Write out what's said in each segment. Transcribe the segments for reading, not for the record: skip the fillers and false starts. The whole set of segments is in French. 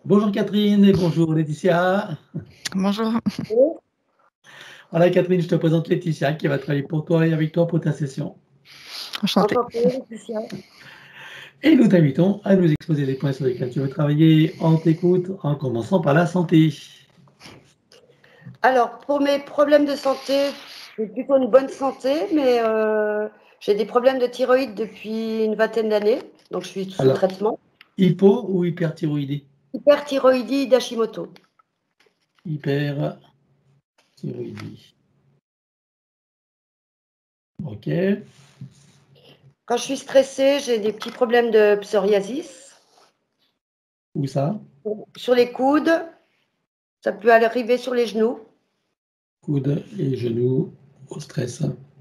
Bonjour Catherine et bonjour Laetitia. Bonjour. Voilà Catherine, je te présente Laetitia qui va travailler pour toi et avec toi pour ta session. Enchantée. Et nous t'invitons à nous exposer les points sur lesquels tu veux travailler. On t'écoute en commençant par la santé. Alors, pour mes problèmes de santé, j'ai plutôt une bonne santé, mais j'ai des problèmes de thyroïde depuis une vingtaine d'années, donc je suis sous Alors, traitement. hypo ou hyperthyroïdie? Hyperthyroïdie d'Hashimoto. Hyperthyroïdie. Ok. Quand je suis stressée, j'ai des petits problèmes de psoriasis. Où ça? Sur les coudes, ça peut arriver sur les genoux. Coude et genoux au stress.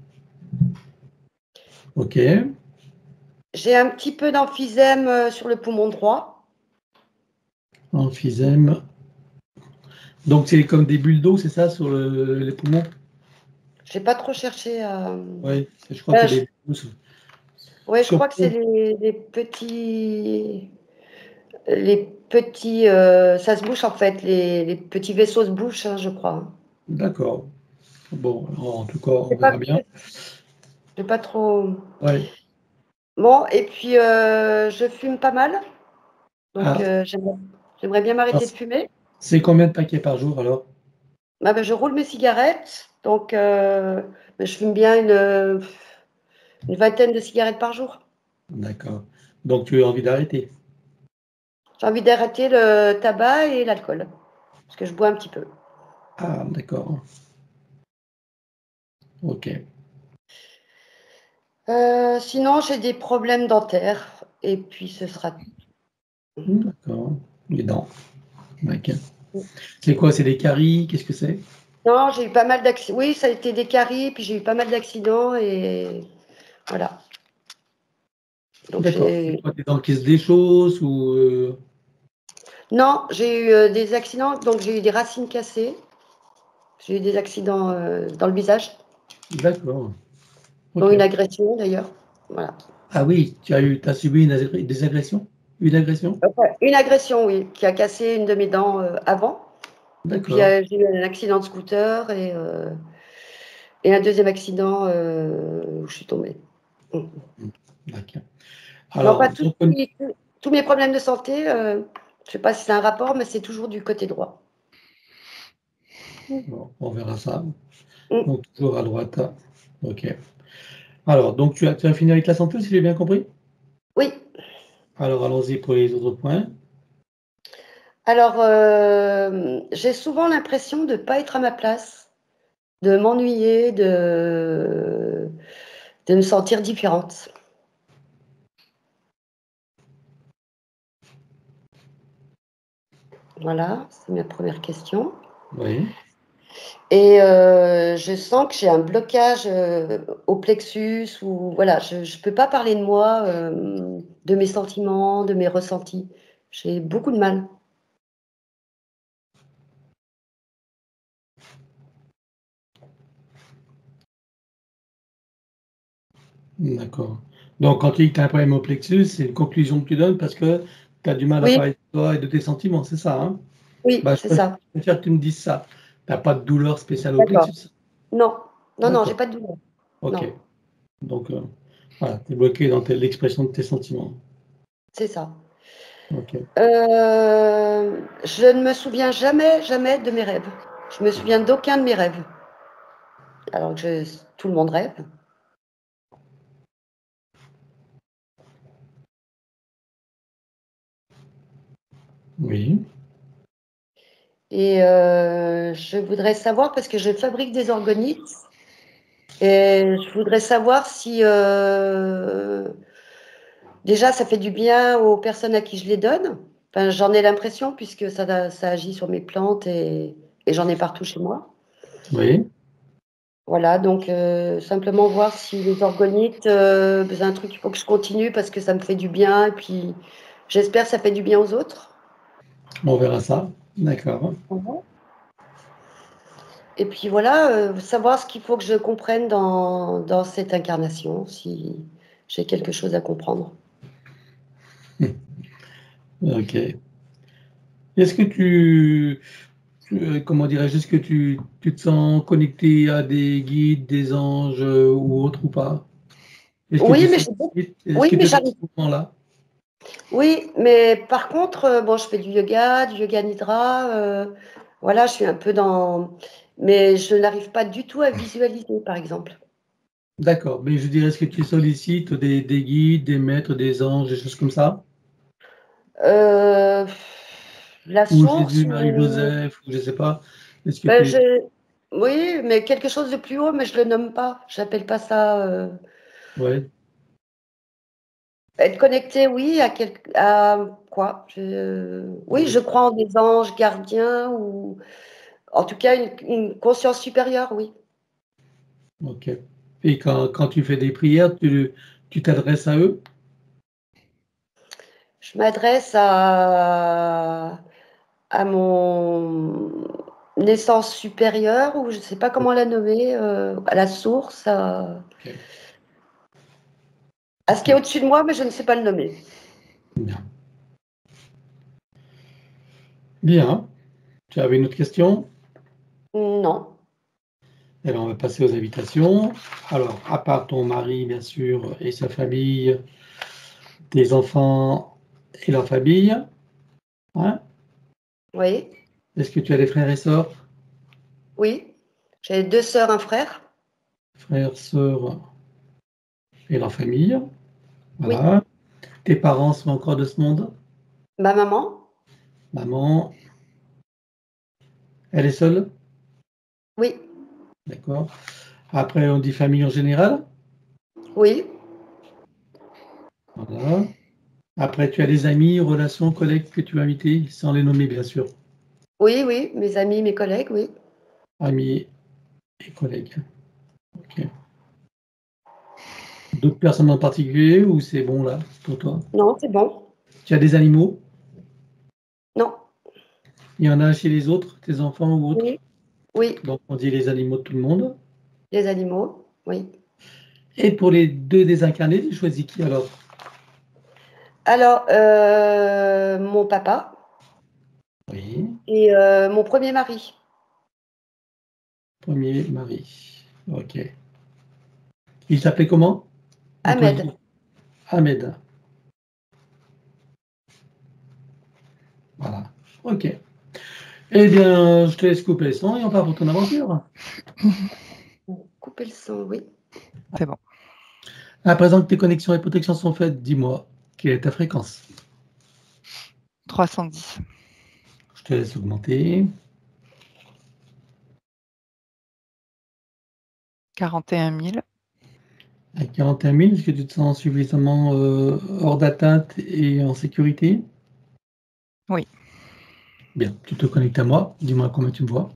Ok. J'ai un petit peu d'emphysème sur le poumon droit. Emphysème. Donc c'est comme des bulles d'eau, c'est ça, sur les poumons? Je n'ai pas trop cherché à... Oui, je crois que les Oui, je crois que c'est les petits, ça se bouche en fait, les petits vaisseaux se bouchent, hein, je crois. D'accord. Bon, en tout cas, on verra bien. Je pas trop. Ouais. Bon, et puis je fume pas mal, donc Ah, j'aimerais bien m'arrêter de fumer. c'est combien de paquets par jour alors? Je roule mes cigarettes, donc je fume bien une vingtaine de cigarettes par jour. D'accord. Donc tu as envie d'arrêter? J'ai envie d'arrêter le tabac et l'alcool, parce que je bois un petit peu. Ah, d'accord. Ok. Sinon, j'ai des problèmes dentaires, et puis ce sera tout. D'accord. Les dents. D'accord. C'est quoi? C'est des caries? Qu'est-ce que c'est? Non, j'ai eu pas mal d'accidents. Oui, ça a été des caries, puis j'ai eu pas mal d'accidents, et voilà. Donc D'accord. C'est quoi, des dents qui se déchaussent ou Non, j'ai eu des accidents, donc j'ai eu des racines cassées. J'ai eu des accidents dans le visage, D'accord. dont Ok. une agression d'ailleurs. Voilà. Ah oui, tu as subi des agressions? Une agression? Enfin, une agression, oui, qui a cassé une de mes dents avant. Et puis D'accord. j'ai eu un accident de scooter et un deuxième accident où je suis tombée. D'accord. Non, pas Alors, tous mes problèmes de santé. Je ne sais pas si c'est un rapport, mais c'est toujours du côté droit. bon, on verra ça. Mm. Donc toujours à droite. Ok. Alors, donc tu as fini avec la santé, si j'ai bien compris? Oui. Alors allons-y pour les autres points. Alors, j'ai souvent l'impression de ne pas être à ma place, de m'ennuyer, de me sentir différente. Voilà, c'est ma première question. Oui. Et je sens que j'ai un blocage au plexus, ou voilà, je ne peux pas parler de moi, de mes sentiments, de mes ressentis. J'ai beaucoup de mal. D'accord. Donc, quand tu dis que tu as un problème au plexus, c'est une conclusion que tu donnes parce que tu as du mal à Oui, parler de toi et de tes sentiments, c'est ça, hein? oui, Bah, je c'est ça. préfère que tu me dises ça. Tu as pas de douleur spéciale au D'accord. plexus? Non, non, non, j'ai D'accord. pas de douleur. Ok. Non, Donc, voilà, tu es bloqué dans l'expression de tes sentiments. c'est ça. Ok. Je ne me souviens jamais, jamais de mes rêves. Je me souviens d'aucun de mes rêves. Alors que tout le monde rêve. Oui. Et je voudrais savoir, parce que je fabrique des orgonites, et je voudrais savoir si déjà ça fait du bien aux personnes à qui je les donne. Enfin, j'en ai l'impression, puisque ça agit sur mes plantes et j'en ai partout chez moi. Oui. Voilà, donc simplement voir si les orgonites, c'est un truc, il faut que je continue parce que ça me fait du bien, et puis j'espère que ça fait du bien aux autres. On verra ça. D'accord. Et puis voilà, savoir ce qu'il faut que je comprenne dans cette incarnation, si j'ai quelque chose à comprendre. Ok. Est-ce que comment dirais-je, est-ce que tu te sens connecté à des guides, des anges ou autres ou pas? Est-ce que Oui, tu mais sollicites, est-ce oui, que mais tu es dans j'arrive. ce mouvement-là? Oui, mais par contre, bon, je fais du yoga nidra. Voilà, je suis un peu dans. Mais je n'arrive pas du tout à visualiser, par exemple. D'accord, mais je dirais, est-ce que tu sollicites des guides, des maîtres, des anges, des choses comme ça? Euh, la Ou source, Jésus, Marie-Joseph, ou je sais pas. Est-ce que ben, tu es... oui, mais quelque chose de plus haut, mais je le nomme pas. J'appelle pas ça. Ouais, Être connecté, oui, à quoi? Oui, je ouais, crois en des anges gardiens ou en tout cas une conscience supérieure, oui. ok. Et quand tu fais des prières, tu t'adresses à eux? Je m'adresse à mon essence supérieure, ou je ne sais pas comment la nommer, à la source, Ok, à ce qui est ok, au-dessus de moi, mais je ne sais pas le nommer. bien. Bien. Tu avais une autre question? Non. Alors, on va passer aux invitations. Alors, à part ton mari, bien sûr, et sa famille, tes enfants et leur famille, hein? Oui. Est-ce que tu as des frères et sœurs? Oui. J'ai 2 sœurs, un frère. Frères, sœurs et leur famille. Oui. Voilà. Tes parents sont encore de ce monde? Ma maman. Maman, elle est seule? Oui. D'accord. Après, on dit famille en général? Oui. Voilà. Après, tu as des amis, relations, collègues que tu as invités, sans les nommer, bien sûr. Oui, oui. Mes amis, mes collègues, oui. Amis et collègues. Ok. D'autres personnes en particulier ou c'est bon là pour toi? Non, c'est bon. Tu as des animaux? Non. Il y en a chez les autres, tes enfants ou autres? Oui. Oui. Donc on dit les animaux de tout le monde. Les animaux. Oui. Et pour les deux désincarnés, tu choisis qui alors? Alors, mon papa Oui, et mon premier mari. premier mari. Ok. Il s'appelait comment? Ou toi Ahmed. tu... Ahmed. Voilà. Ok. Eh bien, je te laisse couper le son et on part pour ton aventure. Couper le son, oui. C'est bon. À présent que tes connexions et protections sont faites, dis-moi, quelle est ta fréquence? 310. Je te laisse augmenter. 41 000. À 41 000, est-ce que tu te sens suffisamment hors d'atteinte et en sécurité? Oui. Bien, tu te connectes à moi. Dis-moi combien tu me vois.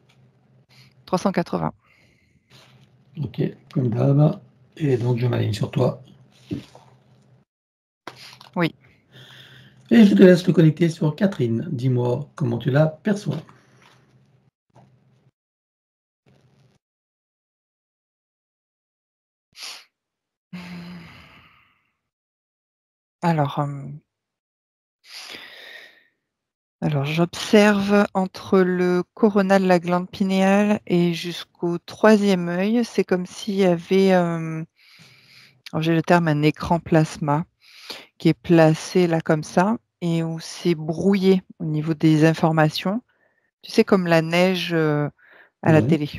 380. Ok, comme d'hab. Et donc, je m'aligne sur toi. Oui. Et je te laisse te connecter sur Catherine. Dis-moi comment tu la perçois. Alors, j'observe entre le coronal, la glande pinéale et jusqu'au 3e œil. C'est comme s'il y avait, alors j'ai le terme un écran plasma qui est placé là comme ça et où c'est brouillé au niveau des informations. Tu sais, comme la neige, à la Ouais. télé.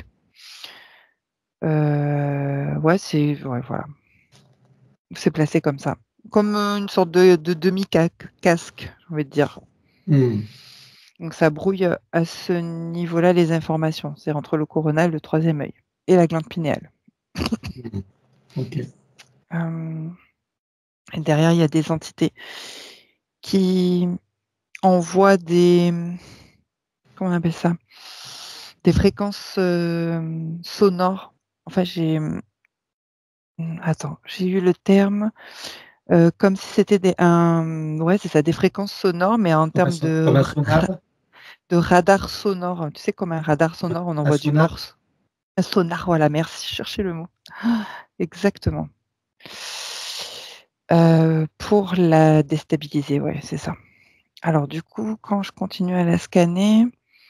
Ouais, ouais, voilà. C'est placé comme ça. Comme, une sorte de demi-casque, j'ai envie de dire. Hmm. Donc ça brouille, à ce niveau-là les informations. C'est entre le coronal, le 3e œil et la glande pinéale. Hmm. Ok. Hem Et derrière, il y a des entités qui envoient des, comment on appelle ça? Des fréquences, sonores. Enfin, attends, j'ai eu le terme, comme si c'était ouais, c'est ça, des fréquences sonores, mais en termes Comme un sonar. de radar sonore. Tu sais, comme un radar sonore, on Un envoie du sonar. morse. Un sonar, voilà, merci, je cherchais le mot. Exactement. Pour la déstabiliser, ouais, c'est ça. Alors du coup, quand je continue à la scanner,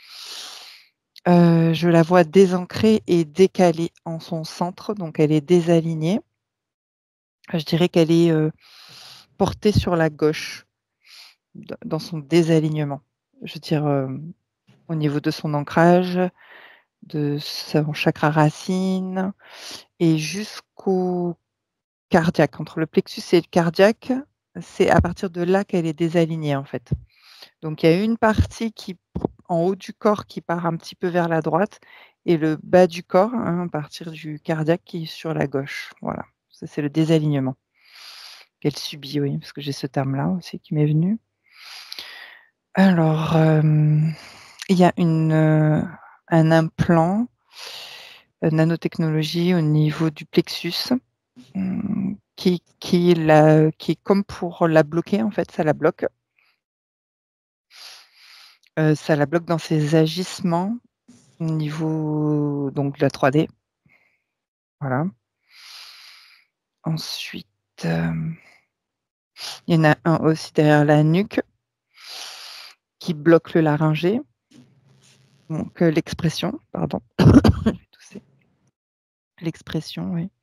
je la vois désancrée et décalée en son centre, donc elle est désalignée. Je dirais qu'elle est, portée sur la gauche dans son désalignement. Je veux dire, au niveau de son ancrage, de son chakra racine et jusqu'au cardiaque. Entre le plexus et le cardiaque, c'est à partir de là qu'elle est désalignée, en fait. Donc il y a une partie qui en haut du corps qui part un petit peu vers la droite et le bas du corps, à partir du cardiaque qui est sur la gauche. Voilà, ça c'est le désalignement qu'elle subit, oui, parce que j'ai ce terme-là aussi qui m'est venu. Alors, il y a un implant, nanotechnologie au niveau du plexus, qui est comme pour la bloquer, en fait, ça la bloque. Ça la bloque dans ses agissements au niveau donc de la 3D. Voilà. Ensuite, il y en a un aussi derrière la nuque qui bloque le laryngé. Donc l'expression, pardon. Je vais tousser. L'expression, oui.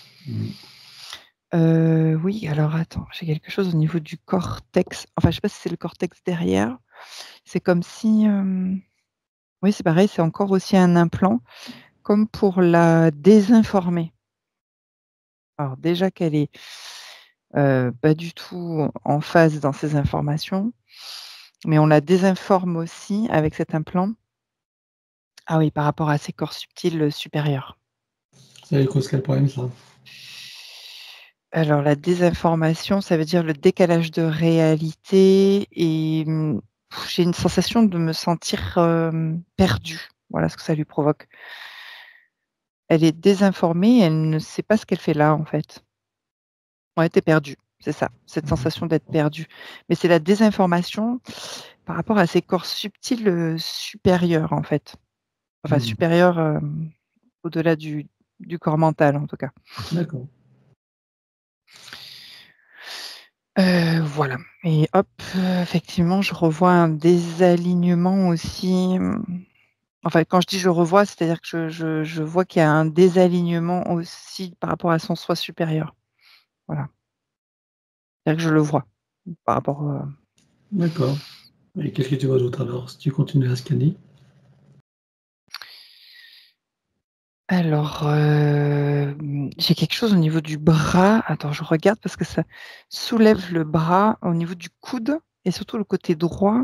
Oui, alors attends, j'ai quelque chose au niveau du cortex. Enfin, je sais pas si c'est le cortex derrière. C'est comme si, oui, c'est pareil, c'est encore aussi un implant, comme pour la désinformer. Alors déjà qu'elle est, pas du tout en phase dans ses informations, mais on la désinforme aussi avec cet implant. Ah oui, par rapport à ses corps subtils, supérieurs. Ça cause quel problème, ça? Alors la désinformation, ça veut dire le décalage de réalité et j'ai une sensation de me sentir, perdue. Voilà ce que ça lui provoque. Elle est désinformée, elle ne sait pas ce qu'elle fait là, en fait. Ouais, tu es perdue, c'est ça, cette sensation d'être perdue. Mais c'est la désinformation par rapport à ses corps subtils, supérieurs, en fait. Enfin supérieurs, au-delà du corps mental, en tout cas. D'accord. Voilà et hop, effectivement, je revois un désalignement aussi, enfin, quand je dis je revois, c'est-à-dire que je vois qu'il y a un désalignement aussi par rapport à son soi supérieur. Voilà. C'est-à-dire que je le vois par rapport, D'accord. Et qu'est-ce que tu vois d'autre alors, si tu continues à scanner? alors, j'ai quelque chose au niveau du bras. Attends, je regarde parce que ça soulève le bras au niveau du coude et surtout le côté droit.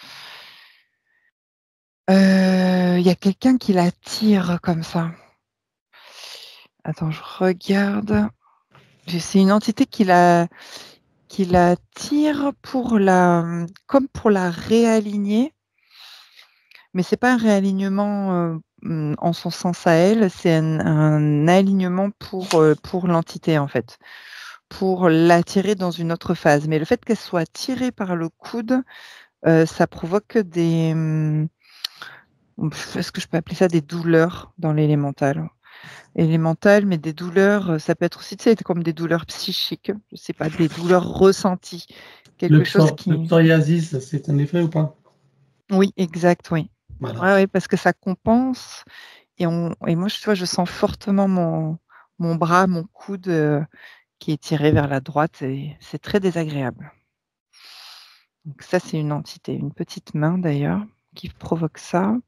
Il y a quelqu'un qui la tire comme ça. Attends, je regarde. C'est une entité qui la tire pour comme pour la réaligner, mais c'est pas un réalignement, en son sens à elle, c'est un alignement pour l'entité, en fait, pour l'attirer dans une autre phase. Mais le fait qu'elle soit tirée par le coude, ça provoque des, est-ce que je peux appeler ça des douleurs dans l'élémental? Élémental, mais des douleurs, ça peut être aussi, tu sais, comme des douleurs psychiques, je sais pas, des douleurs ressenties, quelque chose Le qui psoriasis, c'est un effet ou pas? oui, exact, oui. Voilà. Ouais, ouais, parce que ça compense et moi, tu vois, je sens fortement mon bras, mon coude, qui est tiré vers la droite et c'est très désagréable. Donc ça, c'est une entité, une petite main d'ailleurs, qui provoque ça.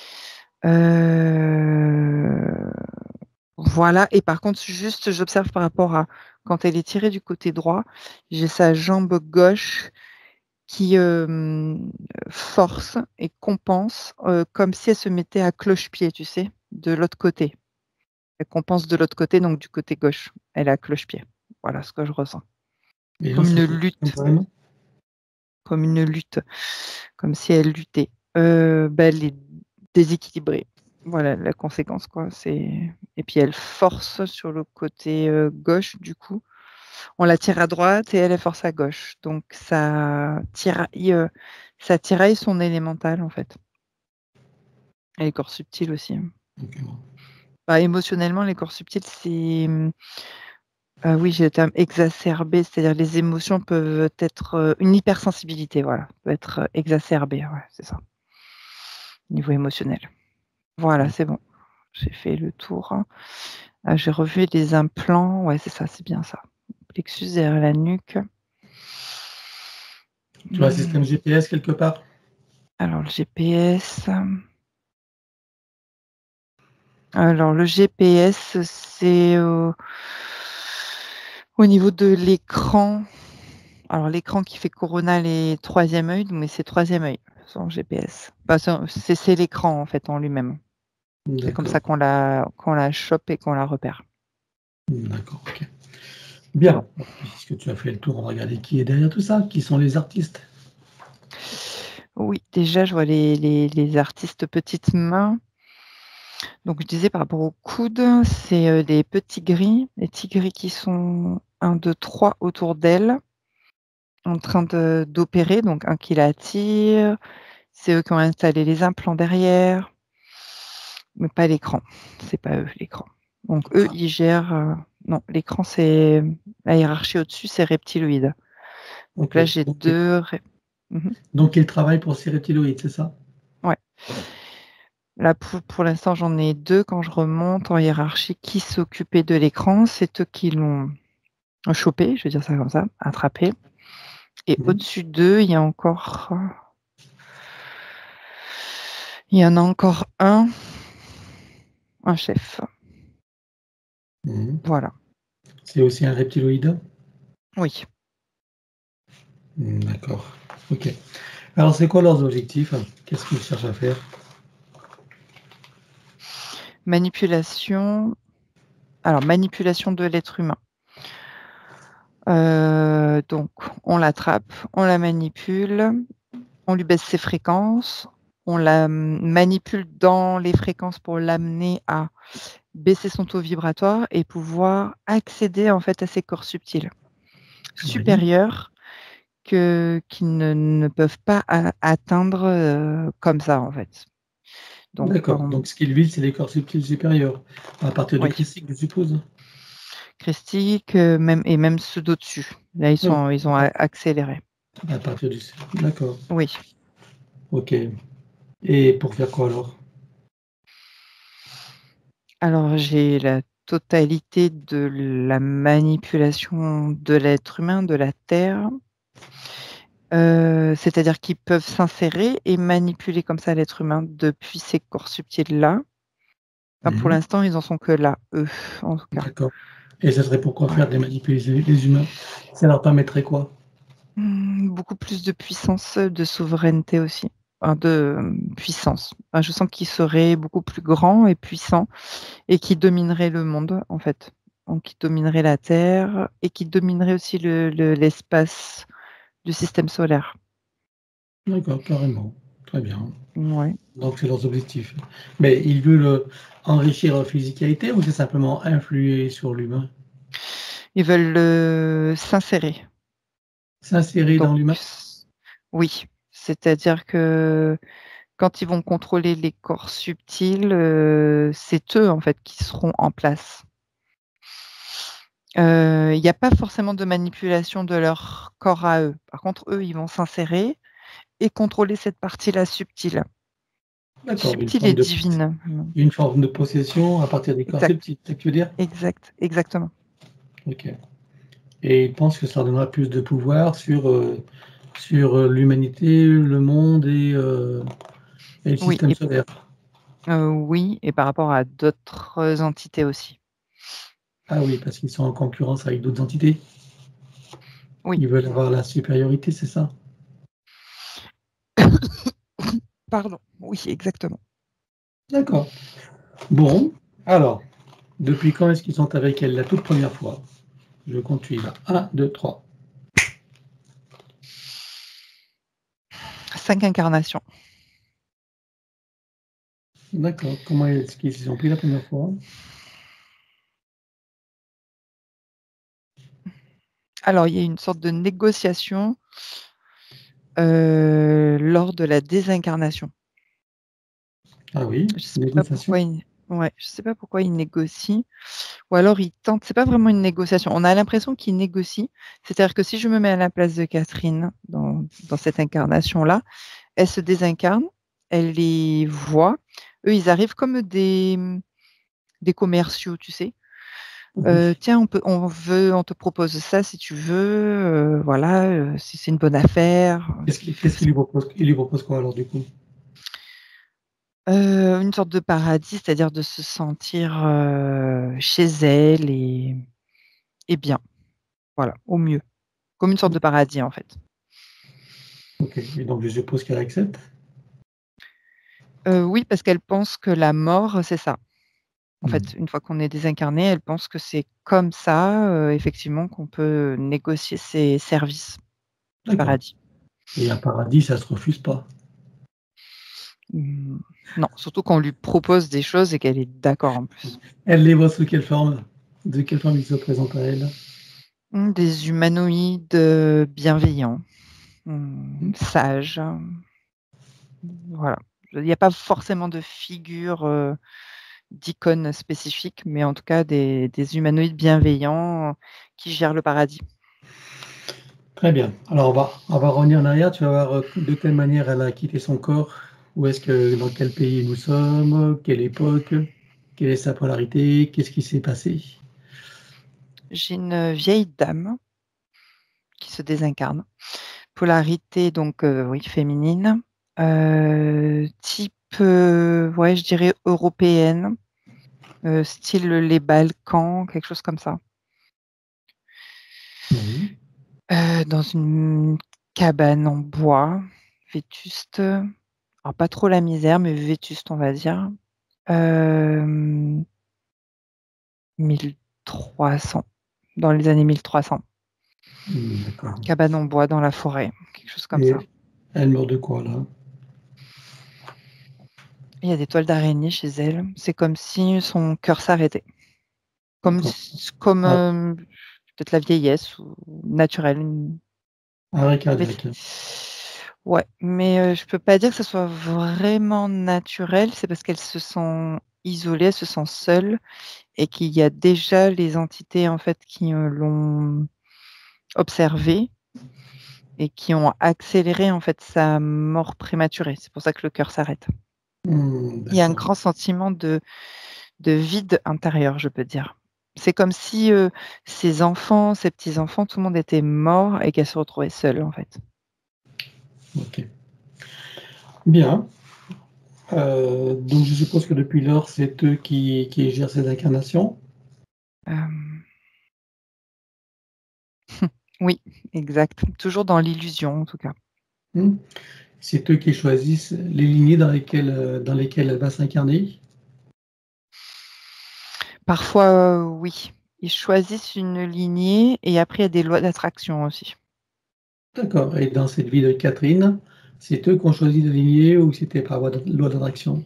Heu Voilà et par contre, juste, j'observe par rapport à quand elle est tirée du côté droit, j'ai sa jambe gauche qui, force et compense, comme si elle se mettait à cloche-pied, tu sais? De l'autre côté. Elle compense de l'autre côté, donc du côté gauche. Elle est à cloche-pied. Voilà ce que je ressens. Et là, Comme ça une fait comme lutte, problème? comme une lutte, comme si elle luttait. Elle est déséquilibrée. Voilà la conséquence, quoi, c'est et puis elle force sur le côté, gauche du coup. On la tire à droite et elle force à gauche. Donc ça tiraille son élémental, en fait. Et les corps subtils aussi. OK. Bah, émotionnellement, les corps subtils, c'est, Oui, j'ai le terme exacerbé, c'est-à-dire les émotions peuvent être une hypersensibilité, voilà, peut être exacerbée, ouais, c'est ça, niveau émotionnel. Voilà, c'est bon, j'ai fait le tour. J'ai revu les implants, ouais, c'est ça, c'est bien ça. Plexus derrière la nuque. Tu as un système GPS quelque part? Alors, le GPS. Alors, le GPS, c'est au niveau de l'écran. Alors, l'écran qui fait coronal et troisième œil, mais c'est troisième œil, son GPS. Enfin, c'est l'écran, en fait, en lui-même. C'est comme ça D'accord. qu'on la chope et qu'on la repère. D'accord, ok. Bien. Puisque tu as fait le tour, on va regarder qui est derrière tout ça. Qui sont les artistes? Oui, déjà, je vois les artistes petites mains. Donc, je disais par rapport au coude, c'est les petits gris qui sont 1, 2, 3 autour d'elle, en train d'opérer, donc un qui la tire. C'est eux qui ont installé les implants derrière, mais pas l'écran. C'est pas eux, l'écran. Donc, eux, ils gèrent. Non, l'écran, c'est la hiérarchie au-dessus, c'est reptiloïde. Donc Ok. là, j'ai deux. Donc, ils travaillent pour ces reptiloïdes, c'est ça? Ouais. Là, pour l'instant, j'en ai 2 quand je remonte en hiérarchie qui s'occupaient de l'écran. C'est eux qui l'ont chopé, je vais dire ça comme ça, attrapé. Et au-dessus d'eux, il y en a encore un chef. Voilà. C'est aussi un reptiloïde? Oui. D'accord. Ok. Alors, c'est quoi leurs objectifs? Qu'est-ce qu'ils cherchent à faire? Manipulation. Alors, manipulation de l'être humain. Donc, on l'attrape, on la manipule, on lui baisse ses fréquences, on la manipule dans les fréquences pour l'amener à baisser son taux vibratoire et pouvoir accéder en fait à ces corps subtils supérieurs qu'ils ne peuvent pas atteindre comme ça en fait. Donc, D'accord. Donc, ce qu'ils visent, c'est les corps subtils supérieurs. À partir du oui, christique, je suppose? christique, même ceux d'au-dessus. Là, ils ont accéléré. À partir du... D'accord. Oui. Ok. Et pour faire quoi alors? Alors, j'ai la totalité de la manipulation de l'être humain, de la Terre. C'est-à-dire qu'ils peuvent s'insérer et manipuler comme ça l'être humain depuis ces corps subtils-là. Pour l'instant, ils en sont que là, eux, en tout cas. D'accord. Et ça serait pourquoi Ouais. faire des manipuler les humains? Ça leur permettrait quoi? Beaucoup plus de puissance, de souveraineté aussi, de puissance. Je sens qu'ils seraient beaucoup plus grands et puissants et qui domineraient le monde, en fait. Donc, qui domineraient la Terre et qui domineraient aussi l'espace du système solaire. D'accord, carrément. Très bien. Ouais. Donc, c'est leurs objectifs. Mais ils veulent enrichir leur physicalité ou c'est simplement influer sur l'humain? Ils veulent s'insérer. S'insérer Donc, dans l'humain? oui, c'est-à-dire que quand ils vont contrôler les corps subtils, c'est eux, en fait, qui seront en place. Il y a pas forcément de manipulation de leur corps à eux. Par contre, eux, ils vont s'insérer et contrôler cette partie-là subtile. D'accord, Subtile et divine. une forme de possession à partir des corps Exact, subtils, c'est ce que tu veux dire? exactement. Ok. Et ils pensent que ça leur donnera plus de pouvoir sur l'humanité, le monde et le Oui système solaire. oui et par rapport à d'autres entités aussi. Ah oui, parce qu'ils sont en concurrence avec d'autres entités. Oui. Ils veulent avoir la supériorité, c'est ça? Pardon, oui, exactement. D'accord. Bon, alors, depuis quand est-ce qu'ils sont avec elle la toute première fois? Je compte suivre. 1, 2, 3. 5 incarnations. D'accord. Comment est-ce qu'ils s'y sont pris la première fois? Alors, il y a une sorte de négociation, lors de la désincarnation. Ah oui, Je sais pas négociation. pourquoi Ouais, je sais pas pourquoi il négocie. Ou alors il tente, c'est pas vraiment une négociation. On a l'impression qu'il négocie. C'est-à-dire que si je me mets à la place de Catherine dans cette incarnation-là, elle se désincarne, elle les voit. Eux, ils arrivent comme des commerciaux, tu sais. Oui. Tiens, on te propose ça si tu veux. Voilà, si c'est une bonne affaire. Qu'est-ce qu'il lui propose? Il lui propose quoi alors du coup? Une sorte de paradis, c'est-à-dire de se sentir chez elle et bien. Voilà, au mieux. Comme une sorte de paradis, en fait. Ok. Et donc je suppose qu'elle accepte. Oui, parce qu'elle pense que la mort, c'est ça. En Hmm. fait, une fois qu'on est désincarné, elle pense que c'est comme ça, effectivement, qu'on peut négocier ses services du D'accord. paradis. Et un paradis, ça se refuse pas. Mmh, non, surtout qu'on lui propose des choses et qu'elle est d'accord en plus. Elle les voit sous quelle forme? De quelle forme il se présente à elle? Des humanoïdes, bienveillants, Hmm. sages, voilà. Il n'y a pas forcément de figure, d'icône spécifique, mais en tout cas des humanoïdes bienveillants qui gèrent le paradis. Très bien. Alors on va revenir en arrière. Tu vas voir de quelle manière elle a quitté son corps. Dans quel pays nous sommes, quelle époque, quelle est sa polarité, qu'est-ce qui s'est passé? J'ai une vieille dame qui se désincarne. Polarité donc oui féminine, type, ouais je dirais européenne, style les Balkans, quelque chose comme ça. Oui. Dans une cabane en bois, vétuste, alors pas trop la misère, mais vétuste on va dire. Hem, 1300, dans les années 1300. D'accord. Cabane en bois dans la forêt, quelque chose comme ça. Et elle meurt de quoi là? Il y a des toiles d'araignée chez elle. C'est comme si son cœur s'arrêtait. D'accord. Comme, Ah, peut-être la vieillesse ou naturelle, une arrêt mais cardiaque. ouais, mais je peux pas dire que ce soit vraiment naturel. C'est parce qu'elle se sent isolée, elle se sent seule et qu'il y a déjà les entités, en fait, qui, l'ont observée et qui ont accéléré, en fait, sa mort prématurée. C'est pour ça que le cœur s'arrête. Il y a un D'accord. grand sentiment de vide intérieur, je peux dire. C'est comme si, ses enfants, ses petits-enfants, tout le monde était mort et qu'elle se retrouvait seule, en fait. Ok. Bien. Donc je suppose que depuis lors, c'est eux qui gèrent ces incarnations. Hem, oui, exact. Toujours dans l'illusion, en tout cas. Hmm. C'est eux qui choisissent les lignées dans lesquelles elle va s'incarner. Parfois, oui, ils choisissent une lignée et après il y a des lois d'attraction aussi. D'accord. Et dans cette vie de Catherine, c'est eux qui ont choisi de lignée ou c'était par loi d'attraction?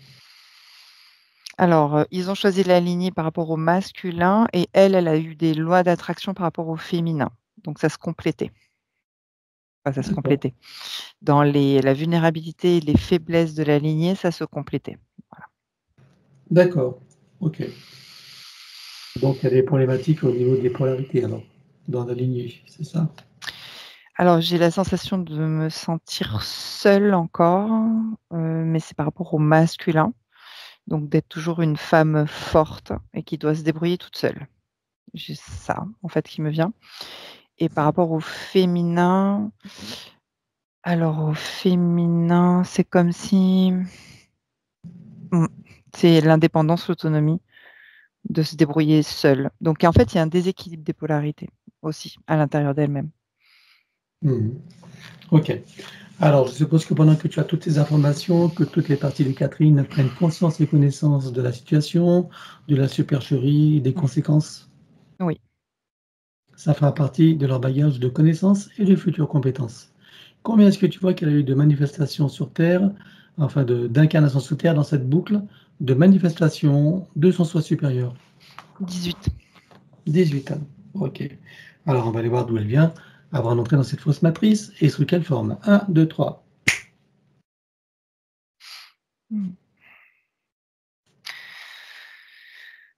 Alors, ils ont choisi la lignée par rapport au masculin et elle, elle a eu des lois d'attraction par rapport au féminin. Donc ça se complétait. Enfin, ça se D'accord. complétait. Dans la vulnérabilité et les faiblesses de la lignée, ça se complétait. Voilà. D'accord. Ok. Donc il y a des problématiques au niveau des polarités alors, dans la lignée, c'est ça? Alors, j'ai la sensation de me sentir seule encore, mais c'est par rapport au masculin, donc d'être toujours une femme forte et qui doit se débrouiller toute seule. J'ai ça, en fait, qui me vient et par rapport au féminin, alors au féminin, c'est comme si mmh, c'est l'indépendance, l'autonomie, de se débrouiller seule. Donc en fait, il y a un déséquilibre des polarités aussi à l'intérieur d'elle-même. Mmh. Ok. Alors, je suppose que pendant que tu as toutes ces informations, que toutes les parties de Catherine prennent conscience et connaissance de la situation, de la supercherie, des Mmh. conséquences. Oui. Ça fera partie de leur bagage de connaissances et de futures compétences. Combien est-ce que tu vois qu'elle a eu de manifestations sur Terre, enfin d'incarnations sur Terre dans cette boucle de manifestations de son soi supérieur? 18. 18 ans. Ok. Alors, on va aller voir d'où elle vient, avant d'entrer dans cette fausse matrice et sous quelle forme. 1, 2, 3. Mmh.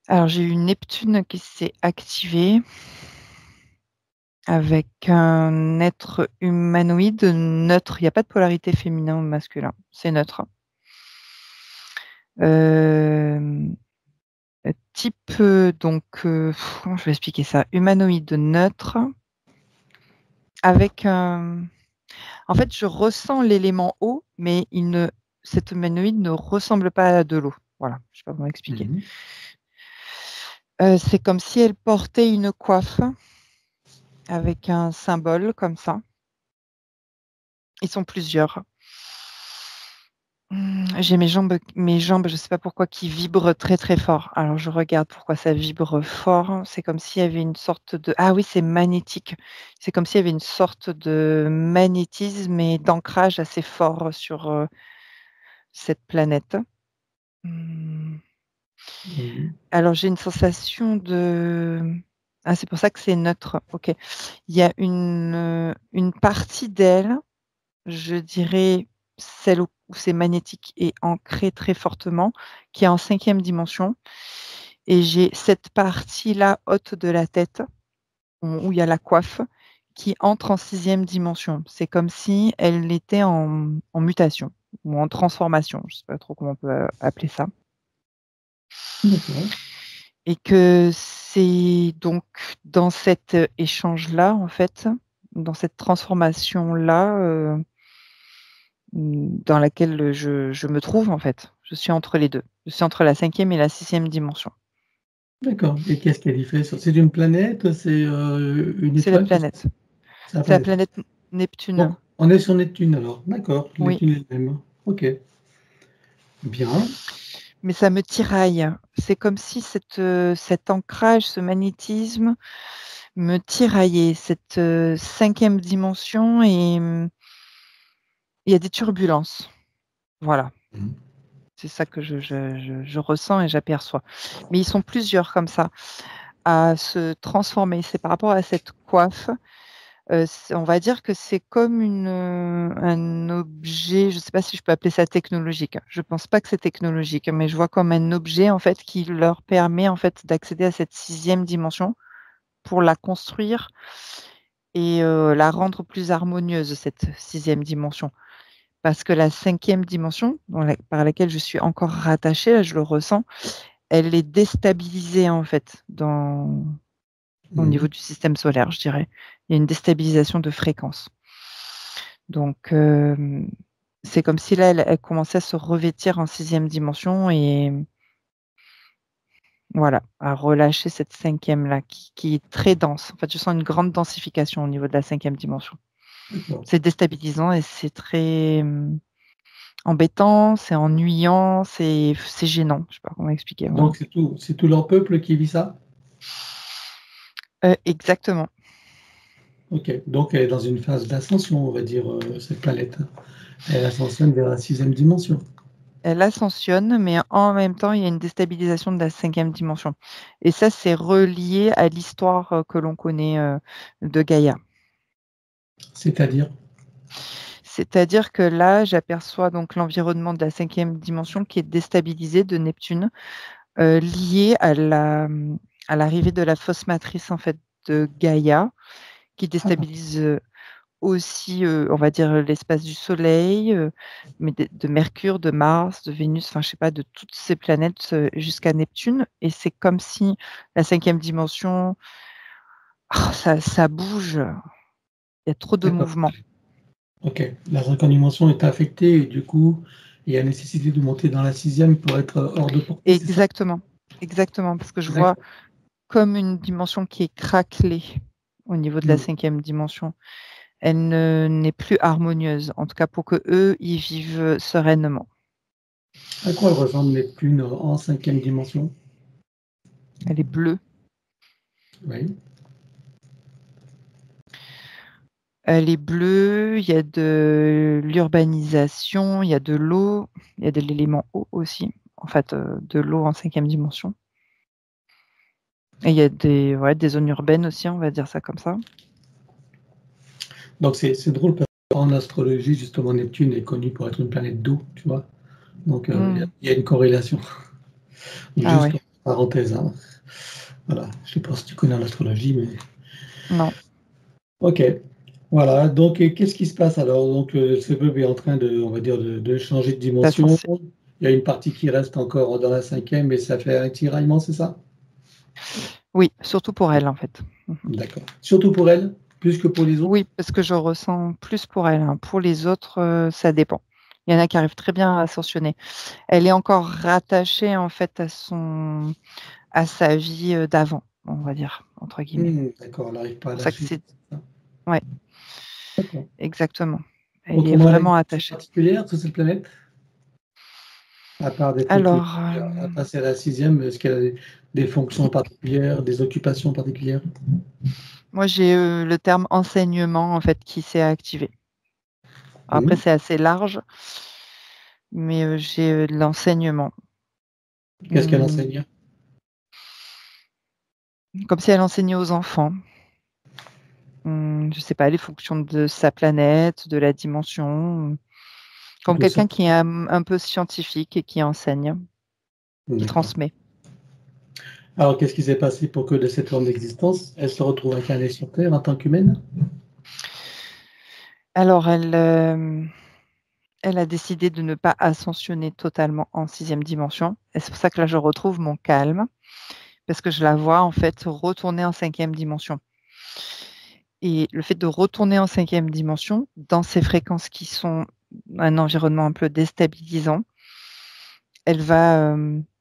Alors, j'ai eu Neptune qui s'est activé avec un être humanoïde neutre. Il n'y a pas de polarité féminin ou masculin. C'est neutre. Type, donc, comment je vais expliquer ça? Humanoïde neutre avec un... En fait, je ressens l'élément eau, mais cet humanoïde ne ressemble pas à de l'eau. Voilà, je ne sais pas comment expliquer. C'est comme si elle portait une coiffe avec un symbole comme ça. Ils sont plusieurs. J'ai mes jambes, je ne sais pas pourquoi, qui vibrent très très fort. Alors je regarde pourquoi ça vibre fort. C'est comme s'il y avait une sorte de... Ah oui, c'est magnétique. C'est comme s'il y avait une sorte de magnétisme et d'ancrage assez fort sur cette planète. Alors j'ai une sensation de... Ah, c'est pour ça que c'est neutre. Ok. Il y a une partie d'elle, je dirais celle où c'est magnétique et ancré très fortement, qui est en 5e dimension. Et j'ai cette partie-là haute de la tête, où il y a la coiffe, qui entre en 6e dimension. C'est comme si elle était en mutation ou en transformation. Je ne sais pas trop comment on peut appeler ça. Et que c'est donc dans cet échange-là, en fait, dans cette transformation-là, dans laquelle je me trouve, en fait. Je suis entre les deux. Je suis entre la 5e et la 6e dimension. D'accord. Et qu'est-ce qu'elle y fait? C'est une planète? C'est une C'est la étoile? planète. C'est la planète Neptune. Bon, on est sur Neptune alors. D'accord. Oui. Neptune elle-même. Ok. Bien. Mais ça me tiraille. C'est comme si cet ancrage, ce magnétisme me tiraillait. Cette 5e dimension et il y a des turbulences. Voilà. C'est ça que je ressens et j'aperçois. Mais ils sont plusieurs comme ça à se transformer. C'est par rapport à cette coiffe. On va dire que c'est comme un objet, je ne sais pas si je peux appeler ça technologique. Je ne pense pas que c'est technologique, mais je vois comme un objet en fait qui leur permet en fait d'accéder à cette 6e dimension pour la construire et la rendre plus harmonieuse, cette 6e dimension. Parce que la 5e dimension, par laquelle je suis encore rattachée, là, je le ressens, elle est déstabilisée en fait au niveau du système solaire, je dirais. Il y a une déstabilisation de fréquence. Donc, c'est comme si là, elle commençait à se revêtir en 6e dimension et voilà, à relâcher cette 5e là qui est très dense. En fait, je sens une grande densification au niveau de la 5e dimension. C'est déstabilisant et c'est très embêtant, c'est ennuyant, c'est gênant. Je ne sais pas comment expliquer. Donc c'est tout leur peuple qui vit ça? Exactement. Ok, donc elle est dans une phase d'ascension, on va dire, cette planète. Elle ascensionne vers la 6e dimension. Elle ascensionne, mais en même temps, il y a une déstabilisation de la 5e dimension. Et ça, c'est relié à l'histoire que l'on connaît de Gaïa. C'est-à-dire? C'est-à-dire que là, j'aperçois donc l'environnement de la 5e dimension qui est déstabilisé de Neptune, lié à l'arrivée de la fausse matrice en fait de Gaïa, qui déstabilise aussi, on va dire, l'espace du Soleil, mais de Mercure, de Mars, de Vénus, enfin, je sais pas, de toutes ces planètes jusqu'à Neptune. Et c'est comme si la 5e dimension, ça bouge. Il y a trop de mouvements. Ok, la 5e dimension est affectée et du coup, il y a nécessité de monter dans la 6e pour être hors de portée. Exactement, exactement, parce que je vois comme une dimension qui est craquelée au niveau de la 5e dimension. Elle n'est plus harmonieuse, en tout cas pour que eux ils vivent sereinement. À quoi elle ressemble Neptune en 5e dimension? Elle est bleue. Oui. Elle est bleue, il y a de l'urbanisation, il y a de l'eau, il y a de l'élément eau aussi, en fait, de l'eau en 5e dimension. Et il y a des zones urbaines aussi, on va dire ça comme ça. Donc c'est drôle parce qu'en astrologie, justement, Neptune est connue pour être une planète d'eau, tu vois. Donc il y a une corrélation. Ah ouais. parenthèse, hein. Voilà, je sais pas si tu connais l'astrologie, mais Non, OK. Voilà, donc qu'est-ce qui se passe alors? Donc ce bébé est en train de, on va dire, de changer de dimension. d'ascension. Il y a une partie qui reste encore dans la 5e, mais ça fait un tiraillement, c'est ça? Oui, surtout pour elle, en fait. D'accord. Surtout pour elle, plus que pour les autres? Oui, parce que je ressens plus pour elle, hein. Pour les autres, ça dépend. Il y en a qui arrivent très bien à ascensionner. Elle est encore rattachée, en fait, à sa vie, d'avant, on va dire, entre guillemets. D'accord, elle n'arrive pas C'est à pour ça que lâcher, c'est c'est ça? ouais, D'accord. exactement. Elle est Autrement, elle a une vraiment fonction attachée. particulière sur cette planète? À part d'être Alors, à passer à la 6e, est-ce qu'elle a des fonctions particulières, des occupations particulières? moi, j'ai, le terme enseignement, en fait, qui s'est activé. Après, Mmh. c'est assez large, mais, j'ai, de l'enseignement. Qu'est-ce qu'elle Mmh, enseigne? comme si elle enseignait aux enfants. Je sais pas, les fonctions de sa planète, de la dimension, comme Plutôt quelqu'un scientifique. qui est un peu scientifique et qui enseigne, qui D'accord. transmet. Alors, qu'est-ce qui s'est passé pour que de cette forme d'existence, elle se retrouve incarnée sur Terre en tant qu'humaine? Alors elle a décidé de ne pas ascensionner totalement en 6e dimension et c'est pour ça que là, je retrouve mon calme, parce que je la vois, en fait, retourner en 5e dimension et le fait de retourner en 5e dimension, dans ces fréquences qui sont un environnement un peu déstabilisant, elle va,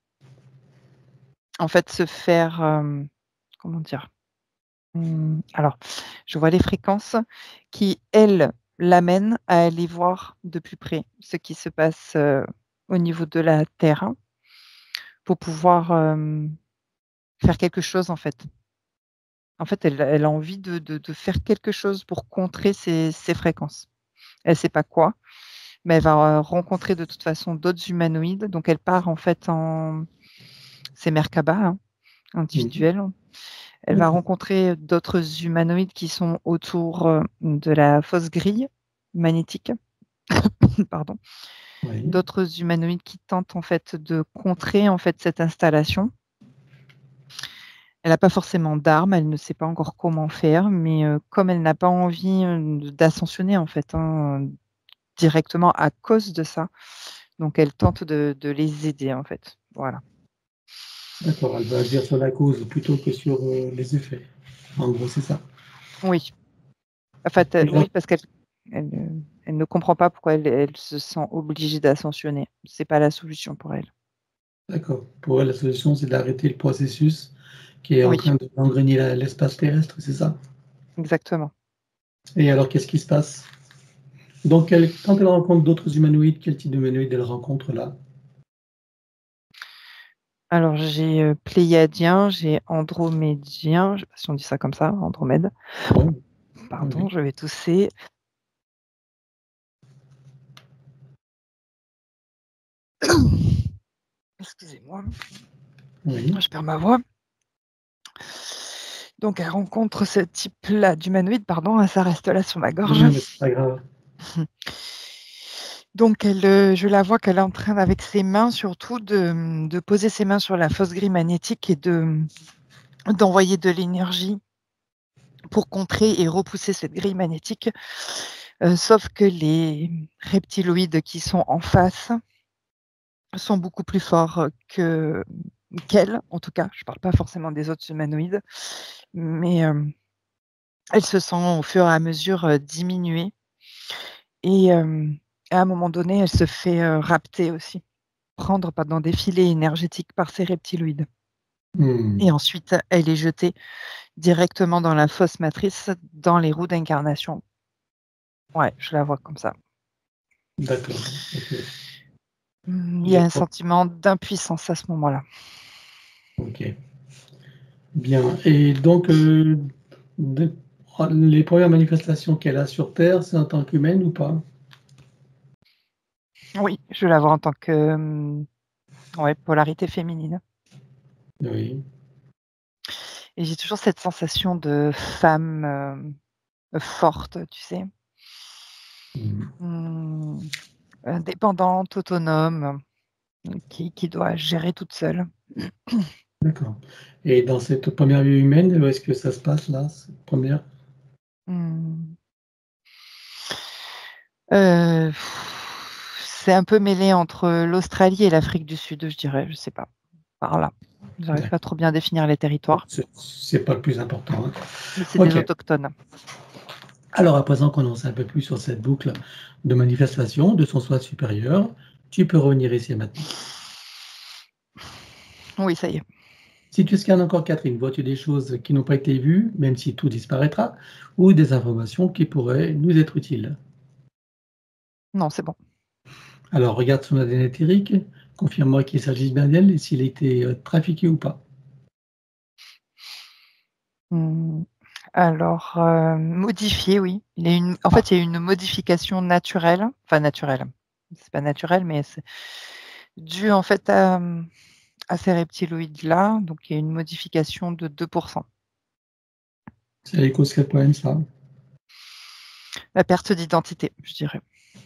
en fait, se faire, comment dire? Alors, je vois les fréquences qui, elles, l'amènent à aller voir de plus près ce qui se passe, au niveau de la Terre pour pouvoir, faire quelque chose, en fait. En fait, elle a envie de faire quelque chose pour contrer ces fréquences. Elle sait pas quoi, mais elle va rencontrer de toute façon d'autres humanoïdes, donc elle part, en fait, en c'est Merkaba, hein, Mmh. individuel. Elle va D'accord. rencontrer d'autres humanoïdes qui sont autour, de la fosse grille magnétique, pardon. Oui. D'autres humanoïdes qui tentent, en fait, de contrer, en fait, cette installation. Elle n'a pas forcément d'armes, elle ne sait pas encore comment faire, mais comme elle n'a pas envie, d'ascensionner, en fait, hein, directement à cause de ça, donc elle tente de les aider, en fait. Voilà. D'accord, elle veut agir sur la cause plutôt que sur, les effets. En gros, c'est ça. Oui, en fait, Et alors oui, parce elle ne comprend pas pourquoi elle se sent obligée d'ascensionner. C'est pas la solution pour elle. d'accord. Pour elle, la solution, c'est d'arrêter le processus qui est en Oui, train de gangréner l'espace terrestre, c'est ça? exactement. Et alors, qu'est-ce qui se passe? Donc, quand elle rencontre d'autres humanoïdes, quel type d'humanoïdes elle rencontre là? Alors j'ai, Pléiadien, j'ai Andromédien, je sais pas si on dit ça comme ça, Andromède. Ouais, oui, Pardon, oui. je vais tousser. Excusez-moi, Oui. je perds ma voix. Donc elle rencontre ce type-là d'humanoïde, pardon, ça reste là sur ma gorge. Non, mais c'est pas grave. Donc je la vois qu'elle est en train avec ses mains surtout de poser ses mains sur la fosse grille magnétique et d'envoyer de l'énergie pour contrer et repousser cette grille magnétique, sauf que les reptiloïdes qui sont en face sont beaucoup plus forts, qu'elle, en tout cas. Je parle pas forcément des autres humanoïdes, mais elle se sent au fur et à mesure, diminuer et à un moment donné, elle se fait, rapter aussi, prendre pas dans des filets énergétiques par ces reptiloïdes Mmh. et ensuite elle est jetée directement dans la fosse matrice, dans les roues d'incarnation. Ouais, je la vois comme ça. D'accord, OK. Il y a un D'accord, sentiment d'impuissance à ce moment-là. OK. Bien et donc, de les premières manifestations qu'elle a sur Terre, c'est en tant qu'humaine ou pas? Oui, je la vois en tant que, ouais, polarité féminine Oui. et j'ai toujours cette sensation de femme, forte, tu sais? Mmh. Mmh, indépendante, autonome, qui doit gérer toute seule. D'accord. Et dans cette première vie humaine, où est-ce que ça se passe là, cette première? Mmh. Heu, c'est un peu mêlé entre l'Australie et l'Afrique du Sud, je dirais, je sais pas, par là. J'arrive pas D'accord. trop bien à définir les Bon, territoires, c'est pas le plus important, hein. mais c'est des OK. autochtones. Alors à présent qu'on en sait un peu plus sur cette boucle de manifestation de son soi supérieur, tu peux revenir ici et maintenant. Oui, ça y est. Si tu scannes encore Catherine, vois-tu des choses qui n'ont pas été vues, même si tout disparaîtra, ou des informations qui pourraient nous être utiles? Non, c'est bon. Alors regarde son ADN éthérique, confirme-moi qu'il s'agisse bien d'elle et s'il a été trafiqué ou pas. Mmh, alors, modifié, oui. En Ah, fait, il y a une modification naturelle, enfin naturelle, c'est pas naturel, mais c'est dû en fait à ces reptiloïdes-là, donc il y a une modification de 2. c'est les causes quel problème ça? La perte d'identité, je dirais.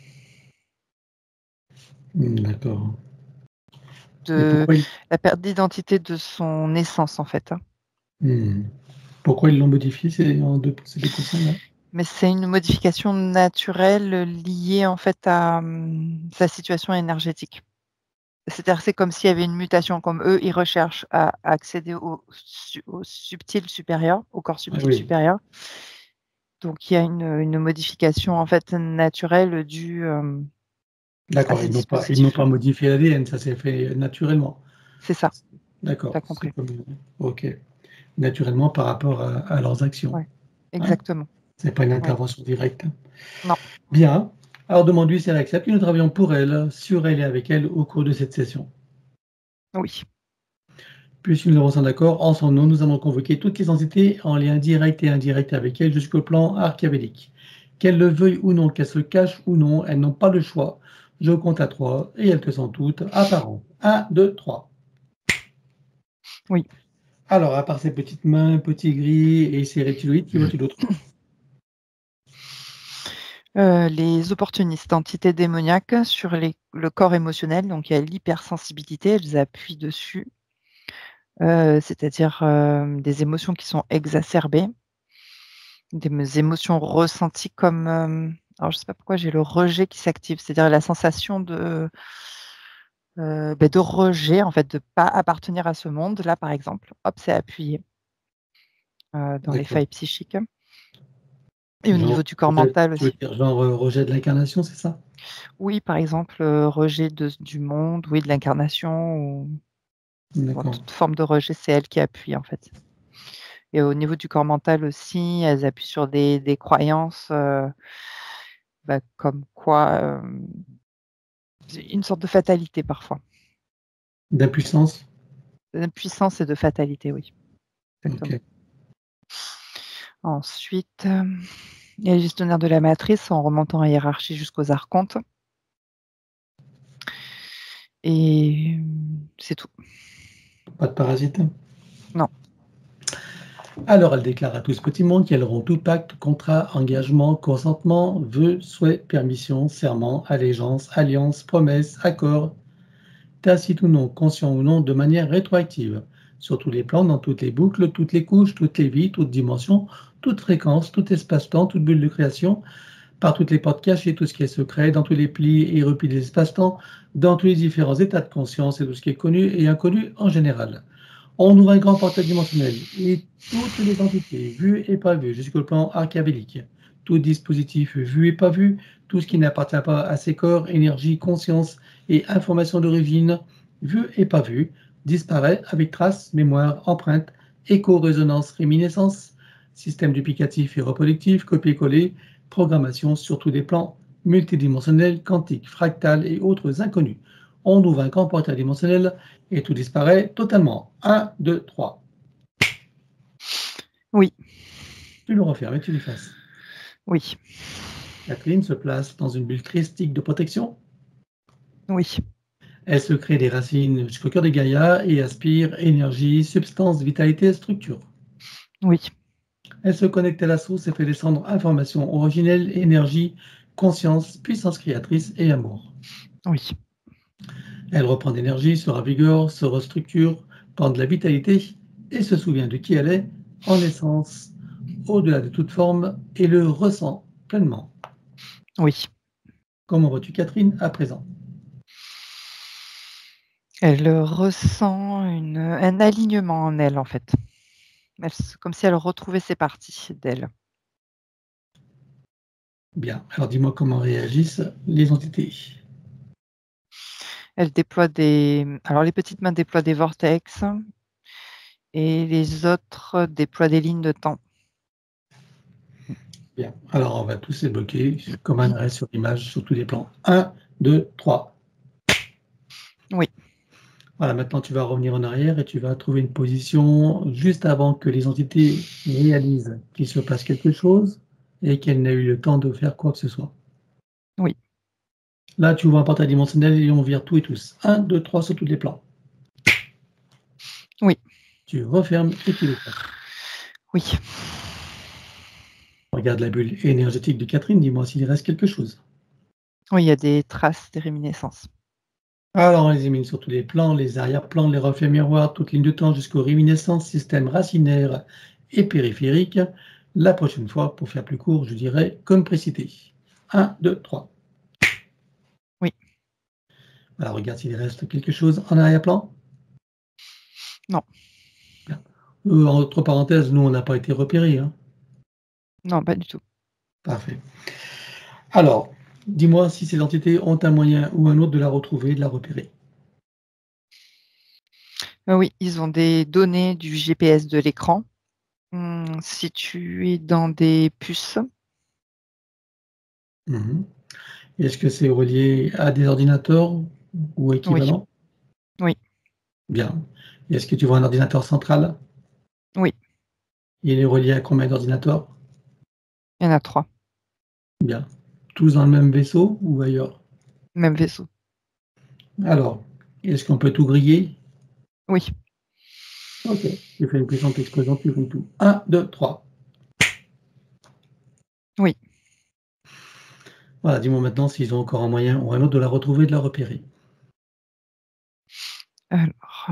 D'accord. Et De pourquoi la perte d'identité de son naissance, en fait, hein. hmm. Pourquoi ils l'ont modifié ces 2% là? Mais c'est une modification naturelle, liée en fait à, sa situation énergétique. C'est-à-dire, c'est comme s'il y avait une mutation, comme eux, ils recherchent à accéder au subtil supérieur, au corps Ah subtil oui, supérieur. Donc il y a une modification en fait naturelle due, à d'accord, ces ils n'ont dispositifs. pas modifié l'ADN, ça s'est fait naturellement. C'est ça, tu D'accord, as c'est compris. comme OK. Naturellement par rapport à leurs actions, Ouais, hein? exactement. C'est pas une Oui. intervention directe. Non, Bien. Alors demande-lui si elle accepte que nous travaillons pour elle, sur elle et avec elle au cours de cette session. oui, Puisque nous avons un accord, en son nom, nous allons convoquer toutes les entités en lien direct et indirect avec elle jusqu'au plan archévélique. Qu'elles le veuillent ou non, qu'elles se cachent ou non, elles n'ont pas le choix. Je compte à 3 et elles te sont toutes apparentes. 1, 2, 3. oui. Alors, à part ces petites mains, petits gris et ces reptiloïdes, qui vois-tu d'autre? Les opportunistes, entités démoniaques sur le corps émotionnel, donc il y a l'hypersensibilité, elles appuient dessus, c'est-à-dire, des émotions qui sont exacerbées, des émotions ressenties comme, alors je sais pas pourquoi j'ai le rejet qui s'active, c'est-à-dire la sensation de rejet, en fait, de pas appartenir à ce monde-là, par exemple. Hop, c'est appuyé, dans les D'accord. failles psychiques et au Genre, niveau du corps mental tu veux aussi. dire genre rejet de l'incarnation, c'est ça? Oui, par exemple, rejet du monde, oui, de l'incarnation ou bon, D'accord. toute forme de rejet, c'est elles qui appuient, en fait. Et au niveau du corps mental aussi, elles appuient sur des croyances, comme quoi, une sorte de fatalité parfois. D'impuissance? De puissance et de fatalité, oui, exactement. OK. Ensuite, il y a les gestionnaires de la matrice en remontant en hiérarchie jusqu'aux archontes et c'est tout. Pas de parasite? Non, Alors, elle déclare à tout ce petit monde qu'elles auront tout pacte, contrat, engagement, consentement, vœu, souhait, permission, serment, allégeance, alliance, promesse, accord, tacite ou non, conscient ou non, de manière rétroactive, sur tous les plans, dans toutes les boucles, toutes les couches, toutes les vies, toutes dimensions, toute fréquence, tout espace-temps, toute bulle de création, par toutes les portes cachées, tout ce qui est secret, dans tous les plis et replis des espaces-temps, dans tous les différents états de conscience et tout ce qui est connu et inconnu en général. On ouvre un grand portail dimensionnel et toutes les entités, vues et pas vues, jusqu'au plan archabélique, tout dispositif vu et pas vu, tout ce qui n'appartient pas à ces corps, énergie, conscience et information d'origine, vu et pas vu, disparaît avec traces, mémoire, empreinte, écho, résonance, réminiscence, système duplicatif et reproductif, copier-coller, programmation sur tous les plans multidimensionnels, quantiques, fractales et autres inconnus. On ouvre un grand portail dimensionnel et tout disparaît totalement. 1, 2, 3. oui, Tu le refermes et tu l'effaces. oui, Catherine se place dans une bulle christique de protection. oui, Elle se crée des racines jusqu'au cœur de Gaïa et aspire énergie, substance, vitalité, structure. oui, Elle se connecte à la source et fait descendre information originelle, énergie, conscience, puissance créatrice et amour. oui, Elle reprend d'énergie, se ravigore, se restructure, prend de la vitalité et se souvient de qui elle est en essence, au-delà de toute forme, et le ressent pleinement. Oui. Comment vois-tu Catherine à présent? Elle ressent un alignement en elle, en fait. Comme si elle retrouvait ses parties d'elle. Bien, alors dis-moi comment réagissent les entités. Elle déploie alors les petites mains déploient des vortex et les autres déploient des lignes de temps. Bien, alors on va tous les bloquer comme un arrêt sur l'image sur tous les plans. 1, 2, 3. Oui. Voilà, maintenant tu vas revenir en arrière et tu vas trouver une position juste avant que les entités réalisent qu'il se passe quelque chose et qu'elles n'aient eu le temps de faire quoi que ce soit. Oui. Là, tu ouvres un portail dimensionnel et on vire tout et tous. 1, 2, 3 sur tous les plans. Oui. Tu refermes et tu effaces. Oui. Regarde la bulle énergétique de Catherine, dis-moi s'il reste quelque chose. Oui, il y a des traces, des réminiscences. Alors, on les élimine sur tous les plans, les arrière-plans, les reflets miroirs, toutes lignes de temps jusqu'aux réminiscences, système racinaire et périphérique. La prochaine fois, pour faire plus court, je dirais comme précité. 1, 2, 3. Oui. Alors, regarde s'il reste quelque chose en arrière-plan. Non. Bien. Entre parenthèses, nous, on n'a pas été repérés. Hein. Non, pas du tout. Parfait. Alors, dis-moi si ces entités ont un moyen ou un autre de la retrouver, de la repérer. Oui, ils ont des données du GPS de l'écran situées dans des puces. Mhm. Est-ce que c'est relié à des ordinateurs ou Oui. équivalents? Oui. Bien. Est-ce que tu vois un ordinateur central? Oui. Il est relié à combien d'ordinateurs? Il y en a 3. Bien. Tous dans le même vaisseau ou ailleurs? Même vaisseau. Alors, est-ce qu'on peut tout griller? Oui. Ok. Tu fais une puissante explosion, tu grilles tout. 1, 2, 3. Oui. Voilà, dis-moi maintenant s'ils ont encore un moyen ou un autre de la retrouver, de la repérer. Alors,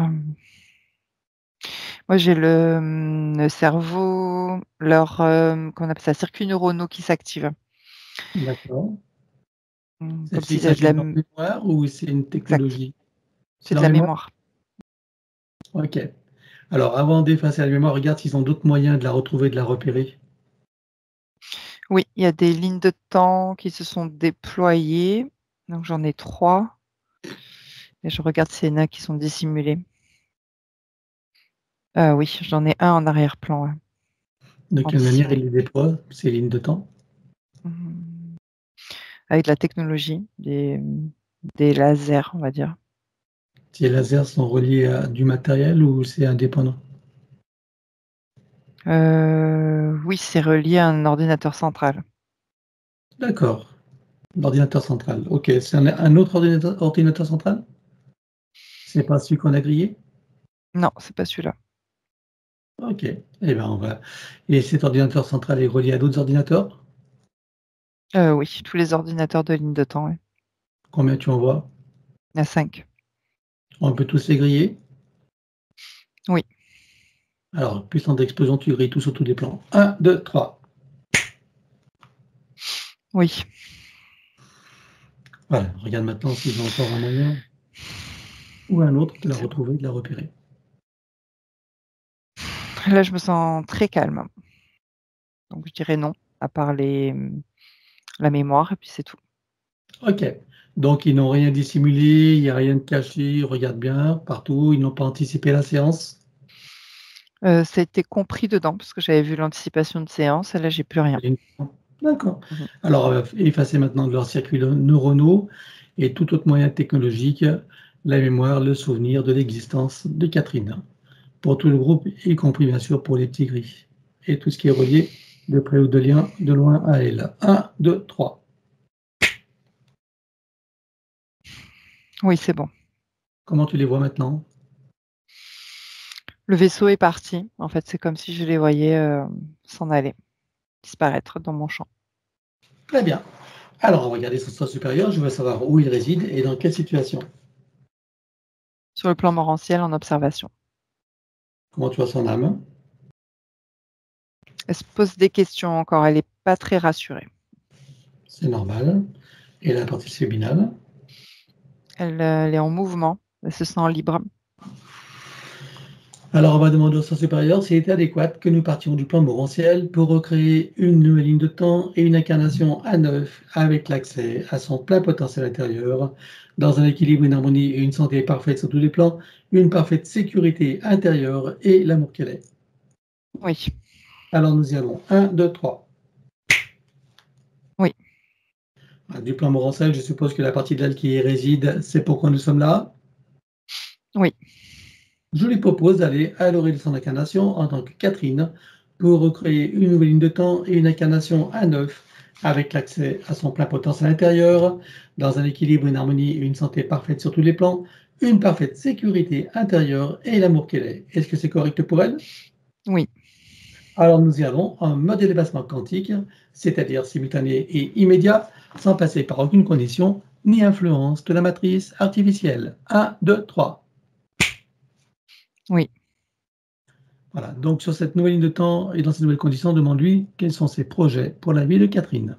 moi j'ai le cerveau, comment on appelle ça? Circuits neuronaux qui s'activent. D'accord. Comme Il s'ils avaient de s'agit la de leur mémoire ou c'est une exact. technologie? C'est C'est de leur la mémoire? mémoire. Ok. Alors, avant d'effacer la mémoire, regarde s'ils ont d'autres moyens de la retrouver, de la repérer. Oui, il y a des lignes de temps qui se sont déployées. Donc j'en ai 3 et je regarde s'il y en a qui sont dissimulés. Oui, j'en ai un en arrière-plan, ouais, De en quelle manière ils dissimulé. les déploient, ces lignes de temps? Mmh. Avec de la technologie, des lasers, on va dire. Ces lasers sont reliés à du matériel ou c'est indépendant? Oui, c'est relié à un ordinateur central. D'accord. L'ordinateur central. OK, c'est un autre ordinateur central? C'est pas celui qu'on a grillé? Non, c'est pas celui-là. OK. Eh ben, on va et cet ordinateur central est relié à d'autres ordinateurs? Oui, tous les ordinateurs de ligne de temps, ouais. Combien tu en vois? Il y en a 5. On peut tous les griller? Oui. Alors, puissance d'explosion, tu grilles tout sur tous les plans. 1, 2, 3. Oui. Voilà, regarde maintenant s'ils ont encore un moyen ou un autre de la C'est bon. retrouver, de la repérer. Là, je me sens très calme. Donc je dirais non, à part la mémoire et puis c'est tout. OK. Donc ils n'ont rien dissimulé, il y a rien de caché, ils regardent bien partout, ils n'ont pas anticipé la séance? Ça a été compris dedans parce que j'avais vu l'anticipation de séance et là, j'ai plus rien. D'accord. Mmh. Alors, effacer maintenant de leurs circuits neuronaux et tout autre moyen technologique, la mémoire, le souvenir de l'existence de Catherine. Pour tout le groupe, y compris bien sûr pour les petits gris. Et tout ce qui est relié de près ou de loin à elle. 1, 2, 3. Oui, c'est bon. Comment tu les vois maintenant? Le vaisseau est parti. En fait, c'est comme si je les voyais, s'en aller, disparaître dans mon champ. Très bien. Alors, on va regarder son soi supérieur. Je veux savoir où il réside et dans quelle situation. Sur le plan morantiel, en observation. Comment tu vois son âme? Elle se pose des questions encore, elle n'est pas très rassurée. C'est normal. Et la partie séminale? Elle est en mouvement, elle se sent libre. Alors, on va demander au sens supérieur s'il est adéquat que nous partions du plan morantiel pour recréer une nouvelle ligne de temps et une incarnation à neuf avec l'accès à son plein potentiel intérieur, dans un équilibre, une harmonie et une santé parfaite sur tous les plans, une parfaite sécurité intérieure et l'amour qu'elle est. Oui, Alors, nous y allons. 1, 2, 3. oui, Du plan morantiel, je suppose que la partie d'elle qui y réside, c'est pourquoi nous sommes là. oui, Je lui propose d'aller à l'origine de son incarnation en tant que Catherine pour recréer une nouvelle ligne de temps et une incarnation à neuf avec l'accès à son plein potentiel intérieur, dans un équilibre, une harmonie et une santé parfaite sur tous les plans, une parfaite sécurité intérieure et l'amour qu'elle est. Est-ce que c'est correct pour elle? oui. Alors nous y allons en mode dépassement quantique, c'est-à-dire simultané et immédiat, sans passer par aucune condition ni influence de la matrice artificielle. 1, 2, 3. Oui. Voilà, donc sur cette nouvelle ligne de temps et dans ces nouvelles conditions, demande-lui quels sont ses projets pour la vie de Catherine.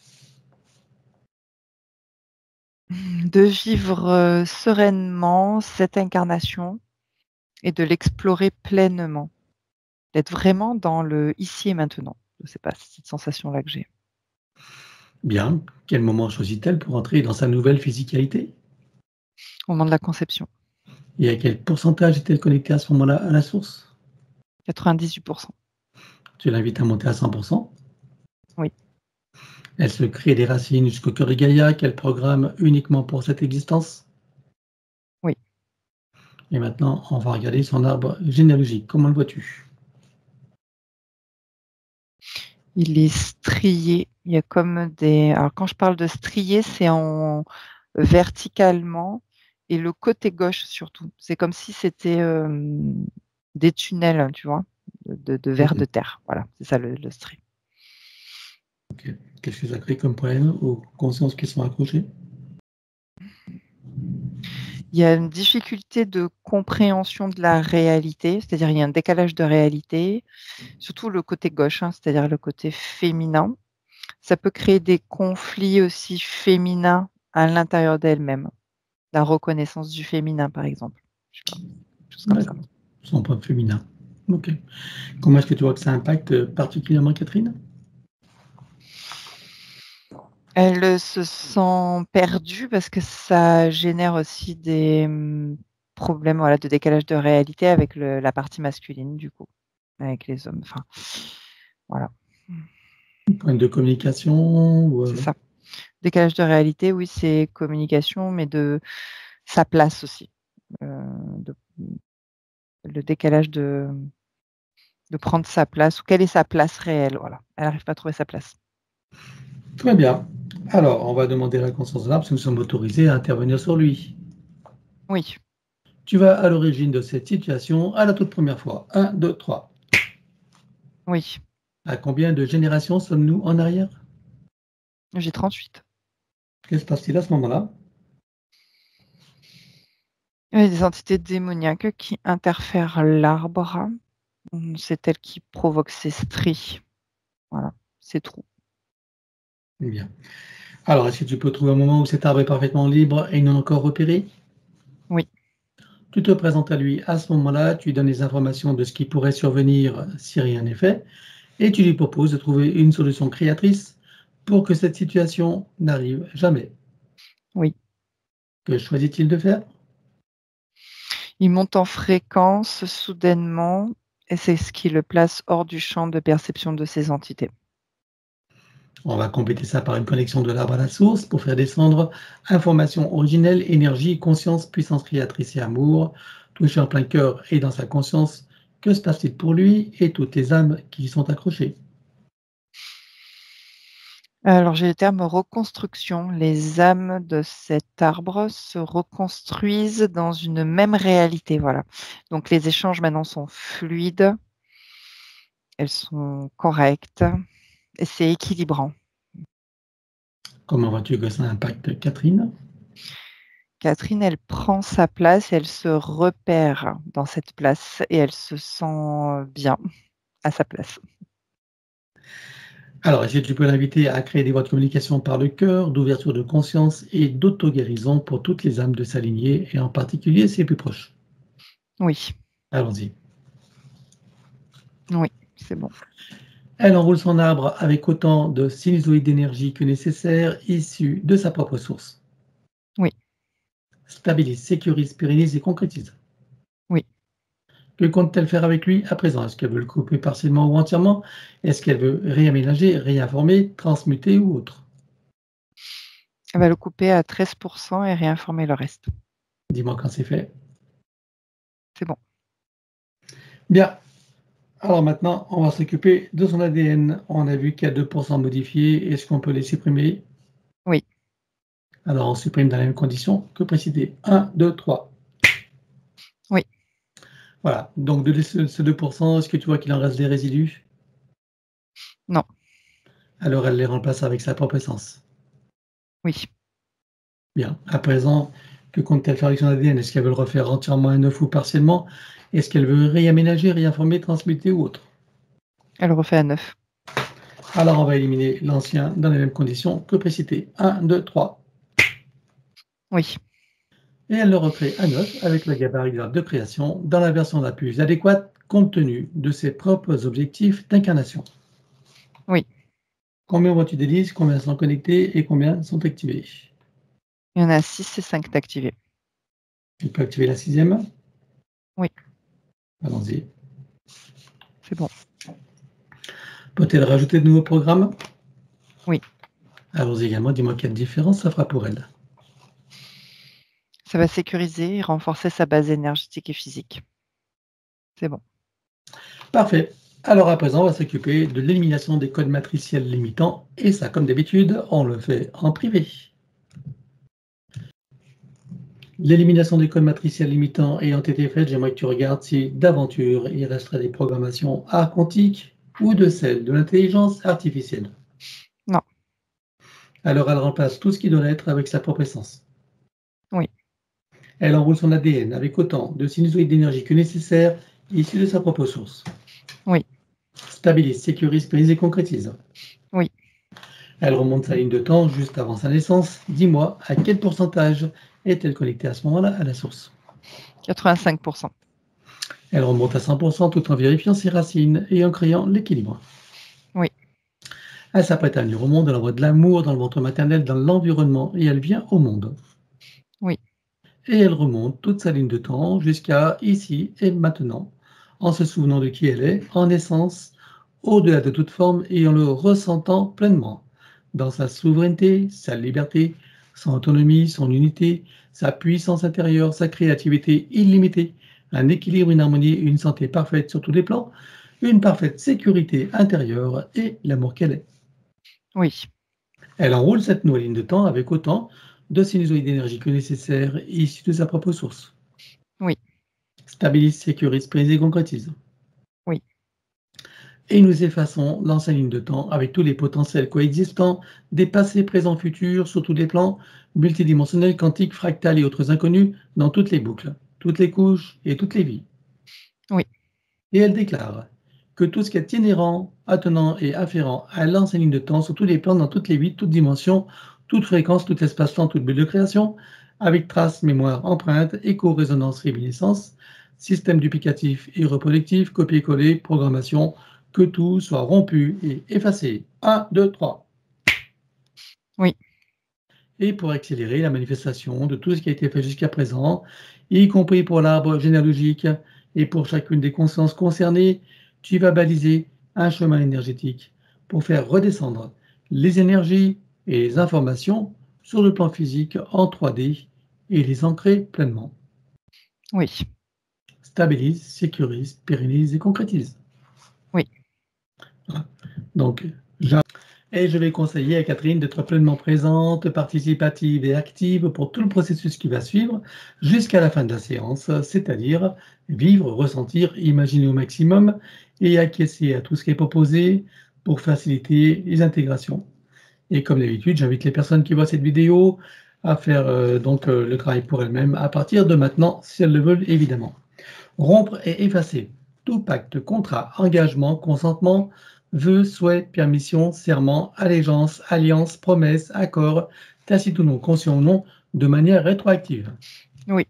De vivre sereinement cette incarnation et de l'explorer pleinement. D'être vraiment dans le ici et maintenant. Je ne sais pas, c'est cette sensation-là que j'ai. Bien, quel moment choisit-elle pour entrer dans sa nouvelle physicalité? Au moment de la conception, Et à quel pourcentage est-elle connectée à ce moment-là à la source? 98%. Tu l'invites à monter à 100%. Oui. Elle se crée des racines jusqu'au cœur de Gaïa qu'elle programme uniquement pour cette existence. Oui. Et maintenant, on va regarder son arbre généalogique. Comment le vois-tu? Il est strié. Il y a comme des. Alors, quand je parle de strié, c'est en verticalement et le côté gauche surtout. C'est comme si c'était des tunnels, tu vois, de vers de terre. Voilà, c'est ça le stri. Ok. Qu'est-ce que ça crée comme problème aux consciences qui sont accrochées? Il y a une difficulté de compréhension de la réalité, c'est-à-dire il y a un décalage de réalité, surtout le côté gauche, hein, c'est-à-dire le côté féminin. Ça peut créer des conflits aussi féminins à l'intérieur d'elle-même. La reconnaissance du féminin, par exemple. Je sais pas, des choses comme ça. D'accord. Son point féminin. Ok. Comment est-ce que tu vois que ça impacte particulièrement Catherine? Elle se sent perdue parce que ça génère aussi des problèmes, voilà, de décalage de réalité avec la partie masculine, du coup, avec les hommes. Enfin, voilà, Point de communication ou, c'est ça. Décalage de réalité, oui, c'est communication, mais de sa place aussi. De le décalage de prendre sa place ou quelle est sa place réelle, voilà. Elle n'arrive pas à trouver sa place. Très bien. Alors, on va demander la conscience de l'arbre si nous sommes autorisés à intervenir sur lui. Oui, Tu vas à l'origine de cette situation à la toute première fois. 1, 2, 3. oui, À combien de générations sommes-nous en arrière? j'ai 38. Qu'est-ce qui se passe-t-il à ce moment-là? Il y a des entités démoniaques qui interfèrent l'arbre. C'est elle qui provoque ces stries. Voilà, ces trous. Bien. Alors, est-ce que tu peux trouver un moment où cet arbre est parfaitement libre et non encore repéré? Oui, Tu te présentes à lui à ce moment-là, tu lui donnes les informations de ce qui pourrait survenir si rien n'est fait, et tu lui proposes de trouver une solution créatrice pour que cette situation n'arrive jamais. oui. Que choisit-il de faire? Il monte en fréquence soudainement et c'est ce qui le place hors du champ de perception de ces entités. On va compléter ça par une connexion de l'arbre à la source pour faire descendre information originelle, énergie, conscience, puissance créatrice et amour, touché en plein cœur et dans sa conscience. Que se passe-t-il pour lui et toutes les âmes qui y sont accrochées? Alors j'ai le terme reconstruction. Les âmes de cet arbre se reconstruisent dans une même réalité, voilà. Donc les échanges maintenant sont fluides, elles sont correctes et c'est équilibrant. Comment vois-tu que ça impacte Catherine? Catherine, elle prend sa place et elle se repère dans cette place et elle se sent bien à sa place. Alors, est-ce que tu peux l'inviter à créer des voies de communication par le cœur, d'ouverture de conscience et d'auto-guérison pour toutes les âmes de sa lignée, et en particulier ses plus proches? Oui, Allons-y. oui, c'est bon. Elle enroule son arbre avec autant de sinusoïdes d'énergie que nécessaire, issus de sa propre source. Oui. Stabilise, sécurise, pérennise et concrétise. Oui. Que compte-t-elle faire avec lui à présent? Est-ce qu'elle veut le couper partiellement ou entièrement? Est-ce qu'elle veut réaménager, réinformer, transmuter ou autre? Elle va le couper à 13% et réinformer le reste. Dis-moi quand c'est fait. C'est bon. Bien. Alors maintenant, on va s'occuper de son ADN. On a vu qu'il y a 2% modifiés. Est-ce qu'on peut les supprimer? Oui. Alors on supprime dans la même condition que précédé. 1, 2, 3. Oui. Voilà. Donc de ce 2%, est-ce que tu vois qu'il en reste des résidus? Non. Alors elle les remplace avec sa propre essence. Oui. Bien. À présent, que compte-t-elle faire avec son ADN? Est-ce qu'elle veut le refaire entièrement à neuf ou partiellement? Est-ce qu'elle veut réaménager, réinformer, transmuter ou autre? Elle refait à 9. Alors on va éliminer l'ancien dans les mêmes conditions que précédé. 1, 2, 3. Oui. Et elle le recrée à neuf avec le gabarit de création dans la version la plus adéquate compte tenu de ses propres objectifs d'incarnation. Oui. Combien vois-tu d'hélices? Combien sont connectés et combien sont activés? Il y en a 6 et 5 d'activés. Tu peux activer la 6e? Oui. Allons-y. C'est bon. Peut-elle rajouter de nouveaux programmes? Oui. Allons-y également, dis-moi quelle différence ça fera pour elle. Ça va sécuriser et renforcer sa base énergétique et physique. C'est bon. Parfait. Alors à présent, on va s'occuper de l'élimination des codes matriciels limitants. Et ça, comme d'habitude, on le fait en privé. L'élimination des codes matriciels limitants ayant été faite, j'aimerais que tu regardes si d'aventure il resterait des programmations quantiques ou de celles de l'intelligence artificielle. Non. Alors elle remplace tout ce qui doit l'être avec sa propre essence. Oui. Elle enroule son ADN avec autant de sinusoïdes d'énergie que nécessaire, issus de sa propre source. Oui. Stabilise, sécurise, pérennise et concrétise. Oui. Elle remonte sa ligne de temps juste avant sa naissance. Dis-moi, à quel pourcentage est-elle connectée à ce moment-là à la source? 85%. Elle remonte à 100% tout en vérifiant ses racines et en créant l'équilibre. Oui. Elle s'apprête à venir au monde, elle envoie de l'amour dans le ventre maternel, dans l'environnement, et elle vient au monde. Oui. Et elle remonte toute sa ligne de temps jusqu'à ici et maintenant, en se souvenant de qui elle est, en essence, au-delà de toute forme et en le ressentant pleinement, dans sa souveraineté, sa liberté, son autonomie, son unité, sa puissance intérieure, sa créativité illimitée, un équilibre, une harmonie, une santé parfaite sur tous les plans, une parfaite sécurité intérieure et l'amour qu'elle est. Oui. Elle enroule cette nouvelle ligne de temps avec autant de sinusoïdes d'énergie que nécessaire issus de sa propre source. Oui. Stabilise, sécurise, pérennise et concrétise. Oui. Et nous effaçons l'ancienne ligne de temps avec tous les potentiels coexistants des passés, présents, futurs, sur tous les plans, multidimensionnels, quantiques, fractales et autres inconnus, dans toutes les boucles, toutes les couches et toutes les vies. Oui. Et elle déclare que tout ce qui est inhérent, attenant et afférent à l'ancienne ligne de temps sur tous les plans, dans toutes les vies, toutes dimensions, toute fréquence, tout espace-temps, toute bulle de création, avec traces, mémoire, empreinte, écho, résonance, réminiscence, système duplicatif et reproductif, copier-coller, programmation, que tout soit rompu et effacé. 1, 2, 3. Oui. Et pour accélérer la manifestation de tout ce qui a été fait jusqu'à présent, y compris pour l'arbre généalogique et pour chacune des consciences concernées, tu vas baliser un chemin énergétique pour faire redescendre les énergies et les informations sur le plan physique en 3D et les ancrer pleinement. Oui. Stabilise, sécurise, pérennise et concrétise. Oui. Voilà. Donc, et je vais conseiller à Catherine d'être pleinement présente, participative et active pour tout le processus qui va suivre jusqu'à la fin de la séance, c'est-à-dire vivre, ressentir, imaginer au maximum et acquiescer à tout ce qui est proposé pour faciliter les intégrations. Et comme d'habitude, j'invite les personnes qui voient cette vidéo à faire le travail pour elles-mêmes à partir de maintenant, si elles le veulent évidemment. Rompre et effacer tout pacte, contrat, engagement, consentement, vœu, souhait, permission, serment, allégeance, alliance, promesse, accord, tacite ou non, conscient ou non, de manière rétroactive. Oui.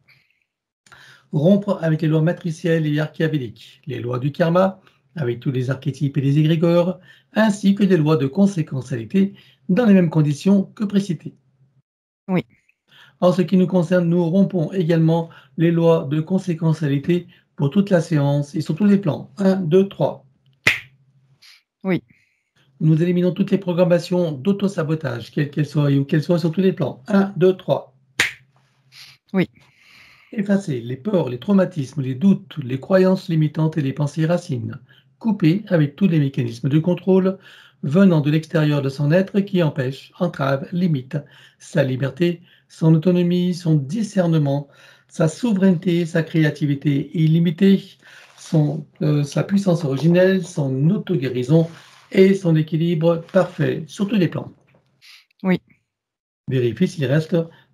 Rompre avec les lois matricielles et archéavéliques, les lois du karma, avec tous les archétypes et les égrégores, ainsi que des lois de conséquentialité dans les mêmes conditions que précitées. Oui. En ce qui nous concerne, nous rompons également les lois de conséquentialité pour toute la séance et sur tous les plans. 1, 2, 3. Oui. Nous éliminons toutes les programmations d'auto-sabotage, quelles qu'elles soient, ou qu'elles soient sur tous les plans. 1, 2, 3. Oui. Effacer les peurs, les traumatismes, les doutes, les croyances limitantes et les pensées racines. Couper avec tous les mécanismes de contrôle venant de l'extérieur de son être qui empêchent, entravent, limitent sa liberté, son autonomie, son discernement, sa souveraineté, sa créativité illimitée, sa puissance originelle, son auto-guérison et son équilibre parfait sur tous les plans. Oui. Vérifie s'il reste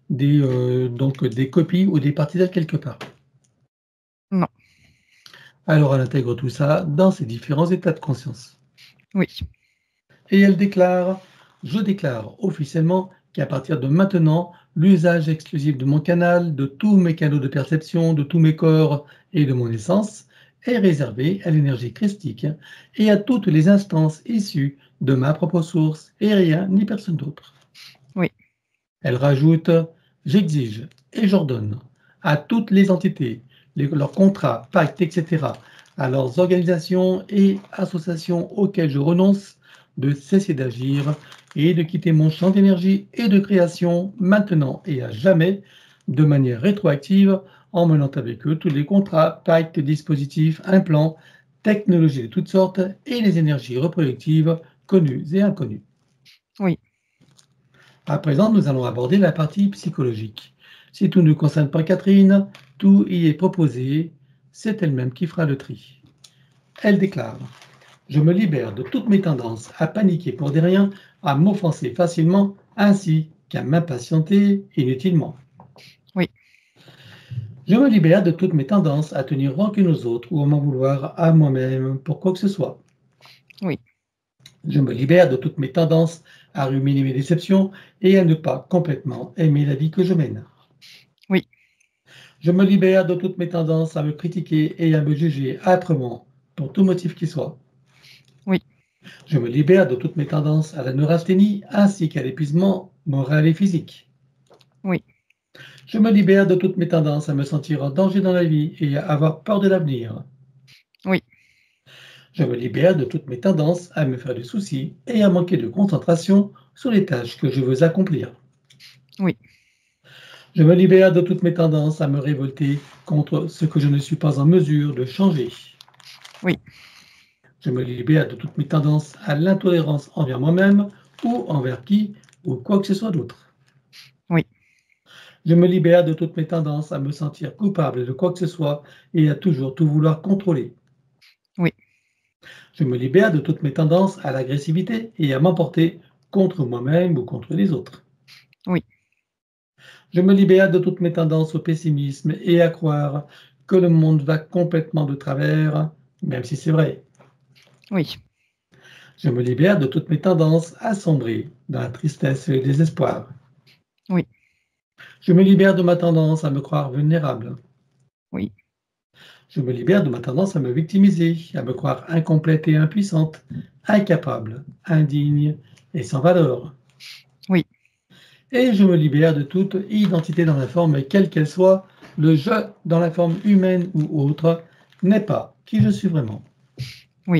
des copies ou des parties d'elle quelque part. Non. Alors elle intègre tout ça dans ses différents états de conscience. Oui. Et elle déclare, je déclare officiellement qu'à partir de maintenant, l'usage exclusif de mon canal, de tous mes canaux de perception, de tous mes corps et de mon essence est réservé à l'énergie christique et à toutes les instances issues de ma propre source et rien ni personne d'autre. Oui. Elle rajoute, j'exige et j'ordonne à toutes les entités, leurs contrats, pactes, etc., à leurs organisations et associations auxquelles je renonce, de cesser d'agir et de quitter mon champ d'énergie et de création maintenant et à jamais, de manière rétroactive, en menant avec eux tous les contrats, pactes, dispositifs, implants, technologies de toutes sortes et les énergies reproductives connues et inconnues. Oui. À présent, nous allons aborder la partie psychologique. Si tout ne concerne pas Catherine, tout y est proposé, c'est elle-même qui fera le tri. Elle déclare « Je me libère de toutes mes tendances à paniquer pour des riens, à m'offenser facilement, ainsi qu'à m'impatienter inutilement. Oui. Je me libère de toutes mes tendances à tenir rancune aux autres ou à m'en vouloir à moi-même pour quoi que ce soit. Oui. Je me libère de toutes mes tendances à ruminer mes déceptions et à ne pas complètement aimer la vie que je mène. Oui. Je me libère de toutes mes tendances à me critiquer et à me juger âprement pour tout motif qu'il soit. Oui. Je me libère de toutes mes tendances à la neurasthénie ainsi qu'à l'épuisement moral et physique. Oui. Je me libère de toutes mes tendances à me sentir en danger dans la vie et à avoir peur de l'avenir. Oui. Je me libère de toutes mes tendances à me faire des soucis et à manquer de concentration sur les tâches que je veux accomplir. Oui. Je me libère de toutes mes tendances à me révolter contre ce que je ne suis pas en mesure de changer. Oui. Je me libère de toutes mes tendances à l'intolérance envers moi-même ou envers qui ou quoi que ce soit d'autre. Oui. Je me libère de toutes mes tendances à me sentir coupable de quoi que ce soit et à toujours tout vouloir contrôler. Oui. Je me libère de toutes mes tendances à l'agressivité et à m'emporter contre moi-même ou contre les autres. Oui. Je me libère de toutes mes tendances au pessimisme et à croire que le monde va complètement de travers, même si c'est vrai. Oui. Je me libère de toutes mes tendances à sombrer dans la tristesse et le désespoir. Oui. Je me libère de ma tendance à me croire vulnérable. Oui. Je me libère de ma tendance à me victimiser, à me croire incomplète et impuissante, incapable, indigne et sans valeur. Oui. Et je me libère de toute identité dans la forme, quelle qu'elle soit. Le je dans la forme humaine ou autre n'est pas qui je suis vraiment. Oui.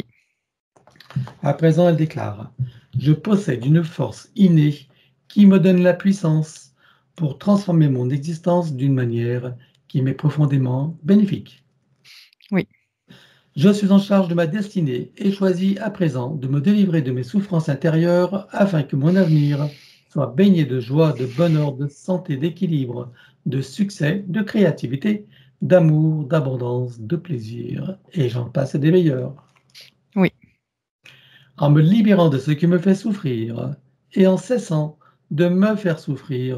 À présent, elle déclare « Je possède une force innée qui me donne la puissance pour transformer mon existence d'une manière qui m'est profondément bénéfique. Oui. Je suis en charge de ma destinée et choisis à présent de me délivrer de mes souffrances intérieures afin que mon avenir soit baigné de joie, de bonheur, de santé, d'équilibre, de succès, de créativité, d'amour, d'abondance, de plaisir, et j'en passe des meilleurs. Oui. En me libérant de ce qui me fait souffrir et en cessant de me faire souffrir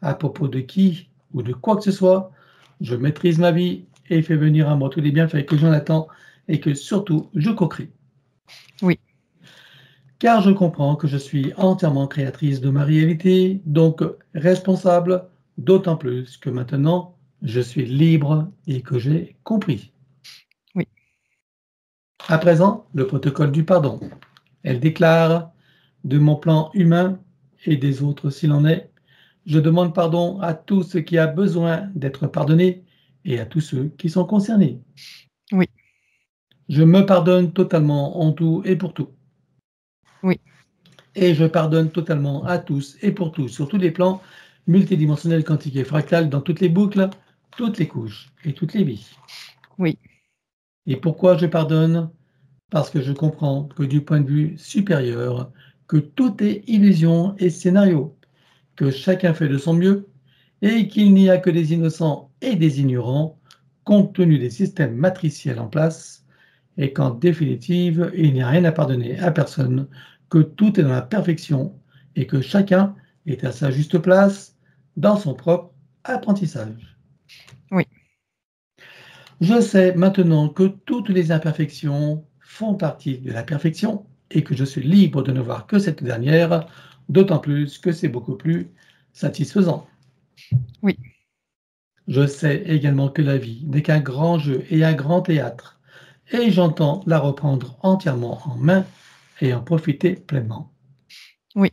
à propos de qui ou de quoi que ce soit. Je maîtrise ma vie et fais venir à moi tous les bienfaits que j'en attends et que surtout je co-crée. Oui. Car je comprends que je suis entièrement créatrice de ma réalité, donc responsable, d'autant plus que maintenant je suis libre et que j'ai compris. Oui. À présent, le protocole du pardon. Elle déclare, de mon plan humain et des autres s'il en est, je demande pardon à tout ce qui a besoin d'être pardonné et à tous ceux qui sont concernés. Oui. Je me pardonne totalement en tout et pour tout. Oui. Et je pardonne totalement à tous et pour tous, sur tous les plans multidimensionnels, quantiques et fractales, dans toutes les boucles, toutes les couches et toutes les vies. Oui. Et pourquoi je pardonne? Parce que je comprends que du point de vue supérieur, que tout est illusion et scénario, que chacun fait de son mieux et qu'il n'y a que des innocents et des ignorants compte tenu des systèmes matriciels en place et qu'en définitive, il n'y a rien à pardonner à personne, que tout est dans la perfection et que chacun est à sa juste place dans son propre apprentissage. Oui. Je sais maintenant que toutes les imperfections font partie de la perfection et que je suis libre de ne voir que cette dernière, d'autant plus que c'est beaucoup plus satisfaisant. Oui. Je sais également que la vie n'est qu'un grand jeu et un grand théâtre, et j'entends la reprendre entièrement en main et en profiter pleinement. Oui.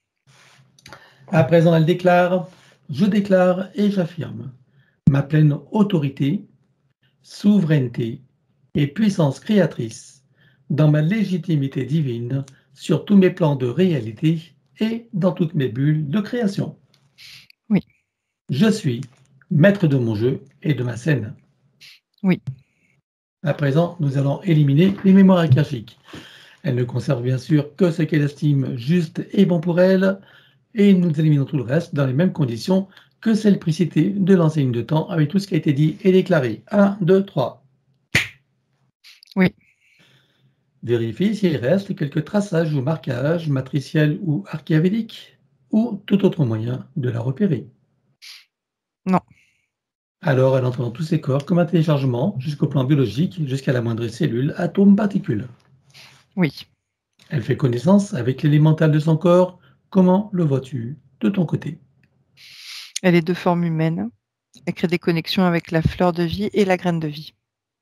À présent, elle déclare, je déclare et j'affirme ma pleine autorité, souveraineté et puissance créatrice dans ma légitimité divine sur tous mes plans de réalité et dans toutes mes bulles de création. Oui. Je suis maître de mon jeu et de ma scène. Oui. À présent, nous allons éliminer les mémoires akashiques. Elle ne conserve bien sûr que ce qu'elle estime juste et bon pour elle, et nous éliminons tout le reste dans les mêmes conditions que celles précitées de l'enseigne de temps avec tout ce qui a été dit et déclaré. 1, 2, 3. Oui. Vérifie s'il reste quelques traçages ou marquages matriciels ou archéavédiques, ou tout autre moyen de la repérer. Non. Alors elle entre dans tous ses corps comme un téléchargement jusqu'au plan biologique, jusqu'à la moindre cellule, atome, particule. Oui. Elle fait connaissance avec l'élémental de son corps. Comment le vois-tu de ton côté? Elle est de forme humaine. Elle crée des connexions avec la fleur de vie et la graine de vie.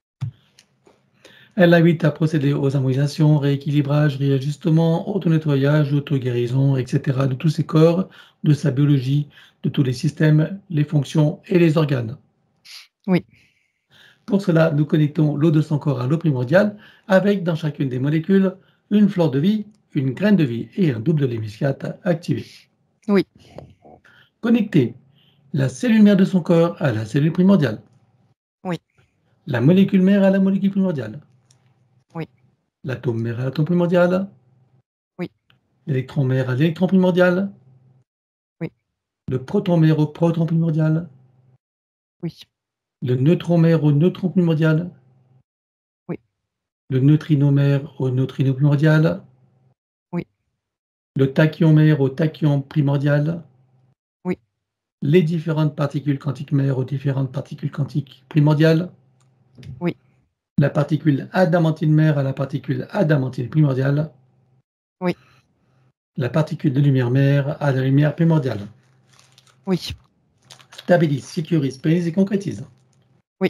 Elle l'invite à procéder aux harmonisations, rééquilibrages, réajustements, auto-nettoyage, auto-guérison, etc. de tous ses corps, de sa biologie, de tous les systèmes, les fonctions et les organes. Oui. Pour cela, nous connectons l'eau de son corps à l'eau primordiale avec, dans chacune des molécules, une fleur de vie, une graine de vie et un double de l'hémiscate activé. Oui. Connecter la cellule mère de son corps à la cellule primordiale. Oui. La molécule mère à la molécule primordiale. Oui. L'atome mère à l'atome primordial. Oui. L'électron mère à l'électron primordial. Oui. Le proton mère au proton primordial. Oui. Le neutron mère au neutron primordial. Oui. Le neutrino mère au neutrino primordial. Oui. Le tachyon mère au tachyon primordial. Oui. Les différentes particules quantiques mères aux différentes particules quantiques primordiales. Oui. La particule adamantine mère à la particule adamantine primordiale. Oui. La particule de lumière mère à la lumière primordiale. Oui. Stabilise, sécurise, pérennise et concrétise. Oui.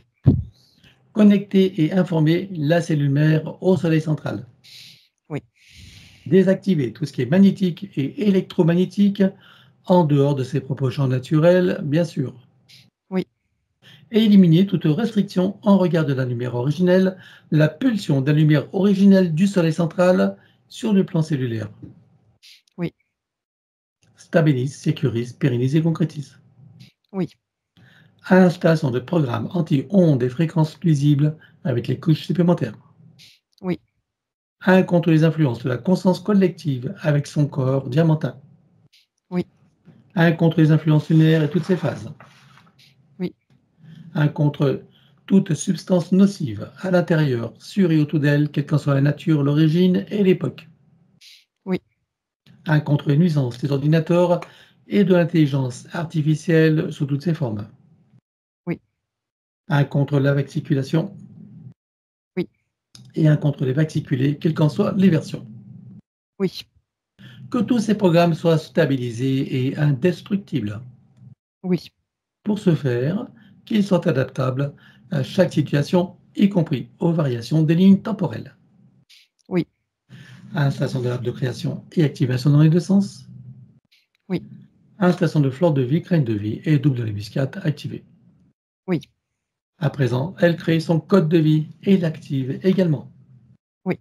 Connecter et informer la cellule mère au soleil central. Oui. Désactiver tout ce qui est magnétique et électromagnétique en dehors de ses propres champs naturels, bien sûr. Oui. Et éliminer toute restriction en regard de la lumière originelle, la pulsion de la lumière originelle du soleil central sur le plan cellulaire. Oui. Stabilise, sécurise, pérennise et concrétise. Oui. Installation de programmes anti-ondes et fréquences nuisibles avec les couches supplémentaires. Oui. 1 contre les influences de la conscience collective avec son corps diamantin. Oui. 1 contre les influences lunaires et toutes ses phases. Oui. 1 contre toute substance nocive à l'intérieur, sur et autour d'elle, quelle qu'en soit la nature, l'origine et l'époque. Oui. 1 contre les nuisances des ordinateurs et de l'intelligence artificielle sous toutes ses formes. Oui. Un contre la vaxiculation. Oui. Et un contre les vaxiculés, quelles qu'en soient les versions. Oui. Que tous ces programmes soient stabilisés et indestructibles. Oui. Pour ce faire, qu'ils soient adaptables à chaque situation, y compris aux variations des lignes temporelles. Oui. Installation de l'arbre de création et activation dans les deux sens. Oui. Installation de flore de vie, graine de vie et double de la muscade activée. Oui. À présent, elle crée son code de vie et l'active également. Oui.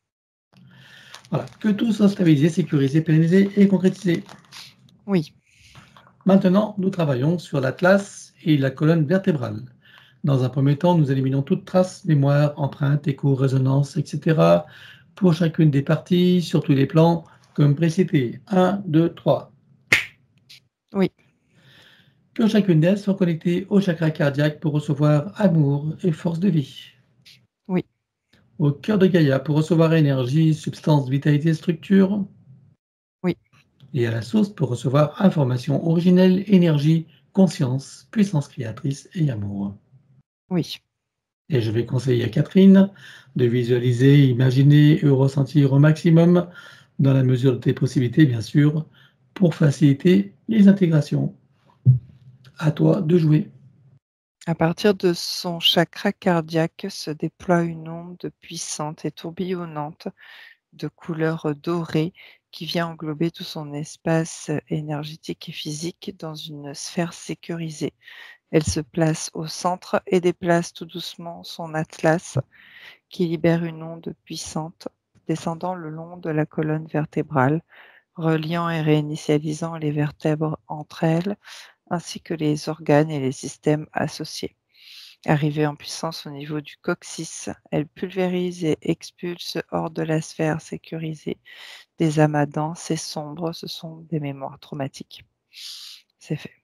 Voilà, que tout soit stabilisé, sécurisé, pérennisé et concrétisé. Oui. Maintenant, nous travaillons sur l'atlas et la colonne vertébrale. Dans un premier temps, nous éliminons toute trace, mémoire, empreinte, écho, résonance, etc. pour chacune des parties, sur tous les plans, comme précité. 1, 2, 3. Oui. Que chacune d'elles soit connectée au chakra cardiaque pour recevoir amour et force de vie. Oui. Au cœur de Gaïa pour recevoir énergie, substance, vitalité, structure. Oui. Et à la source pour recevoir information originelle, énergie, conscience, puissance créatrice et amour. Oui. Et je vais conseiller à Catherine de visualiser, imaginer et ressentir au maximum, dans la mesure de tes possibilités, bien sûr, pour faciliter les intégrations. À toi de jouer. À partir de son chakra cardiaque se déploie une onde puissante et tourbillonnante de couleur dorée qui vient englober tout son espace énergétique et physique dans une sphère sécurisée. Elle se place au centre et déplace tout doucement son atlas qui libère une onde puissante descendant le long de la colonne vertébrale, reliant et réinitialisant les vertèbres entre elles, ainsi que les organes et les systèmes associés. Arrivée en puissance au niveau du coccyx, elle pulvérise et expulse hors de la sphère sécurisée des amas denses et sombres, ce sont des mémoires traumatiques. C'est fait.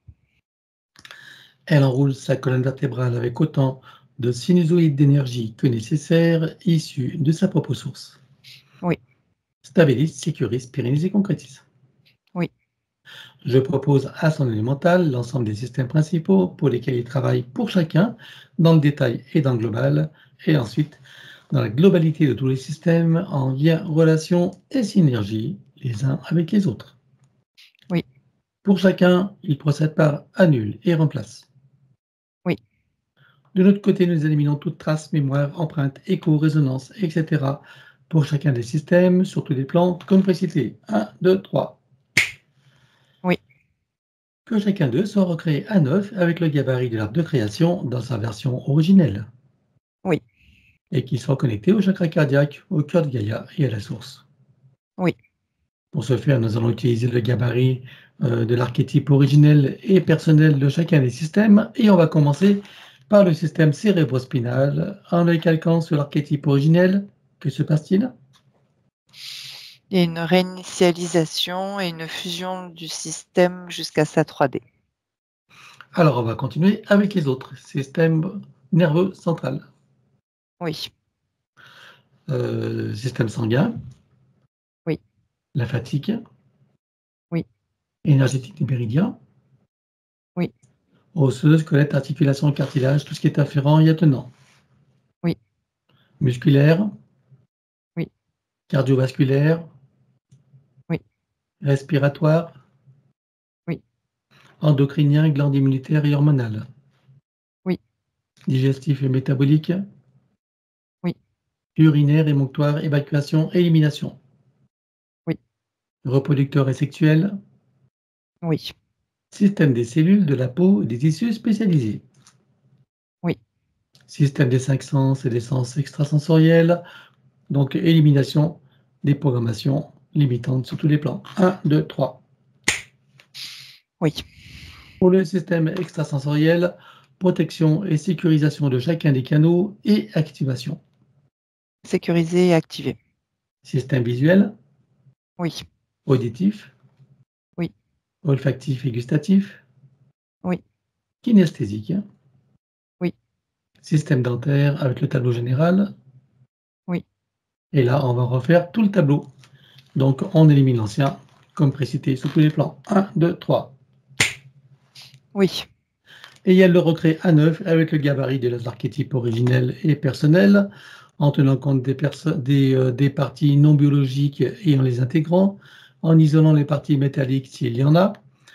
Elle enroule sa colonne vertébrale avec autant de sinusoïdes d'énergie que nécessaire, issus de sa propre source. Oui. Stabilise, sécurise, pérennise et concrétise. Oui. Je propose à son élémental l'ensemble des systèmes principaux pour lesquels il travaille pour chacun, dans le détail et dans le global, et ensuite dans la globalité de tous les systèmes, en lien, relation et synergie, les uns avec les autres. Oui. Pour chacun, il procède par annule et remplace. Oui. De notre côté, nous éliminons toute trace, mémoire, empreinte, écho, résonance, etc. pour chacun des systèmes, sur tous les plans, comme précité. 1, 2, 3. Oui. Que chacun d'eux soit recréé à neuf avec le gabarit de l'arbre de création dans sa version originelle. Oui. Et qu'il soit connecté au chakra cardiaque, au cœur de Gaïa et à la source. Oui. Pour ce faire, nous allons utiliser le gabarit de l'archétype originel et personnel de chacun des systèmes, et on va commencer par le système cérébrospinal en le calquant sur l'archétype originel. Que se passe-t-il? Il y a une réinitialisation et une fusion du système jusqu'à sa 3D. Alors, on va continuer avec les autres systèmes nerveux central. Oui. Système sanguin. Oui. Lymphatique. Oui. Énergétique des méridiens. Oui. Osseuse, squelette, articulation, cartilage, tout ce qui est afférent et attenant. Oui. Musculaire. Oui. Cardiovasculaire. Oui. Respiratoire. Oui. Endocrinien, glande immunitaire et hormonale. Oui. Digestif et métabolique. Oui. Urinaire, émonctoire, évacuation, élimination. Oui. Reproducteur et sexuel. Oui. Système des cellules, de la peau et des tissus spécialisés. Oui. Système des 5 sens et des sens extrasensoriels. Donc, élimination des programmations limitantes sur tous les plans. 1, 2, 3. Oui. Pour le système extrasensoriel, protection et sécurisation de chacun des canaux et activation. Sécurisé et activé. Système visuel. Oui. Auditif. Oui. Olfactif et gustatif. Oui. Kinesthésique. Oui. Système dentaire avec le tableau général. Oui. Et là, on va refaire tout le tableau. Donc, on élimine l'ancien, comme précité sur tous les plans. 1, 2, 3. Oui, Et elle le recrée à neuf avec le gabarit de l'archétype originel et personnel, en tenant compte des parties non biologiques et en les intégrant, en isolant les parties métalliques s'il y en a,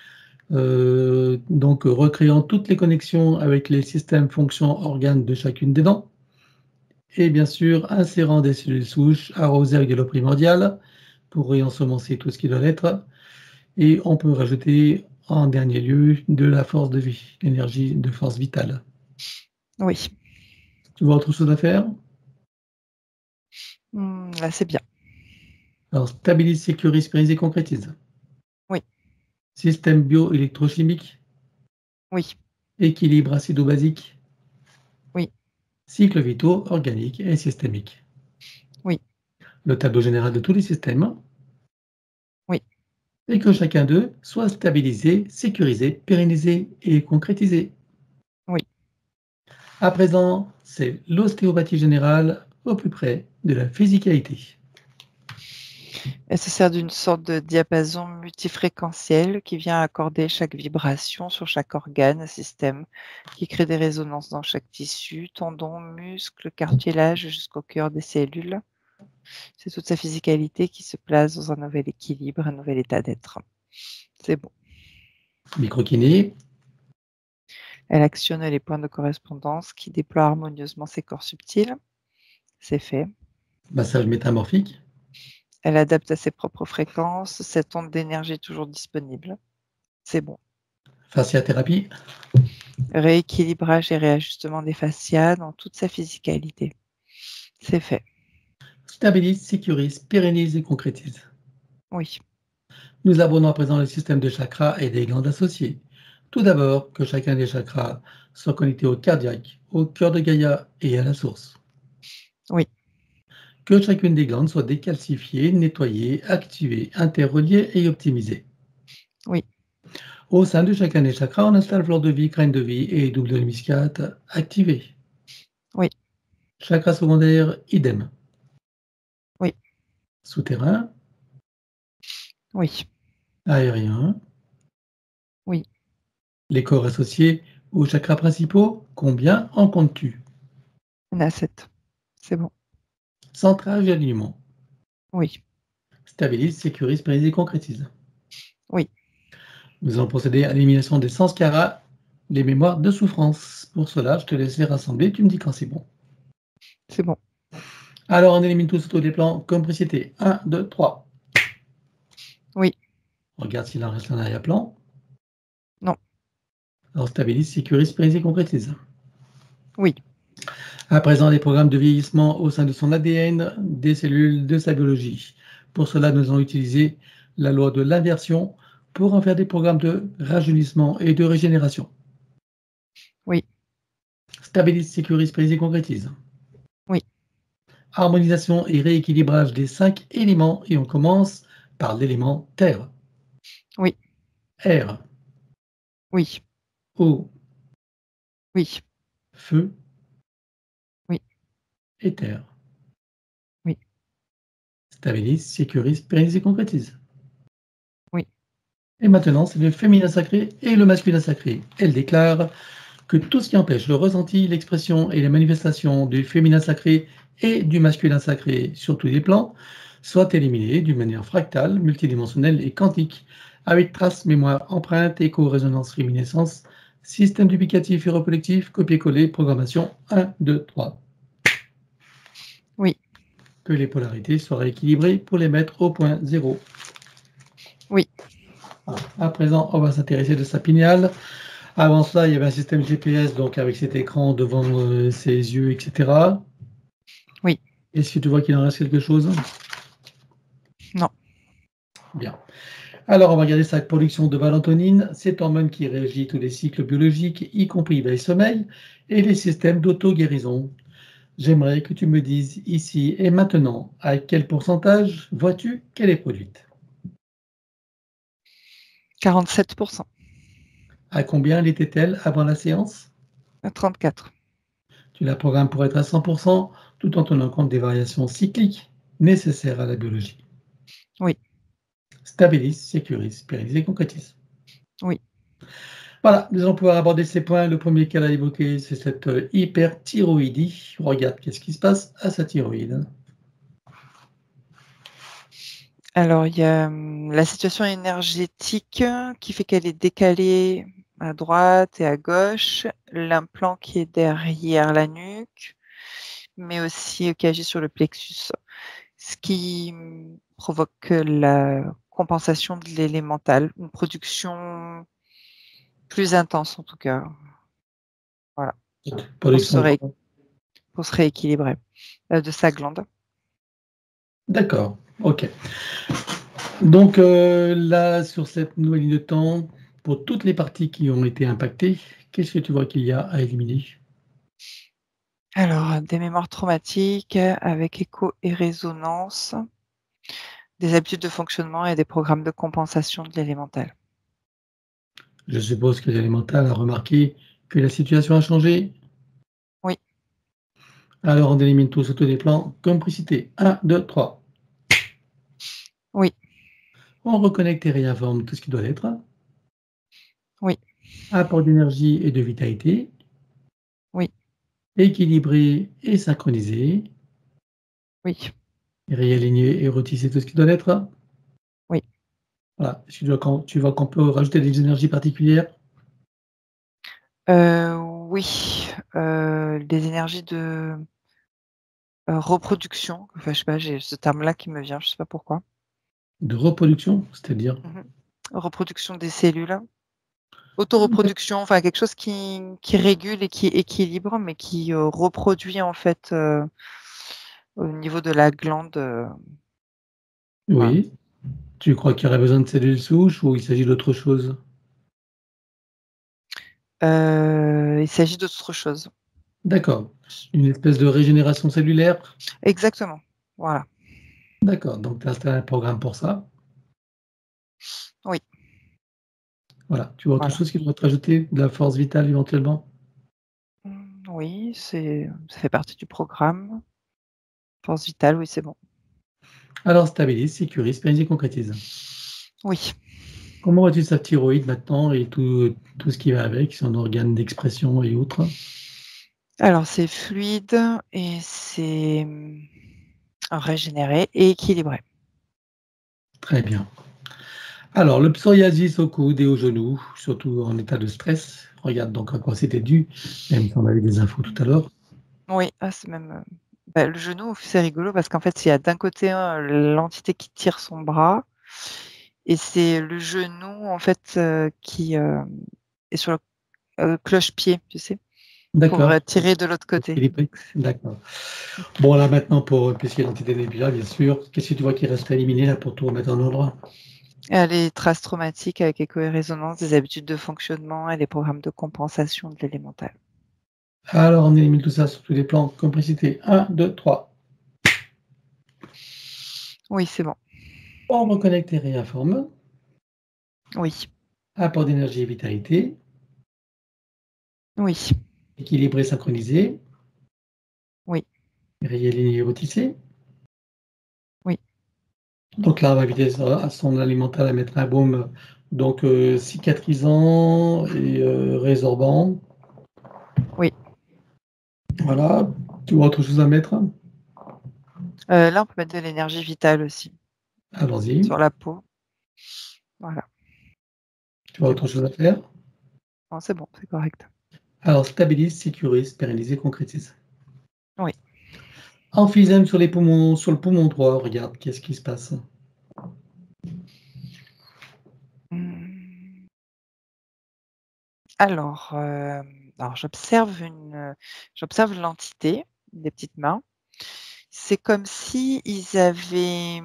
donc recréant toutes les connexions avec les systèmes, fonctions, organes de chacune des dents, et bien sûr insérant des cellules souches arrosées avec de l'eau primordiale pour réensemencer tout ce qui doit l'être. Et on peut rajouter en dernier lieu de la force de vie, l'énergie de force vitale. oui. Tu vois autre chose à faire? Là, c'est bien. Alors, stabilise, sécurise, pérenise et concrétise. Oui, Système bio-électrochimique, oui, équilibre acido-basique, oui, cycle vitaux organique et systémique. oui, Le tableau général de tous les systèmes oui. et que chacun d'eux soit stabilisé, sécurisé, pérennisé et concrétisé. Oui. À présent, c'est l'ostéopathie générale au plus près de la physicalité. Elle se sert d'une sorte de diapason multifréquentiel qui vient accorder chaque vibration sur chaque organe, système, qui crée des résonances dans chaque tissu, tendons, muscles, cartilage jusqu'au cœur des cellules. C'est toute sa physicalité qui se place dans un nouvel équilibre, un nouvel état d'être. C'est bon. Microkiné, Elle actionne les points de correspondance qui déploient harmonieusement ses corps subtils. C'est fait. massage métamorphique, Elle adapte à ses propres fréquences cette onde d'énergie toujours disponible. C'est bon. fasciathérapie, Rééquilibrage et réajustement des fascias dans toute sa physicalité. C'est fait. stabilise, sécurise, pérennise et concrétise. Oui, Nous abordons à présent le système de chakras et des glandes associées. Tout d'abord, que chacun des chakras soit connecté au cardiaque, au cœur de Gaïa et à la source. oui, Que chacune des glandes soit décalcifiée, nettoyée, activée, interreliée et optimisée. oui, Au sein de chacun des chakras, on installe fleur de vie, graine de vie et double de muscate activée. oui, Chakra secondaire, idem. oui, Souterrain, oui, aérien, oui. les corps associés aux chakras principaux, combien en comptes-tu? On a 7. C'est bon. Centrage et alignement. Oui, Stabilise, sécurise, pérenise et concrétise. oui, Nous allons procéder à l'élimination des sanskaras, les mémoires de souffrance. Pour cela, je te laisse les rassembler, tu me dis quand c'est bon. c'est bon. Alors, on élimine tous les plans comme précité. 1, 2, 3. Oui, Regarde s'il en reste un arrière-plan. non, Alors, stabilise, sécurise, pérenise et concrétise. oui, À présent, les programmes de vieillissement au sein de son ADN, des cellules de sa biologie. Pour cela, nous allons utiliser la loi de l'inversion pour en faire des programmes de rajeunissement et de régénération. oui, Stabilise, sécurise, pérenise et concrétise. oui, Harmonisation et rééquilibrage des 5 éléments et on commence par l'élément terre. oui, Air, oui, eau, oui, feu oui, et terre. oui, Stabilise, sécurise, pérenise et concrétise. oui, Et maintenant, c'est le féminin sacré et le masculin sacré. Elle déclare que tout ce qui empêche le ressenti, l'expression et les manifestations du féminin sacré et du masculin sacré sur tous les plans soit éliminé d'une manière fractale, multidimensionnelle et quantique, avec traces, mémoire, empreinte, écho, résonance, réminiscence, système duplicatif et reproductif, copier-coller, programmation 1, 2, 3. oui, Que les polarités soient rééquilibrées pour les mettre au point zéro. oui, À présent, on va s'intéresser de sa pinéale. Avant cela, il y avait un système GPS, donc avec cet écran devant ses yeux, etc. oui, Est-ce que tu vois qu'il en reste quelque chose? non, Bien. Alors, on va regarder sa production de valentonine, cette hormone qui régit tous les cycles biologiques, y compris veille-sommeil, et les systèmes d'auto-guérison. J'aimerais que tu me dises ici et maintenant à quel pourcentage vois-tu qu'elle est produite? 47%. À combien l'était-elle avant la séance? 34. Tu la programmes pour être à 100% tout en tenant compte des variations cycliques nécessaires à la biologie. Oui, Stabilise, sécurise, pérenise et concrétise. oui, Voilà, nous allons pouvoir aborder ces points. Le premier qu'elle a évoqué, c'est cette hyperthyroïdie. Regarde, qu'est-ce qui se passe à sa thyroïde? Alors, il y a la situation énergétique qui fait qu'elle est décalée à droite et à gauche, l'implant qui est derrière la nuque, mais aussi qui agit sur le plexus, ce qui provoque la compensation de l'élémental, une production plus intense en tout cas, voilà, pour se, Production de ré- quoi? pour se rééquilibrer de sa glande. D'accord, ok. Donc là, sur cette nouvelle ligne de temps, pour toutes les parties qui ont été impactées, qu'est-ce que tu vois qu'il y a à éliminer? Alors, des mémoires traumatiques avec écho et résonance, des habitudes de fonctionnement et des programmes de compensation de l'élémental. Je suppose que l'élémental a remarqué que la situation a changé. Oui, Alors on élimine tout sur tous les plans, comme précité. 1, 2, 3. oui, On reconnecte et réinforme tout ce qui doit l'être. oui, Apport d'énergie et de vitalité. oui, Équilibré et synchronisé. oui, Réaligner et retisser tout ce qui doit l'être. oui. Voilà. Tu vois qu'on peut rajouter des énergies particulières. Oui, des énergies de reproduction. Enfin, je sais pas, j'ai ce terme-là qui me vient, je sais pas pourquoi. De reproduction, c'est-à-dire. Mmh. Reproduction des cellules, autoreproduction, enfin quelque chose qui régule et qui équilibre, mais qui, reproduit en fait, au niveau de la glande, voilà. Oui. Tu crois qu'il y aurait besoin de cellules souches ou il s'agit d'autre chose? Il s'agit d'autre chose. D'accord. Une espèce de régénération cellulaire? Exactement, voilà. D'accord, donc tu as installé un programme pour ça. Oui, Voilà. Tu vois autre voilà. chose qui doit être ajouté? De la force vitale éventuellement? Oui, ça fait partie du programme. Force vitale, oui, c'est bon. Alors stabilise, sécurise, pérennise et concrétise. Oui. Comment vois-tu sa thyroïde maintenant et tout ce qui va avec, son organe d'expression et autres? Alors c'est fluide et c'est, régénéré et équilibré. Très bien. Alors, le psoriasis au coude et au genou, surtout en état de stress. Regarde donc à quoi c'était dû, même si on avait des infos tout à l'heure. Oui, ah c'est même, bah, le genou, c'est rigolo parce qu'en fait, il y a d'un côté, l'entité qui tire son bras et c'est le genou en fait, qui, est sur le, cloche-pied, tu sais? Pour, D'accord, tirer de l'autre côté. équilibré. D'accord. Bon, là maintenant, puisqu'il y a l'entité nébula, bien sûr, qu'est-ce que tu vois qui reste à éliminer là pour tout remettre en ordre? Les traces traumatiques avec écho et résonance, des habitudes de fonctionnement et les programmes de compensation de l'élémental. Alors, on élimine tout ça sur tous les plans. Complicité. 1, 2, 3. Oui, c'est bon. On reconnecte et réinforme. Oui, Apport d'énergie et vitalité. oui, Équilibré, synchronisé. oui, Réaligné et retissé. oui, Donc là, on va inviter à son alimental à mettre un baume donc cicatrisant et résorbant. oui. Voilà. Tu vois autre chose à mettre? Là, on peut mettre de l'énergie vitale aussi Allons-y. sur la peau. Voilà, Tu vois c'est autre bon. chose à faire? Non, c'est bon, c'est correct. Alors, stabilise, sécurise, pérennise et concrétise. Oui. Emphysème sur les poumons, sur le poumon droit. Regarde, qu'est-ce qui se passe? Mmh. Alors, j'observe l'entité, des petites mains. C'est comme si ils avaient,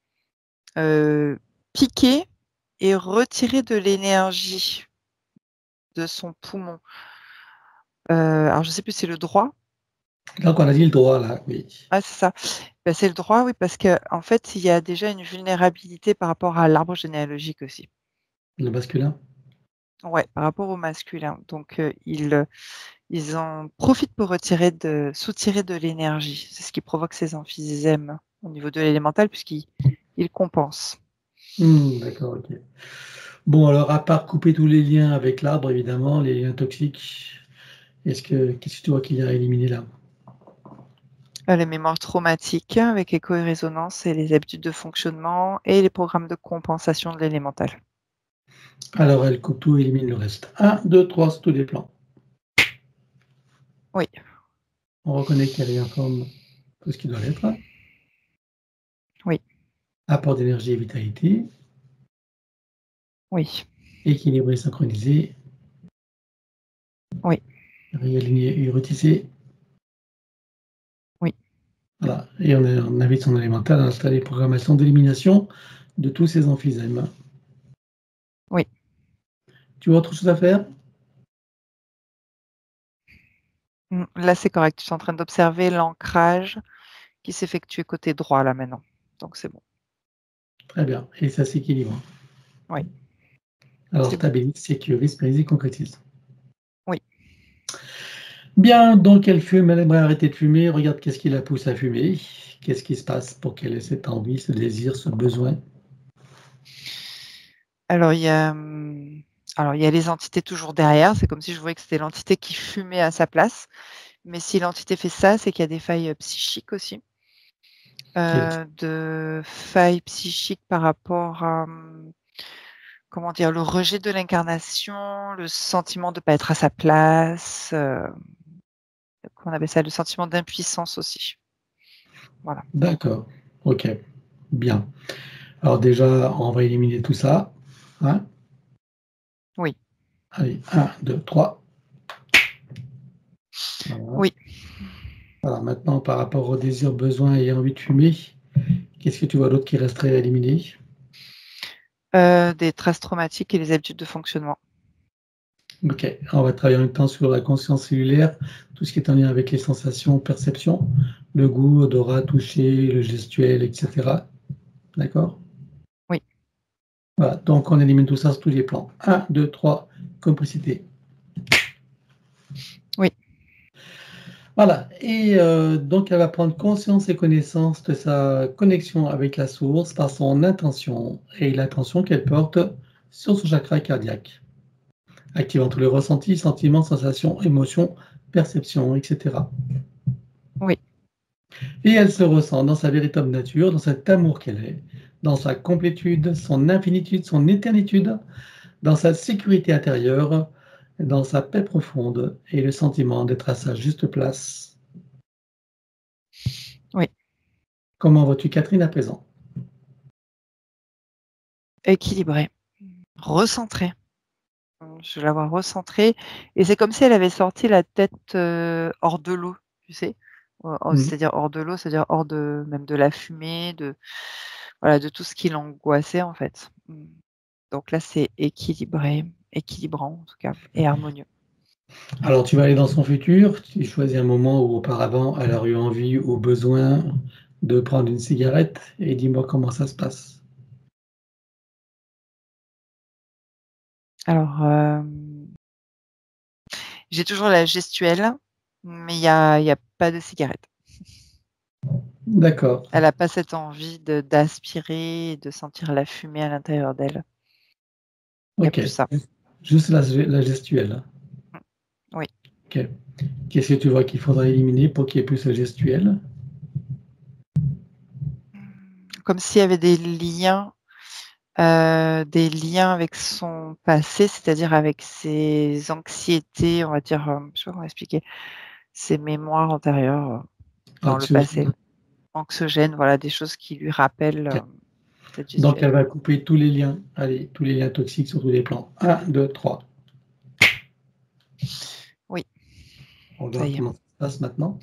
piqué et retiré de l'énergie de son poumon. Alors je sais plus, c'est le droit? Donc, on a dit le droit là, oui. Ah, c'est ça. Bah, c'est le droit, oui, parce qu'en fait, il y a déjà une vulnérabilité par rapport à l'arbre généalogique aussi. Le masculin. Ouais, par rapport au masculin. Donc, ils en profitent pour soutirer de l'énergie. C'est ce qui provoque ces emphysèmes au niveau de l'élémental puisqu'ils compensent. D'accord, ok. Bon, alors, à part couper tous les liens avec l'arbre, évidemment, les liens toxiques, qu'est-ce que tu vois qu'il y a à éliminer là? Les mémoires traumatiques avec écho et résonance et les habitudes de fonctionnement et les programmes de compensation de l'élémental. Alors, elle coupe tout, élimine le reste. 1, 2, 3, c'est tous les plans. Oui, On reconnaît qu'elle est informe tout ce qui doit l'être. oui, Apport d'énergie et vitalité, oui, équilibré, synchronisé, oui, réaligné et retissé. oui. Voilà. Et on invite son élémental à installer programmation d'élimination de tous ces emphysèmes. Oui. Tu vois autre chose à faire? Là, c'est correct. Je suis en train d'observer l'ancrage qui s'effectue côté droit là maintenant. Donc c'est bon. Très bien. Et ça s'équilibre. Oui. Alors, C'est bon. stabilise, sécurise, pérenise, concrétise. Oui. Bien, donc elle fume, elle aimerait arrêter de fumer. Regarde qu'est-ce qui la pousse à fumer. Qu'est-ce qui se passe pour qu'elle ait cette envie, ce désir, ce besoin? Alors il y a, les entités toujours derrière. C'est comme si je voyais que c'était l'entité qui fumait à sa place. Mais si l'entité fait ça, c'est qu'il y a des failles psychiques aussi. De failles psychiques par rapport à, comment dire? Le rejet de l'incarnation, le sentiment de pas être à sa place, comment on appelle ça? Le sentiment d'impuissance aussi. Voilà. D'accord. OK. Bien. Alors déjà, on va éliminer tout ça, hein? Oui. Allez, 1, 2, 3. Voilà. Oui. Voilà, maintenant par rapport au désir, besoin et envie de fumer, qu'est-ce que tu vois d'autre qui resterait à éliminer? Des traces traumatiques et les habitudes de fonctionnement. OK. On va travailler en même temps sur la conscience cellulaire, tout ce qui est en lien avec les sensations, perceptions, le goût, odorat, toucher, le gestuel, et cetera. D'accord? Oui. Voilà, donc on élimine tout ça sur tous les plans. 1, 2, 3, complicité. Oui. Voilà, et donc elle va prendre conscience et connaissance de sa connexion avec la source par son intention et l'attention qu'elle porte sur son chakra cardiaque, activant tous les ressentis, sentiments, sensations, émotions, perceptions, etc. Oui. Et elle se ressent dans sa véritable nature, dans cet amour qu'elle est, dans sa complétude, son infinitude, son éternitude, dans sa sécurité intérieure, dans sa paix profonde et le sentiment d'être à sa juste place. Oui. Comment vois-tu Catherine à présent? Équilibrée, recentrée. Je la vois recentrée et c'est comme si elle avait sorti la tête, hors de l'eau, tu sais? Mmh. C'est-à-dire hors de l'eau, c'est-à-dire hors de même de la fumée, voilà, de tout ce qui l'angoissait, en fait. Donc là, c'est équilibré, équilibrant en tout cas et harmonieux. Alors tu vas aller dans son futur, tu choisis un moment où auparavant elle a eu envie ou besoin de prendre une cigarette et dis-moi comment ça se passe. Alors, j'ai toujours la gestuelle, mais il y a pas de cigarette. D'accord, Elle a pas cette envie d'aspirer et de sentir la fumée à l'intérieur d'elle. Il y a OK. plus ça. Juste la gestuelle. Oui. OK. Qu'est-ce que tu vois qu'il faudrait éliminer pour qu'il y ait plus ce gestuel? Comme s'il y avait des liens avec son passé, c'est-à-dire avec ses anxiétés, on va dire, je sais pas comment expliquer, ses mémoires antérieures, dans le passé. Anxiogène. Anxiogènes, voilà, des choses qui lui rappellent, OK. cette Donc gestuelle. elle va couper tous les liens. Allez, tous les liens toxiques sur tous les plans. 1, 2, 3. Oui, On ça verra y est. comment ça se passe maintenant.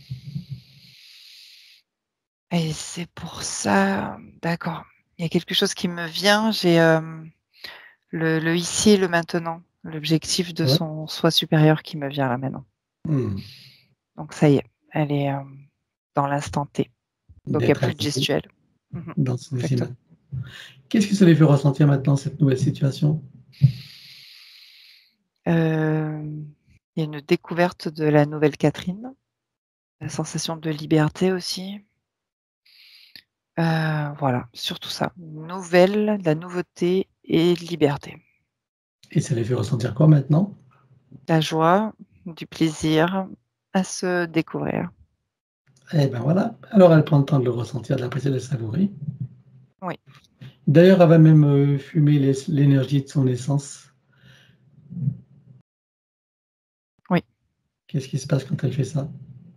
Et c'est pour ça d'accord. Il y a quelque chose qui me vient, j'ai, le ici et le maintenant, l'objectif de Ouais. son soi supérieur qui me vient là maintenant. Mmh. Donc ça y est, elle est, dans l'instant T. Donc il y a D'être plus de aligné gestuelle. Mmh. dans son Exactement. schéma. Qu'est-ce que ça lui fait ressentir maintenant, cette nouvelle situation? Il y a une découverte de la nouvelle Catherine, la sensation de liberté aussi. Voilà, surtout ça. De la nouveauté et de liberté. Et ça les fait ressentir quoi maintenant? La joie, du plaisir à se découvrir. Eh ben voilà. Alors elle prend le temps de le ressentir, de l'apprécier, de le savourer. Oui, D'ailleurs, elle va même fumer l'énergie de son essence. oui. Qu'est-ce qui se passe quand elle fait ça?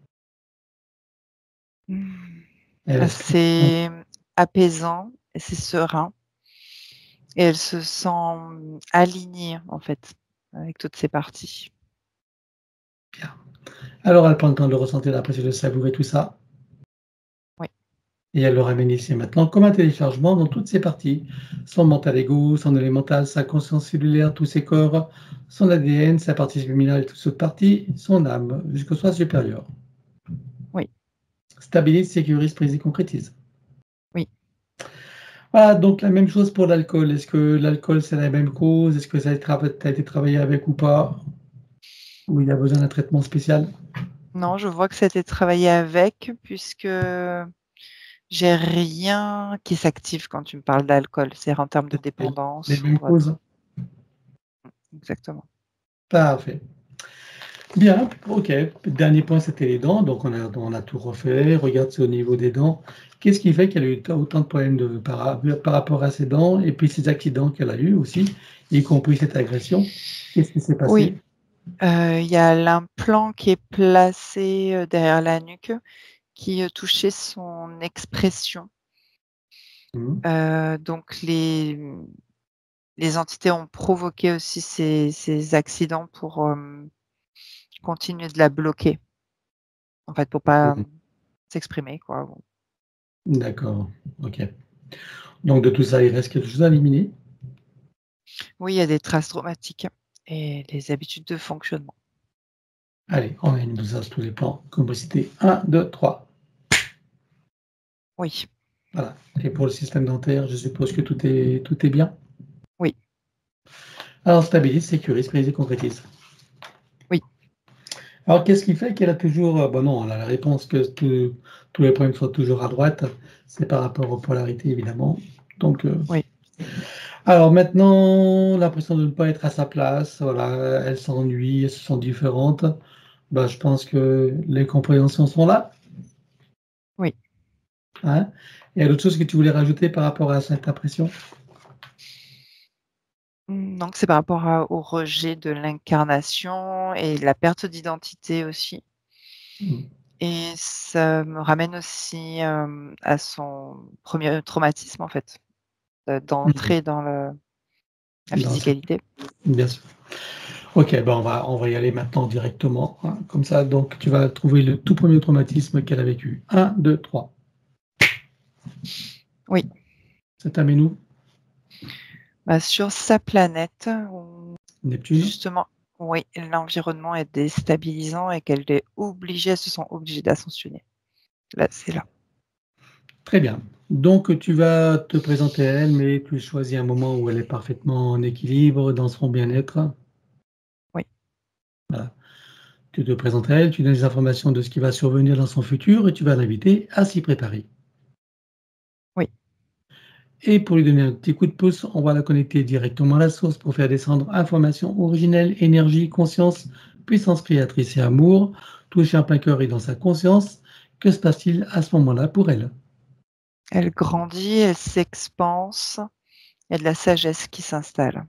Mmh. Elle Ah, aspire. c'est apaisant et c'est serein et elle se sent, alignée, en fait, avec toutes ses parties. Bien. Alors elle prend le temps de le ressentir, d'apprécier, de le savourer, tout ça. Oui, Et elle le ramène ici et maintenant comme un téléchargement dans toutes ses parties. Son mental ego, son élémental, sa conscience cellulaire, tous ses corps, son ADN, sa partie subliminale et toutes ses autres parties, son âme, jusqu'au soi supérieur. oui, Stabilise, sécurise, prise et concrétise. oui. Voilà, donc la même chose pour l'alcool. Est-ce que l'alcool, c'est la même cause? Est-ce que ça a été travaillé avec ou pas? Ou il y a besoin d'un traitement spécial? Non, je vois que ça a été travaillé avec puisque j'ai rien qui s'active quand tu me parles d'alcool. C'est en termes de Les dépendance ou mêmes vraiment. causes? Exactement. Parfait. Bien, OK. Dernier point, c'était les dents. Donc on a tout refait. Regarde, c'est au niveau des dents. Qu'est-ce qui fait qu'elle a eu autant de problèmes par rapport à ses dents et puis ces accidents qu'elle a eus aussi, y compris cette agression? Qu'est-ce qui s'est Oui, passé? il y a l'implant qui est placé, derrière la nuque qui, touchait son expression. Mmh. Donc les entités ont provoqué aussi ces accidents pour, continuer de la bloquer, en fait, pour pas, Mmh. s'exprimer, quoi. D'accord, OK. Donc de tout ça, il reste quelque chose à éliminer? Oui, il y a des traces traumatiques et les habitudes de fonctionnement. Allez, on élimine tout ça sur tous les plans. Complexité 1, 2, 3. Oui, Voilà. Et pour le système dentaire, je suppose que tout est bien? oui, Alors stabilise, sécurise, prise et concrétise. oui. Alors qu'est-ce qui fait qu'elle a toujours, bon non, elle a la réponse que tous les problèmes sont toujours à droite, c'est par rapport aux polarités évidemment. Donc, Oui. alors maintenant, l'impression de ne pas être à sa place, voilà, elle s'ennuie, elles se sent différentes. Bah, je pense que les compréhensions sont là, Oui. hein. Il y a d'autres choses que tu voulais rajouter par rapport à cette impression? Donc c'est par rapport au rejet de l'incarnation et la perte d'identité aussi Mmh. et ça me ramène aussi, à son premier traumatisme, en fait, Mmh. d'entrer dans la Dans cette physicalité. Bien sûr. OK, ben, on va y aller maintenant directement, hein, comme ça, donc tu vas trouver le tout premier traumatisme qu'elle a vécu. 1, 2, 3. Oui, Ça t'amène où? bah, sur sa planète où Neptune? justement oui, l'environnement est déstabilisant et elle se sent obligée d'ascensionner. Là, c'est là. Très bien. Donc tu vas te présenter à elle, mais tu choisis un moment où elle est parfaitement en équilibre, dans son bien-être. Oui, Voilà. Tu te présentes à elle, tu donnes des informations de ce qui va survenir dans son futur et tu vas l'inviter à s'y préparer. oui, Et pour lui donner un petit coup de pouce, on va la connecter directement à la source pour faire descendre information originelle, énergie, conscience, puissance créatrice et amour, touché en plein cœur et dans sa conscience. Que se passe-t-il à ce moment-là pour elle? elle grandit, elle s'expanse, il y a de la sagesse qui s'installe.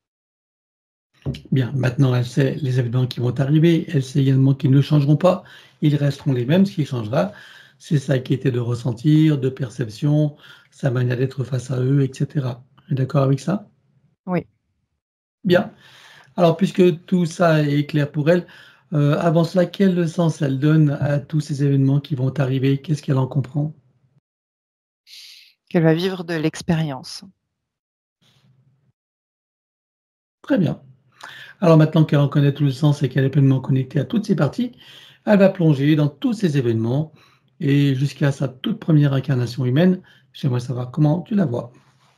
Bien, maintenant elle sait les événements qui vont arriver, elle sait également qu'ils ne changeront pas, ils resteront les mêmes. Ce qui changera, c'est sa qualité de ressentir, de perception, sa manière d'être face à eux, et cetera. Tu es d'accord avec ça? Oui. Bien. Alors puisque tout ça est clair pour elle, avant cela, quel sens elle donne à tous ces événements qui vont arriver? Qu'est-ce qu'elle en comprend? Qu'elle va vivre de l'expérience. Très bien. Alors maintenant qu'elle en connaît tout le sens et qu'elle est pleinement connectée à toutes ces parties, elle va plonger dans tous ces événements et jusqu'à sa toute première incarnation humaine. J'aimerais savoir comment tu la vois.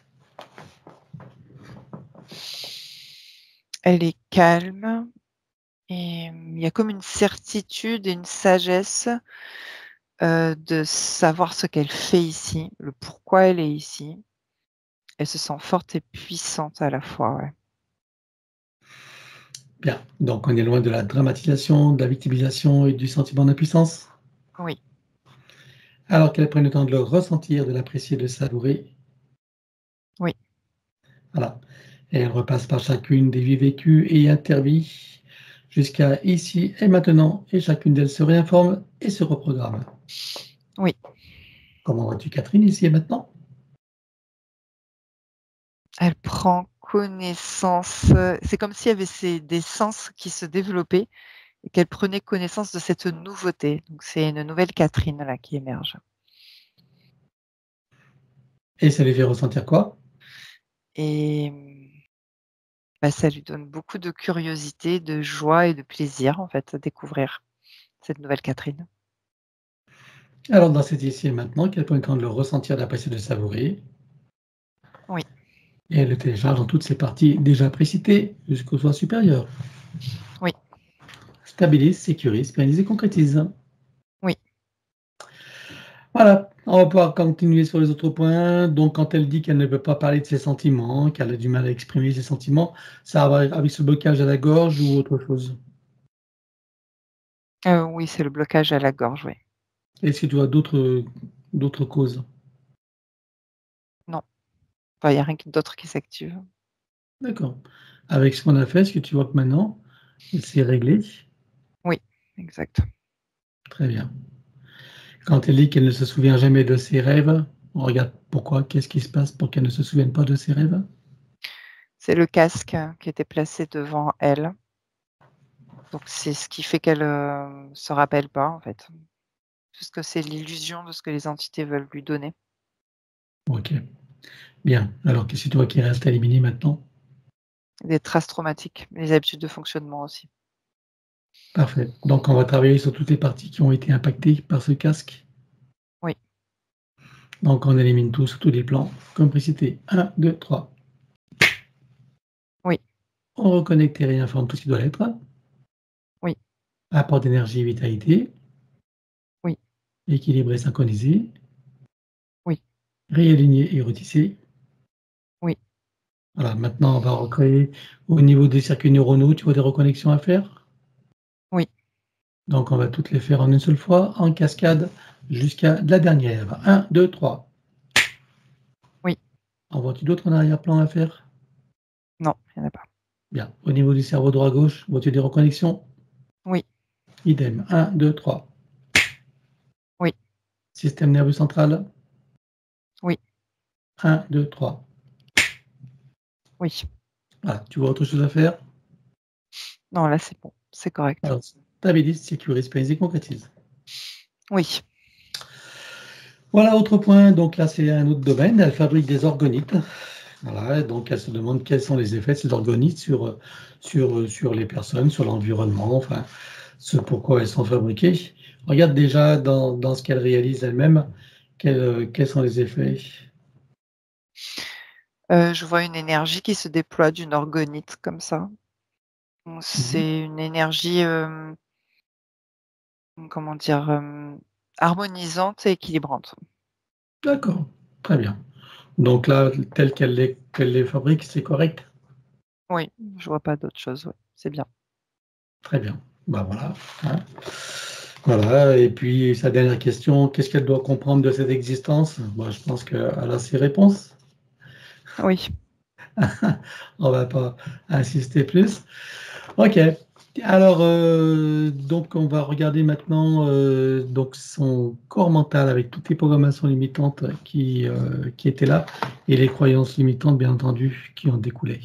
Elle est calme et il y a comme une certitude et une sagesse, de savoir ce qu'elle fait ici, le pourquoi elle est ici. Elle se sent forte et puissante à la fois, ouais. Bien. Donc, on est loin de la dramatisation, de la victimisation et du sentiment d'impuissance. Oui. Alors qu'elle prenne le temps de le ressentir, de l'apprécier, de le savourer. Oui. Voilà. Et elle repasse par chacune des vies vécues et intervies jusqu'à ici et maintenant. Et chacune d'elles se réinforme et se reprogramme. Oui. Comment vas-tu, Catherine, ici et maintenant? Elle prend connaissance, c'est comme s'il y avait des sens qui se développaient et qu'elle prenait connaissance de cette nouveauté. Donc c'est une nouvelle Catherine là qui émerge. Et ça lui fait ressentir quoi? Et ça lui donne beaucoup de curiosité, de joie et de plaisir en fait à découvrir cette nouvelle Catherine. Alors, dans cet ici et maintenant, qu'elle prenne le temps de le ressentir, d'apprécier, de le savourer. Oui. Et elle le télécharge dans toutes ses parties déjà précitées jusqu'au soi supérieur. Oui. Stabilise, sécurise, pérennise et concrétise. Oui. Voilà, on va pouvoir continuer sur les autres points. Donc, quand elle dit qu'elle ne peut pas parler de ses sentiments, qu'elle a du mal à exprimer ses sentiments, ça va avec ce blocage à la gorge ou autre chose? Oui, c'est le blocage à la gorge, oui. Est-ce que tu as d'autres causes? Non, enfin, il y a rien d'autre qui s'active. D'accord. Avec ce qu'on a fait, est-ce que tu vois que maintenant, c'est réglé? Oui, exact. Très bien. Quand elle dit qu'elle ne se souvient jamais de ses rêves, on regarde pourquoi, qu'est-ce qui se passe pour qu'elle ne se souvienne pas de ses rêves? C'est le casque qui était placé devant elle. Donc c'est ce qui fait qu'elle, se rappelle pas, en fait. Puisque c'est l'illusion de ce que les entités veulent lui donner. OK. Bien. Alors qu'est-ce que tu vois qui reste à éliminer maintenant? Des traces traumatiques, les habitudes de fonctionnement aussi. Parfait. Donc on va travailler sur toutes les parties qui ont été impactées par ce casque. Oui. Donc on élimine tout sur tous les plans, comme précité. 1, 2, 3. Oui. On reconnecte et réinforme tout ce qui doit l'être. Oui. Apport d'énergie et vitalité. Oui. Équilibré, synchronisé. Oui. Réaligné et retissé. Oui. Voilà, maintenant on va recréer au niveau des circuits neuronaux, tu vois des reconnexions à faire? Oui. Donc on va toutes les faire en une seule fois, en cascade, jusqu'à la dernière. 1, 2, 3. Oui. En vois-tu d'autres en arrière-plan à faire? Non, il y en a pas. Bien. Au niveau du cerveau droit-gauche, vois-tu des reconnexions? Oui. Idem. 1, 2, 3. Oui. Système nerveux central? Oui. 1, 2, 3. Oui. Voilà, tu vois autre chose à faire? Non, là, c'est bon, c'est correct. Alors, stabilise, sécurise, pérennise et concrétise. Oui. Voilà, autre point, donc là c'est un autre domaine, elle fabrique des orgonites. Voilà, donc elle se demande quels sont les effets de ces orgonites sur les personnes, sur l'environnement, enfin, ce pourquoi elles sont fabriquées. Regarde déjà dans ce qu'elle réalise elle-même, quels sont les effets? Je vois une énergie qui se déploie d'une orgonite comme ça. Donc Mmh. c'est une énergie, comment dire? Harmonisante et équilibrante. D'accord, très bien. Donc là, telle qu'elle les fabrique, c'est correct? Oui, je vois pas d'autre chose, ouais, c'est bien. Très bien. Bah, voilà, hein. Voilà et puis sa dernière question, qu'est-ce qu'elle doit comprendre de cette existence? Moi, je pense qu'elle a ses réponses. Oui. On va pas insister plus. OK. Alors, donc on va regarder maintenant, donc son corps mental avec toutes les programmations limitantes qui étaient là et les croyances limitantes, bien entendu, qui en découlaient.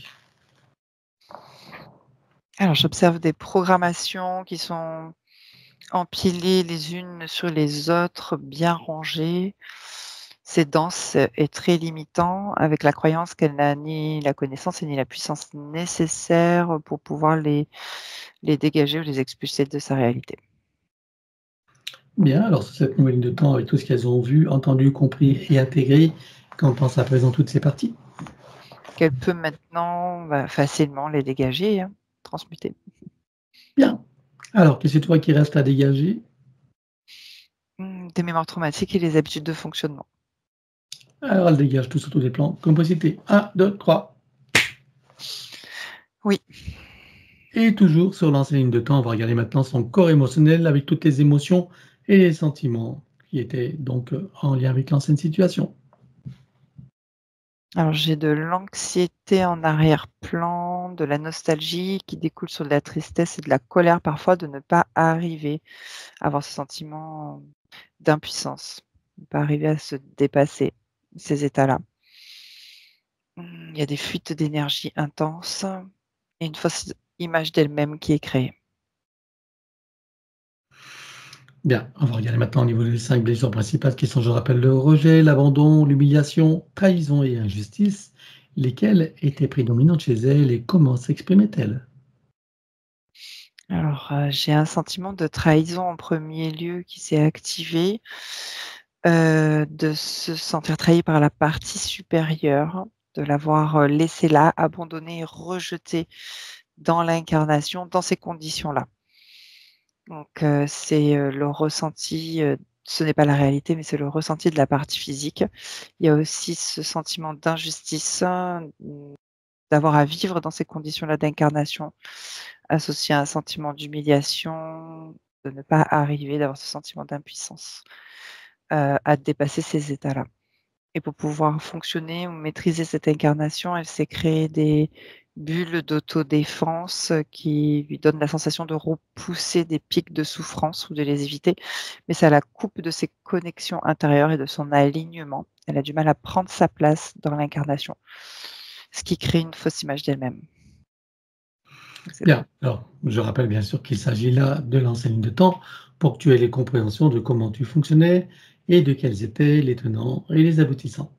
Alors j'observe des programmations qui sont empilées les unes sur les autres, bien rangées. C'est dense et très limitant avec la croyance qu'elle n'a ni la connaissance et ni la puissance nécessaires pour pouvoir les dégager ou les expulser de sa réalité. Bien, alors sur cette nouvelle ligne de temps, avec tout ce qu'elles ont vu, entendu, compris et intégré, qu'en pense à présent toutes ces parties? Qu'elle peut maintenant, facilement les dégager, hein, transmuter. Bien. Alors, qu'est-ce que tu vois qui reste à dégager? Des mémoires traumatiques et les habitudes de fonctionnement. Alors, elle dégage tout sur tous les plans. Comme précité. 1, 2, 3. Oui. Et toujours sur l'ancienne ligne de temps, on va regarder maintenant son corps émotionnel avec toutes les émotions et les sentiments qui étaient donc en lien avec l'ancienne situation. Alors j'ai de l'anxiété en arrière-plan, de la nostalgie qui découle sur de la tristesse et de la colère parfois de ne pas arriver à avoir ce sentiment d'impuissance, de ne pas arriver à se dépasser, ces états-là. Il y a des fuites d'énergie intenses et une fausse image d'elle-même qui est créée. Bien, on va regarder maintenant au niveau des 5 blessures principales qui sont, je rappelle, le rejet, l'abandon, l'humiliation, trahison et injustice. Lesquelles étaient prédominantes chez elle et comment s'exprimaient-elles? Alors, j'ai un sentiment de trahison en premier lieu qui s'est activé, de se sentir trahi par la partie supérieure, de l'avoir, laissée là, abandonnée et rejetée dans l'incarnation, dans ces conditions-là. Donc, c'est, le ressenti, ce n'est pas la réalité, mais c'est le ressenti de la partie physique. Il y a aussi ce sentiment d'injustice, d'avoir à vivre dans ces conditions-là d'incarnation, associé à un sentiment d'humiliation, de ne pas arriver, d'avoir ce sentiment d'impuissance, à dépasser ces états-là. Et pour pouvoir fonctionner ou maîtriser cette incarnation, elle s'est créée des bulles d'autodéfense, qui lui donnent la sensation de repousser des pics de souffrance ou de les éviter, mais ça la coupe de ses connexions intérieures et de son alignement. Elle a du mal à prendre sa place dans l'incarnation, ce qui crée une fausse image d'elle-même. C'est Bien, alors je rappelle bien sûr qu'il s'agit là de l'ancienne ligne de temps pour que tu aies les compréhensions de comment tu fonctionnais et de quels étaient les tenants et les aboutissants.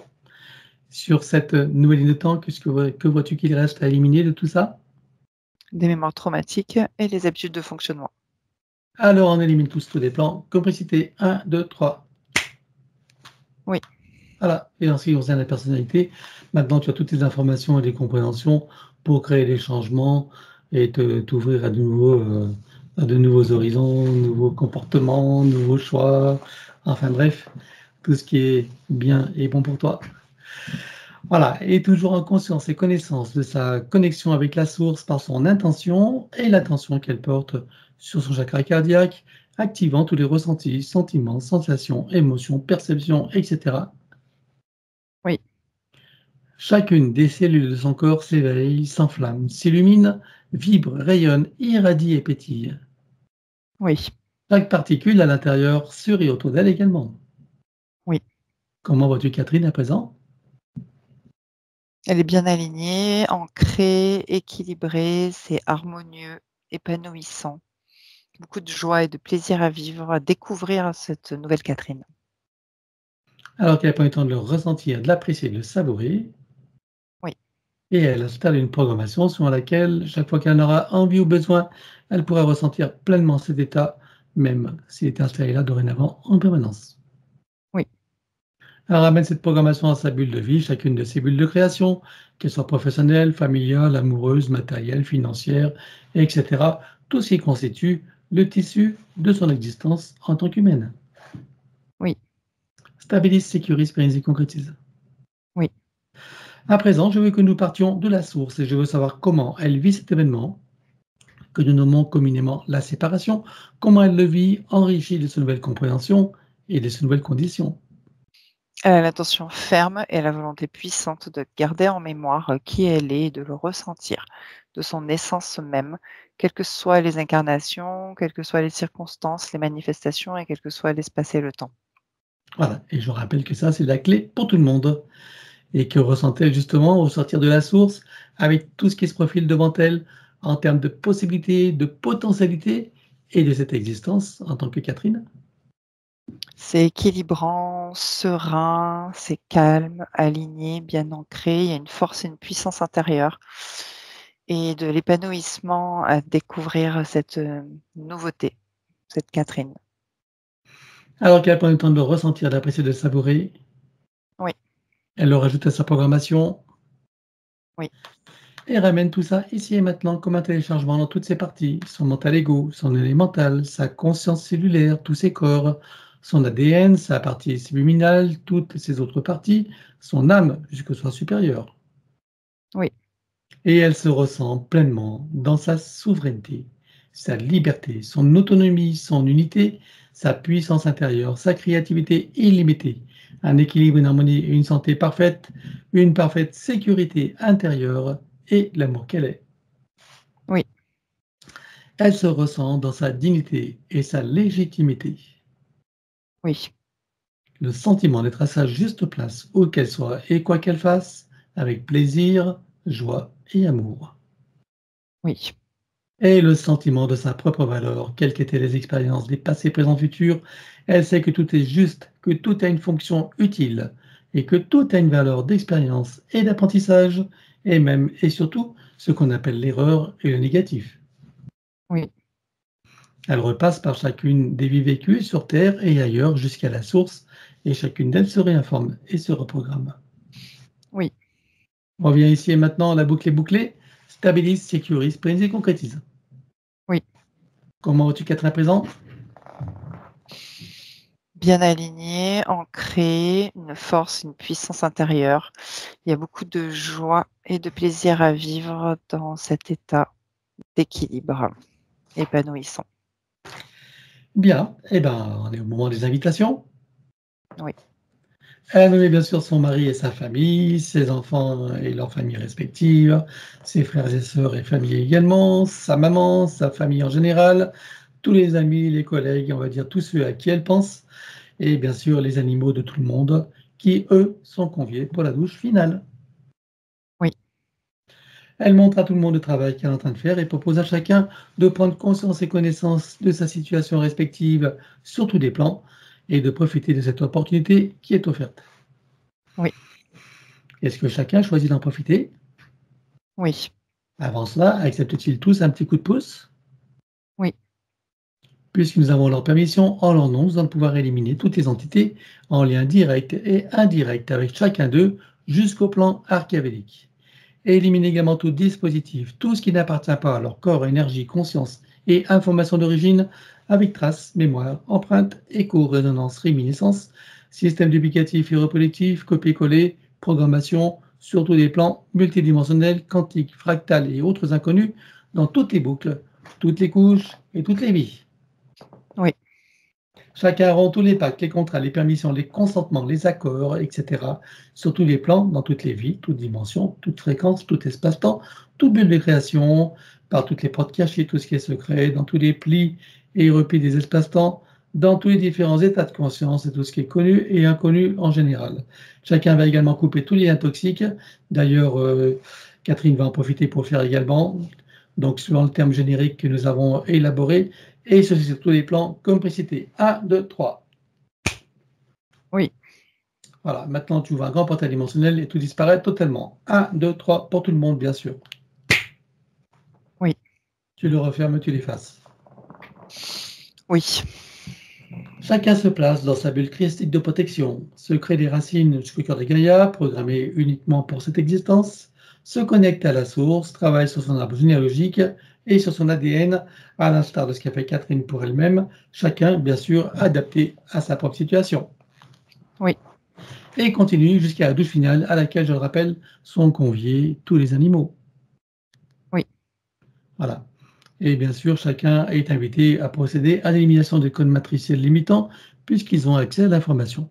Sur cette nouvelle ligne de temps, que vois-tu qu'il reste à éliminer de tout ça? des mémoires traumatiques et les habitudes de fonctionnement. Alors on élimine tous les plans. Complicité 1, 2, 3. Oui. Voilà, et en ce qui concerne la personnalité, maintenant tu as toutes les informations et les compréhensions pour créer des changements et t'ouvrir à de nouveaux horizons, nouveaux comportements, nouveaux choix, enfin bref, tout ce qui est bien et bon pour toi. Voilà, et toujours en conscience et connaissance de sa connexion avec la source par son intention et l'attention qu'elle porte sur son chakra cardiaque, activant tous les ressentis, sentiments, sensations, émotions, perceptions, etc. Oui. Chacune des cellules de son corps s'éveille, s'enflamme, s'illumine, vibre, rayonne, irradie et pétille. Oui. Chaque particule à l'intérieur, sur et autour d'elle également. Oui. Comment vois-tu Catherine à présent? Elle est bien alignée, ancrée, équilibrée, c'est harmonieux, épanouissant. Beaucoup de joie et de plaisir à vivre, à découvrir cette nouvelle Catherine. Alors qu'elle prend le temps de le ressentir, de l'apprécier, de le savourer, Oui. et elle installe une programmation selon laquelle, chaque fois qu'elle en aura envie ou besoin, elle pourra ressentir pleinement cet état, même s'il est installé là dorénavant en permanence. Oui. Elle ramène cette programmation à sa bulle de vie, chacune de ses bulles de création, qu'elles soient professionnelles, familiales, amoureuses, matérielles, financières, etc. Tout ce qui constitue le tissu de son existence en tant qu'humaine. Oui. Stabilise, sécurise, pérennise et concrétise. Oui. À présent, je veux que nous partions de la source et je veux savoir comment elle vit cet événement que nous nommons communément la séparation, comment elle le vit, enrichie de cette nouvelle compréhension et de ces nouvelles conditions. Elle a l'intention ferme et la volonté puissante de garder en mémoire qui elle est et de le ressentir, de son essence même, quelles que soient les incarnations, quelles que soient les circonstances, les manifestations et quel que soit l'espace et le temps. Voilà, et je rappelle que ça, c'est la clé pour tout le monde. Et que ressentait justement au sortir de la source avec tout ce qui se profile devant elle en termes de possibilités, de potentialités et de cette existence en tant que Catherine? C'est équilibrant, serein, c'est calme, aligné, bien ancré. Il y a une force et une puissance intérieure et de l'épanouissement à découvrir cette, nouveauté, cette Catherine. Alors qu'elle prend le temps de le ressentir, d'apprécier, de le savourer, Oui, elle le rajoute à sa programmation oui, et ramène tout ça ici et maintenant comme un téléchargement dans toutes ses parties, son mental ego, son élémental, sa conscience cellulaire, tous ses corps, son ADN, sa partie subliminale, toutes ses autres parties, son âme jusqu'au soi supérieur. oui, Et elle se ressent pleinement dans sa souveraineté, sa liberté, son autonomie, son unité, sa puissance intérieure, sa créativité illimitée, un équilibre, une harmonie et une santé parfaite, une parfaite sécurité intérieure et l'amour qu'elle est. Oui. Elle se ressent dans sa dignité et sa légitimité. Oui. Le sentiment d'être à sa juste place, où qu'elle soit et quoi qu'elle fasse, avec plaisir, joie et amour. Oui. Et le sentiment de sa propre valeur, quelles qu'étaient les expériences des passés, présents, futurs, elle sait que tout est juste, que tout a une fonction utile et que tout a une valeur d'expérience et d'apprentissage, et même et surtout ce qu'on appelle l'erreur et le négatif. Oui. Elle repasse par chacune des vies vécues sur Terre et ailleurs jusqu'à la source, et chacune d'elles se réinforme et se reprogramme. Oui. On revient ici et maintenant, la boucle est bouclée, stabilise, sécurise, pérennise et concrétise. Oui. Comment vas-tu qu'être à présent? Bien aligné, ancré, une force, une puissance intérieure. Il y a beaucoup de joie et de plaisir à vivre dans cet état d'équilibre épanouissant. Bien, eh ben, on est au moment des invitations. Oui. Elle a nommé bien sûr son mari et sa famille, ses enfants et leurs familles respectives, ses frères et sœurs et familles également, sa maman, sa famille en général, tous les amis, les collègues, on va dire tous ceux à qui elle pense, et bien sûr les animaux de tout le monde qui, eux, sont conviés pour la douche finale. Oui. Elle montre à tout le monde le travail qu'elle est en train de faire et propose à chacun de prendre conscience et connaissance de sa situation respective sur tous les plans et de profiter de cette opportunité qui est offerte. Oui. Est-ce que chacun choisit d'en profiter? Oui. Avant cela, acceptent-ils tous un petit coup de pouce? Oui. Puisque nous avons leur permission, en leur nom, nous allons pouvoir éliminer toutes les entités en lien direct et indirect avec chacun d'eux jusqu'au plan archévélique. Et éliminer également tout dispositif, tout ce qui n'appartient pas à leur corps, énergie, conscience et information d'origine, avec traces, mémoire, empreinte, écho, résonance, réminiscence, système duplicatif et reproductif, copier-coller, programmation, sur tous les plans multidimensionnels, quantiques, fractales et autres inconnus, dans toutes les boucles, toutes les couches et toutes les vies. Oui. Chacun rend tous les pactes, les contrats, les permissions, les consentements, les accords, etc. sur tous les plans, dans toutes les vies, toutes dimensions, toutes fréquences, tout espace-temps, toute bulle de création, par toutes les portes cachées, tout ce qui est secret, dans tous les plis et replis des espaces-temps, dans tous les différents états de conscience et tout ce qui est connu et inconnu en général. Chacun va également couper tous les liens toxiques. D'ailleurs, Catherine va en profiter pour faire également, donc suivant le terme générique que nous avons élaboré, et ceci sur tous les plans, comme précité. 1, 2, 3. Oui. Voilà, maintenant tu ouvres un grand portail dimensionnel et tout disparaît totalement. 1, 2, 3, pour tout le monde, bien sûr. Oui. Tu le refermes, tu l'effaces. Oui. Chacun se place dans sa bulle christique de protection, se crée des racines jusqu'au cœur de Gaïa, programmées uniquement pour cette existence, se connecte à la source, travaille sur son arbre généalogique et sur son ADN, à l'instar de ce qu'a fait Catherine pour elle-même, chacun, bien sûr, adapté à sa propre situation. Oui. Et continue jusqu'à la douche finale, à laquelle, je le rappelle, sont conviés tous les animaux. Oui. Voilà. Et bien sûr, chacun est invité à procéder à l'élimination des codes matriciels limitants, puisqu'ils ont accès à l'information.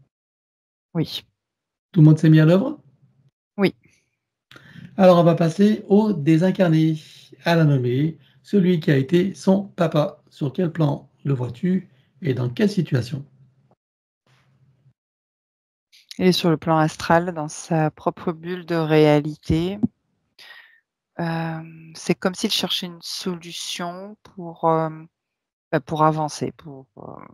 Oui. Tout le monde s'est mis à l'œuvre? Oui. Alors, on va passer au désincarné, à la nommer, celui qui a été son papa. Sur quel plan le vois-tu et dans quelle situation? Il est sur le plan astral, dans sa propre bulle de réalité. C'est comme s'il cherchait une solution pour avancer, pour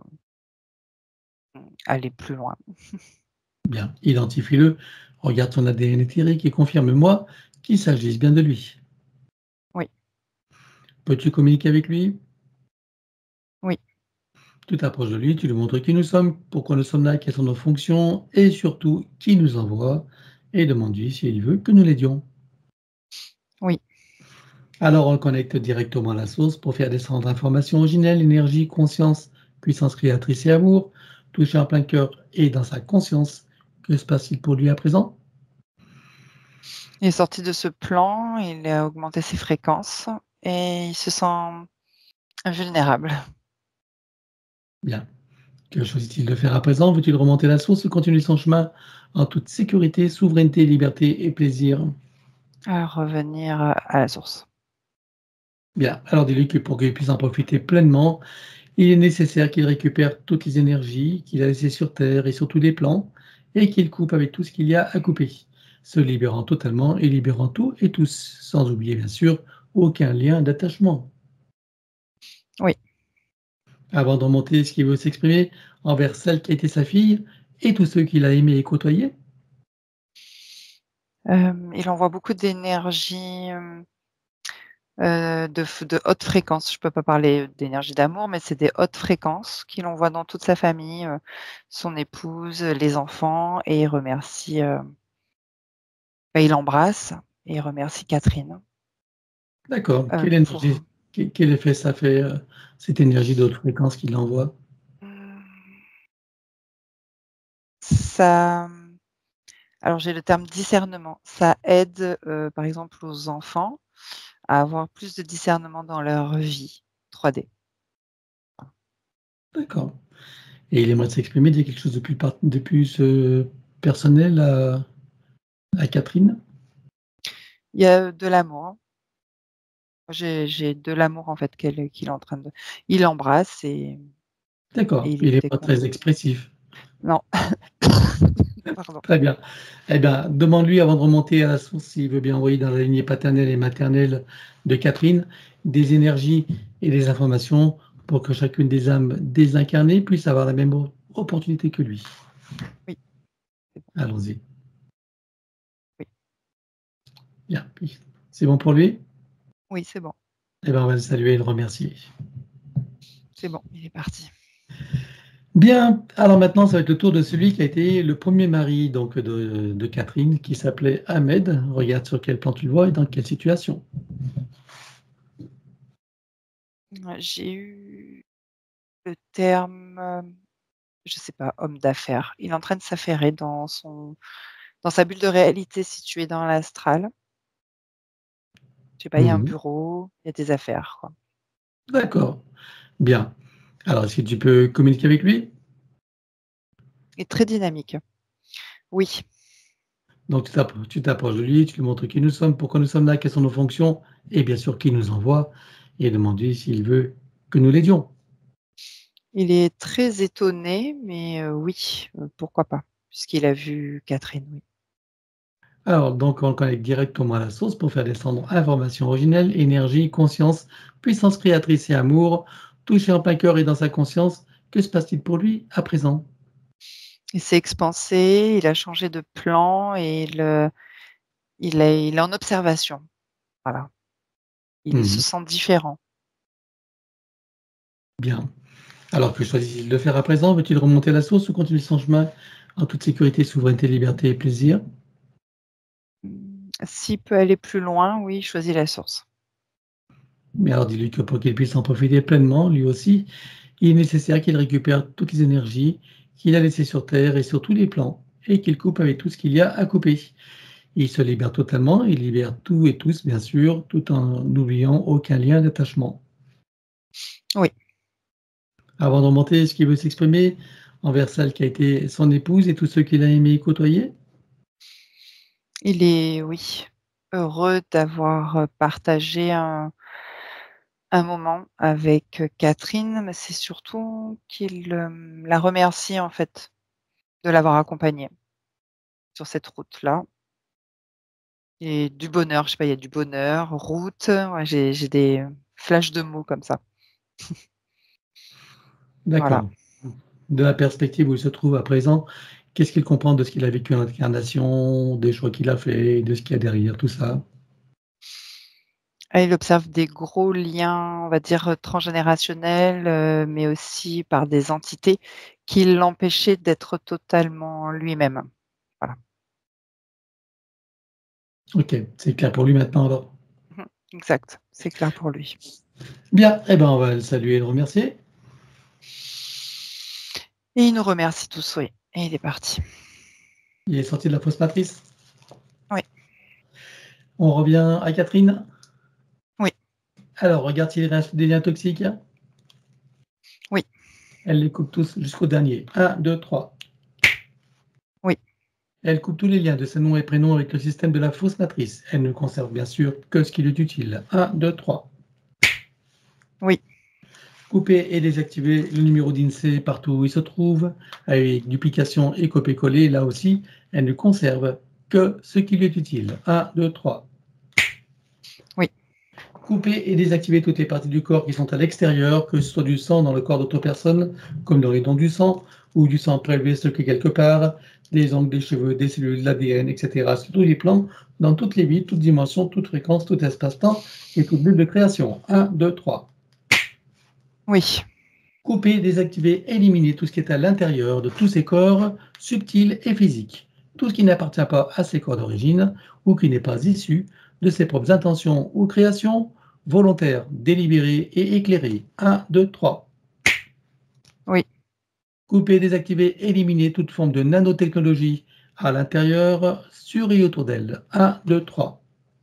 aller plus loin. Bien, identifie-le, regarde son ADN éthérique et confirme-moi qu'il s'agisse bien de lui. Oui. Peux-tu communiquer avec lui? Oui. Tu t'approches de lui, tu lui montres qui nous sommes, pourquoi nous sommes là, quelles sont nos fonctions, et surtout qui nous envoie, et demande-lui s'il veut que nous l'aidions. Oui. Alors on connecte directement à la source pour faire descendre information originelle, énergie, conscience, puissance créatrice et amour, toucher en plein cœur et dans sa conscience. Que se passe-t-il pour lui à présent? Il est sorti de ce plan, il a augmenté ses fréquences et il se sent vulnérable. Bien. Que choisit-il de faire à présent? Veut-il remonter la source ou continuer son chemin en toute sécurité, souveraineté, liberté et plaisir? À revenir à la source. Bien. Alors dis-lui que pour qu'il puisse en profiter pleinement, il est nécessaire qu'il récupère toutes les énergies qu'il a laissées sur Terre et sur tous les plans, et qu'il coupe avec tout ce qu'il y a à couper, se libérant totalement et libérant tout et tous, sans oublier bien sûr aucun lien d'attachement. Oui, Avant de remonter, ce qu'il veut s'exprimer envers celle qui a été sa fille et tous ceux qu'il a aimés et côtoyés. il envoie beaucoup d'énergie, de haute fréquence. Je peux pas parler d'énergie d'amour, mais c'est des hautes fréquences qu'il envoie dans toute sa famille, son épouse, les enfants et il remercie, il embrasse et il remercie Catherine, D'accord. Quelle pour, énergie, quel effet ça fait, cette énergie de haute fréquence qu'il envoie? mmh, ça, alors j'ai le terme discernement. Ça aide, par exemple aux enfants à avoir plus de discernement dans leur vie 3D. D'accord. Et il aimerait s'exprimer, dire quelque chose de plus, personnel à Catherine? Il y a de l'amour, hein. J'ai de l'amour en fait qu'il est en train de il embrasse et D'accord. il Il est était pas très expressif. non, pardon. Très bien. Eh bien, demande-lui avant de remonter à la source s'il veut bien envoyer dans la lignée paternelle et maternelle de Catherine des énergies et des informations pour que chacune des âmes désincarnées puisse avoir la même opportunité que lui. Oui, c'est bon, Allons-y. oui. Bien. C'est bon pour lui? Oui, c'est bon, Eh bien, on va le saluer et le remercier. c'est bon, il est parti. Bien, alors maintenant, ça va être le tour de celui qui a été le premier mari donc de Catherine, qui s'appelait Ahmed. Regarde sur quel plan tu le vois et dans quelle situation. J'ai eu le terme, je sais pas, homme d'affaires. Il est en train de s'affairer dans sa bulle de réalité située dans l'astral. Je sais pas, il y a un Mhm. bureau, il y a des affaires, quoi. D'accord. Bien. Alors, est-ce que tu peux communiquer avec lui? Il est très dynamique. Oui, Donc, tu t'approches de lui, tu lui montres qui nous sommes, pourquoi nous sommes là, quelles sont nos fonctions, et bien sûr qui nous envoie, et demande-lui s'il veut que nous l'aidions. il est très étonné, mais oui, pourquoi pas? Puisqu'il a vu Catherine, oui. Alors, donc, on le connecte directement à la source pour faire descendre information originelle, énergie, conscience, puissance créatrice et amour, touché en plein cœur et dans sa conscience. Que se passe-t-il pour lui à présent? Il s'est expansé, il a changé de plan et il est en observation. Voilà. Il se Mhm. sent différent. Bien. Alors, que choisit-il de faire à présent? Veut-il remonter à la source ou continuer son chemin en toute sécurité, souveraineté, liberté et plaisir? S'il peut aller plus loin, oui, il choisit la source. Mais alors dis-lui que pour qu'il puisse en profiter pleinement, lui aussi, il est nécessaire qu'il récupère toutes les énergies qu'il a laissées sur Terre et sur tous les plans, et qu'il coupe avec tout ce qu'il y a à couper. Il se libère totalement, il libère tout et tous, bien sûr, tout en n'oubliant aucun lien d'attachement. Oui, Avant de remonter, est-ce qu'il veut s'exprimer envers celle qui a été son épouse et tous ceux qu'il a aimé et côtoyé? il est, oui, heureux d'avoir, partagé un moment avec, Catherine, mais c'est surtout qu'il, la remercie, en fait, de l'avoir accompagnée sur cette route-là et du bonheur, je sais pas, il y a du bonheur, route, ouais, j'ai des flashs de mots comme ça. Voilà. D'accord. De la perspective où il se trouve à présent, qu'est-ce qu'il comprend de ce qu'il a vécu en incarnation, des choix qu'il a fait, de ce qu'il y a derrière tout ça? Ah, il observe des gros liens, on va dire, transgénérationnels, mais aussi par des entités qui l'empêchaient d'être totalement lui-même. Voilà. OK, c'est clair pour lui maintenant alors? Mmh. Exact, c'est clair pour lui. Bien, eh ben, on va le saluer et le remercier. Et il nous remercie tous, oui, et il est parti. Il est sorti de la fosse matrice. Oui. On revient à Catherine. Oui. Alors, regarde s'il reste des liens toxiques. Oui. Elle les coupe tous jusqu'au dernier. 1, 2, 3. Oui. Elle coupe tous les liens de ses noms et prénoms avec le système de la fausse matrice. Elle ne conserve bien sûr que ce qui lui est utile. 1, 2, 3. Oui. Couper et désactiver le numéro d'INSEE partout où il se trouve, avec duplication et copier-coller. Là aussi, elle ne conserve que ce qui lui est utile. 1, 2, 3. Oui. Couper et désactiver toutes les parties du corps qui sont à l'extérieur, que ce soit du sang dans le corps d'autres personnes, comme dans les dons du sang, ou du sang prélevé stocké quelque part, des ongles, des cheveux, des cellules, de l'ADN, etc. Sur tous les plans, dans toutes les vies, toutes dimensions, toutes fréquences, tout espace-temps et toute bulle de création. 1, 2, 3. Oui. Couper, désactiver, éliminer tout ce qui est à l'intérieur de tous ces corps, subtils et physiques. Tout ce qui n'appartient pas à ces corps d'origine ou qui n'est pas issu de ses propres intentions ou créations, volontaires, délibérées et éclairées. 1, 2, 3. Oui. Couper, désactiver, éliminer toute forme de nanotechnologie à l'intérieur, sur et autour d'elle. 1, 2, 3.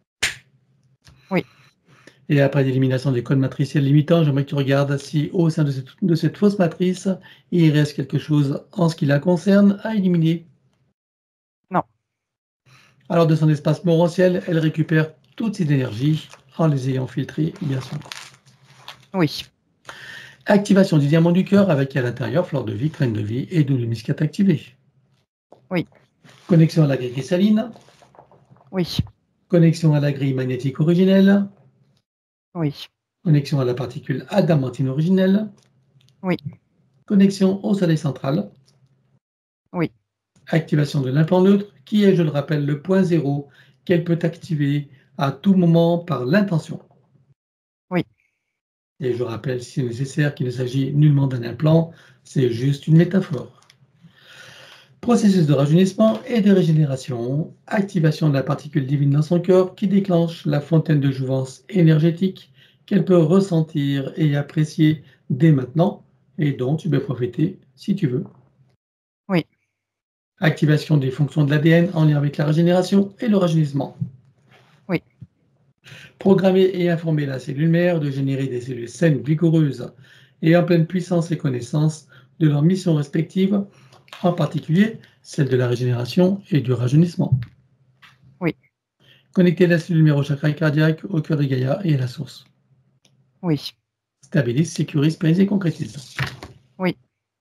Oui. Et après l'élimination des codes matriciels limitants, j'aimerais que tu regardes si au sein de cette fausse matrice, il reste quelque chose en ce qui la concerne à éliminer. Non. Alors de son espace morantiel, elle récupère toutes ces énergies en les ayant filtrées, bien sûr. Oui. Activation du diamant du cœur avec à l'intérieur fleur de vie, graine de vie et double muscate activée. Oui. Connexion à la grille cristalline. Oui. Connexion à la grille magnétique originelle. Oui. Connexion à la particule adamantine originelle. Oui. Connexion au soleil central. Oui. Activation de l'implant neutre, qui est, je le rappelle, le point zéro qu'elle peut activer à tout moment par l'intention. Oui. Et je rappelle, si nécessaire, qu'il ne s'agit nullement d'un implant, c'est juste une métaphore. Processus de rajeunissement et de régénération, activation de la particule divine dans son corps qui déclenche la fontaine de jouvence énergétique qu'elle peut ressentir et apprécier dès maintenant et dont tu peux profiter si tu veux. Oui. Activation des fonctions de l'ADN en lien avec la régénération et le rajeunissement. Oui. Programmer et informer la cellule mère de générer des cellules saines, vigoureuses et en pleine puissance et connaissance de leurs missions respectives, en particulier celle de la régénération et du rajeunissement. Oui. Connecter la cellule mère au chakra cardiaque, au cœur de Gaïa et à la source. Oui. Stabilise, sécurise, pérenise et concrétise. Oui.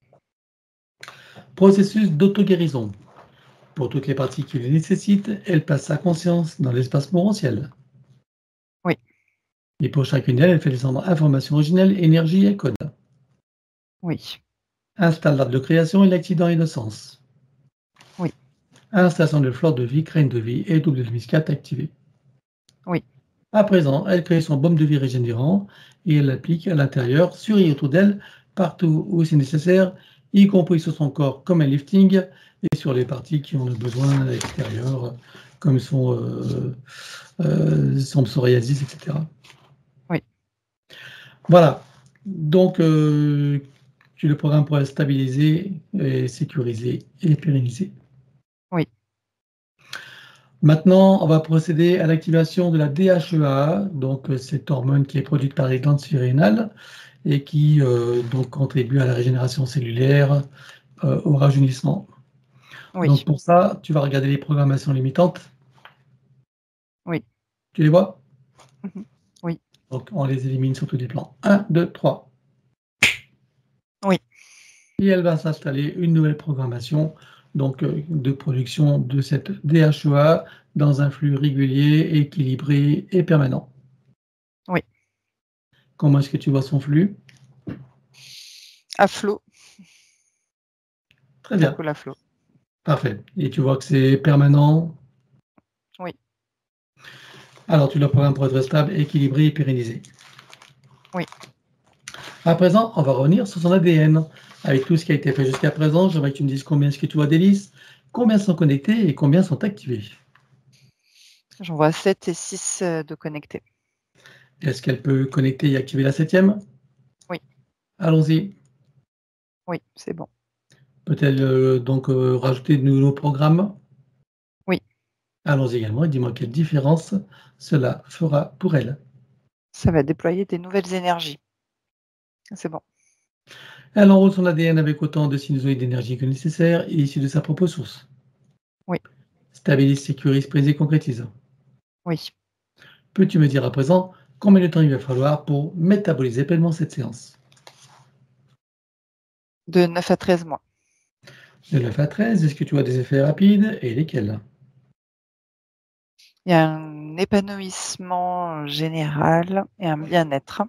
Processus d'auto-guérison. Pour toutes les parties qui le nécessitent, elle passe sa conscience dans l'espace morantiel. Oui. Et pour chacune d'elles, elle fait descendre information originelle, énergie et code. Oui. Installe l'arbre de création et l'active dans l'innocence. Oui. Installation de fleur de vie, graine de vie et double muscate activée. Oui. À présent, elle crée son baume de vie régénérant et elle l'applique à l'intérieur, sur et autour d'elle, partout où c'est nécessaire, y compris sur son corps comme un lifting et sur les parties qui en ont besoin à l'extérieur, comme son psoriasis, etc. Oui. Voilà. Donc, tu le programmes pour la stabiliser, et sécuriser et pérenniser. Oui. Maintenant, on va procéder à l'activation de la DHEA, donc cette hormone qui est produite par les glandes surrénales et qui donc contribue à la régénération cellulaire, au rajeunissement. Oui. Donc pour ça, tu vas regarder les programmations limitantes. Oui. Tu les vois? Oui. Donc on les élimine sur tous les plans. 1, 2, 3. Oui. Et elle va s'installer une nouvelle programmation donc, de production de cette DHEA dans un flux régulier, équilibré et permanent. Oui. Comment est-ce que tu vois son flux? À flot. Très Ça bien. coule à flot. Parfait. Et tu vois que c'est permanent? Oui. Alors tu le programmes pour être stable, équilibré et pérennisé. Oui. À présent, on va revenir sur son ADN. Avec tout ce qui a été fait jusqu'à présent, j'aimerais que tu me dises combien est-ce que tu vois d'hélices, combien sont connectés et combien sont activés. J'en vois 7 et 6 de connectés. Est-ce qu'elle peut connecter et activer la 7e? Oui. Allons-y. Oui, c'est bon. Peut-elle donc rajouter de nouveaux programmes? Oui. Allons également et dis-moi quelle différence cela fera pour elle. Ça va déployer des nouvelles énergies. C'est bon. Elle enrôle son ADN avec autant de sinusoïdes d'énergie que nécessaire et issus de sa propre source. Oui, Stabilise, sécurise, prise et concrétise. oui. Peux-tu me dire à présent combien de temps il va falloir pour métaboliser pleinement cette séance? De 9 à 13 mois. De 9 à 13, est-ce que tu vois des effets rapides et lesquels? Il y a un épanouissement général et un bien-être.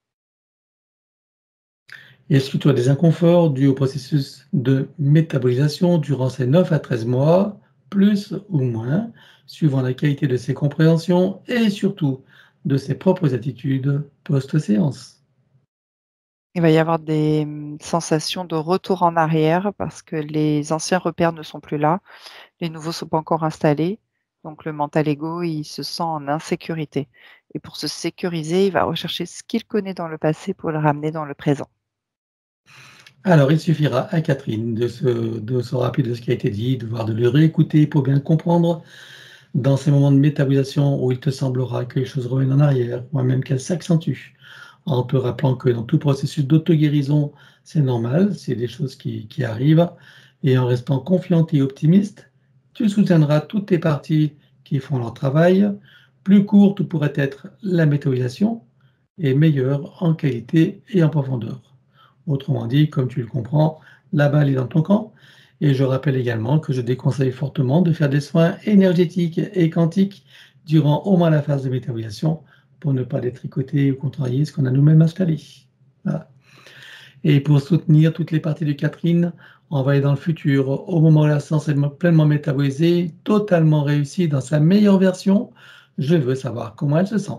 Est-ce que tu as des inconforts dus au processus de métabolisation durant ces 9 à 13 mois, plus ou moins, suivant la qualité de ses compréhensions et surtout de ses propres attitudes post-séance? Il va y avoir des sensations de retour en arrière parce que les anciens repères ne sont plus là, les nouveaux ne sont pas encore installés. Donc le mental ego, il se sent en insécurité. Et pour se sécuriser, il va rechercher ce qu'il connaît dans le passé pour le ramener dans le présent. Alors, il suffira à Catherine de se rappeler de ce qui a été dit, de le réécouter pour bien comprendre dans ces moments de métabolisation où il te semblera que les choses reviennent en arrière, ou même qu'elles s'accentuent, en te rappelant que dans tout processus d'auto-guérison, c'est normal, c'est des choses qui arrivent, et en restant confiante et optimiste, tu soutiendras toutes tes parties qui font leur travail. Plus courte pourrait être la métabolisation, et meilleure en qualité et en profondeur. Autrement dit, comme tu le comprends, la balle est dans ton camp. Et je rappelle également que je déconseille fortement de faire des soins énergétiques et quantiques durant au moins la phase de métabolisation pour ne pas détricoter ou contrarier ce qu'on a nous-mêmes installé. Voilà. Et pour soutenir toutes les parties de Catherine, on va aller dans le futur, au moment où la séance est pleinement métabolisée, totalement réussie dans sa meilleure version. Je veux savoir comment elle se sent.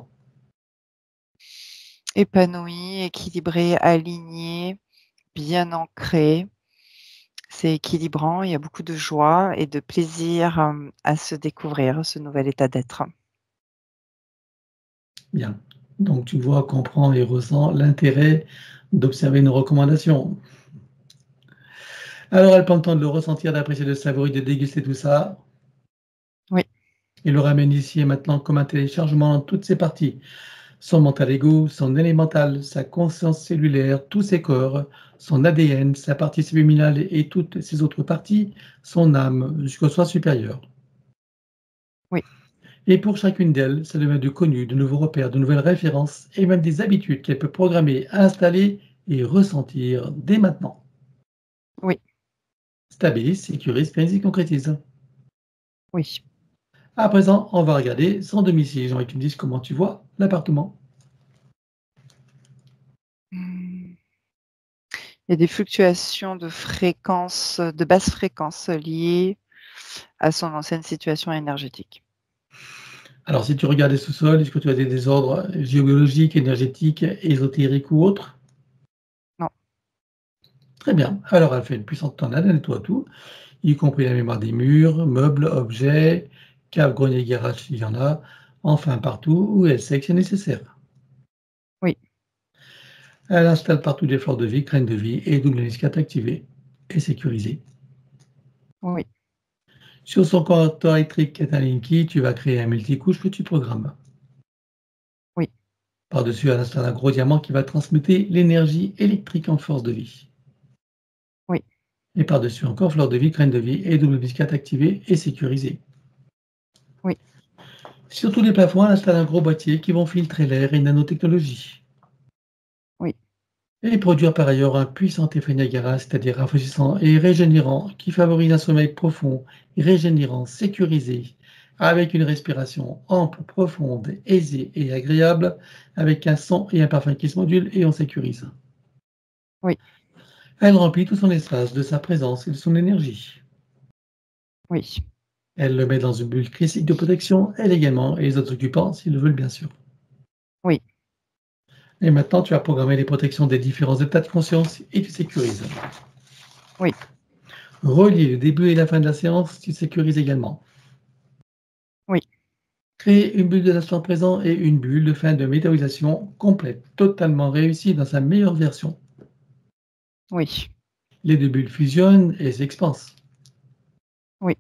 Épanoui, équilibré, aligné, bien ancré. C'est équilibrant, il y a beaucoup de joie et de plaisir à se découvrir ce nouvel état d'être. Bien. Donc tu vois, comprends et ressens l'intérêt d'observer nos recommandations. Alors elle prend le temps de le ressentir, d'apprécier, de savourer, de déguster tout ça. Oui, Il le ramène ici et maintenant comme un téléchargement dans toutes ses parties. Son mental ego, son élémental, sa conscience cellulaire, tous ses corps, son ADN, sa partie subliminale et toutes ses autres parties, son âme, jusqu'au soi supérieur. oui, Et pour chacune d'elles, ça devient de connus, de nouveaux repères, de nouvelles références et même des habitudes qu'elle peut programmer, installer et ressentir dès maintenant. oui, Stabilise, sécurise, planifie, et concrétise. oui. À présent, on va regarder son domicile. J'aimerais que tu me dises comment tu vois l'appartement. Mmh. Il y a des fluctuations de fréquence, de basse fréquence liées à son ancienne situation énergétique. Alors, si tu regardes les sous-sols, est-ce que tu as des désordres géologiques, énergétiques, ésotériques ou autres? Non, Très bien. Alors, elle fait une puissante tornade, elle nettoie tout, y compris la mémoire des murs, meubles, objets, caves, greniers, garages, s'il y en a, enfin partout où elle sait que c'est nécessaire. oui, Elle installe partout des fleurs de vie, graines de vie et double hélice activées et sécurisées. oui, Sur son compteur électrique Catalinki, tu vas créer un multicouche que tu programmes. oui, Par-dessus, elle installe un gros diamant qui va transmettre l'énergie électrique en force de vie. oui, Et par-dessus encore, fleur de vie, graines de vie et double biscuit activée et sécurisée. oui, Sur tous les plafonds, elle installe un gros boîtier qui vont filtrer l'air et une nanotechnologie. oui, Et produire par ailleurs un puissant effet Niagara, c'est-à-dire rafraîchissant et régénérant, qui favorise un sommeil profond, régénérant, sécurisé, avec une respiration ample, profonde, aisée et agréable, avec un son et un parfum qui se modulent et on sécurise. oui, Elle remplit tout son espace de sa présence et de son énergie. oui, Elle le met dans une bulle critique de protection, elle également, et les autres occupants, s'ils le veulent bien sûr. oui, Et maintenant, tu as programmé les protections des différents états de conscience et tu sécurises. oui, Relier le début et la fin de la séance, tu sécurises également. oui, Créer une bulle de l'instant présent et une bulle de fin de métabolisation complète, totalement réussie dans sa meilleure version. oui, Les deux bulles fusionnent et s'expansent. oui.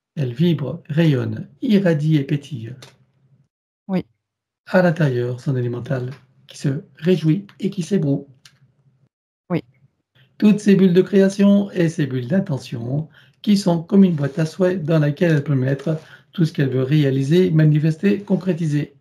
Elle vibre, rayonne, irradie et pétille. Oui. À l'intérieur, son élémental qui se réjouit et qui s'ébroue. Oui. Toutes ces bulles de création et ces bulles d'intention qui sont comme une boîte à souhaits dans laquelle elle peut mettre tout ce qu'elle veut réaliser, manifester, concrétiser.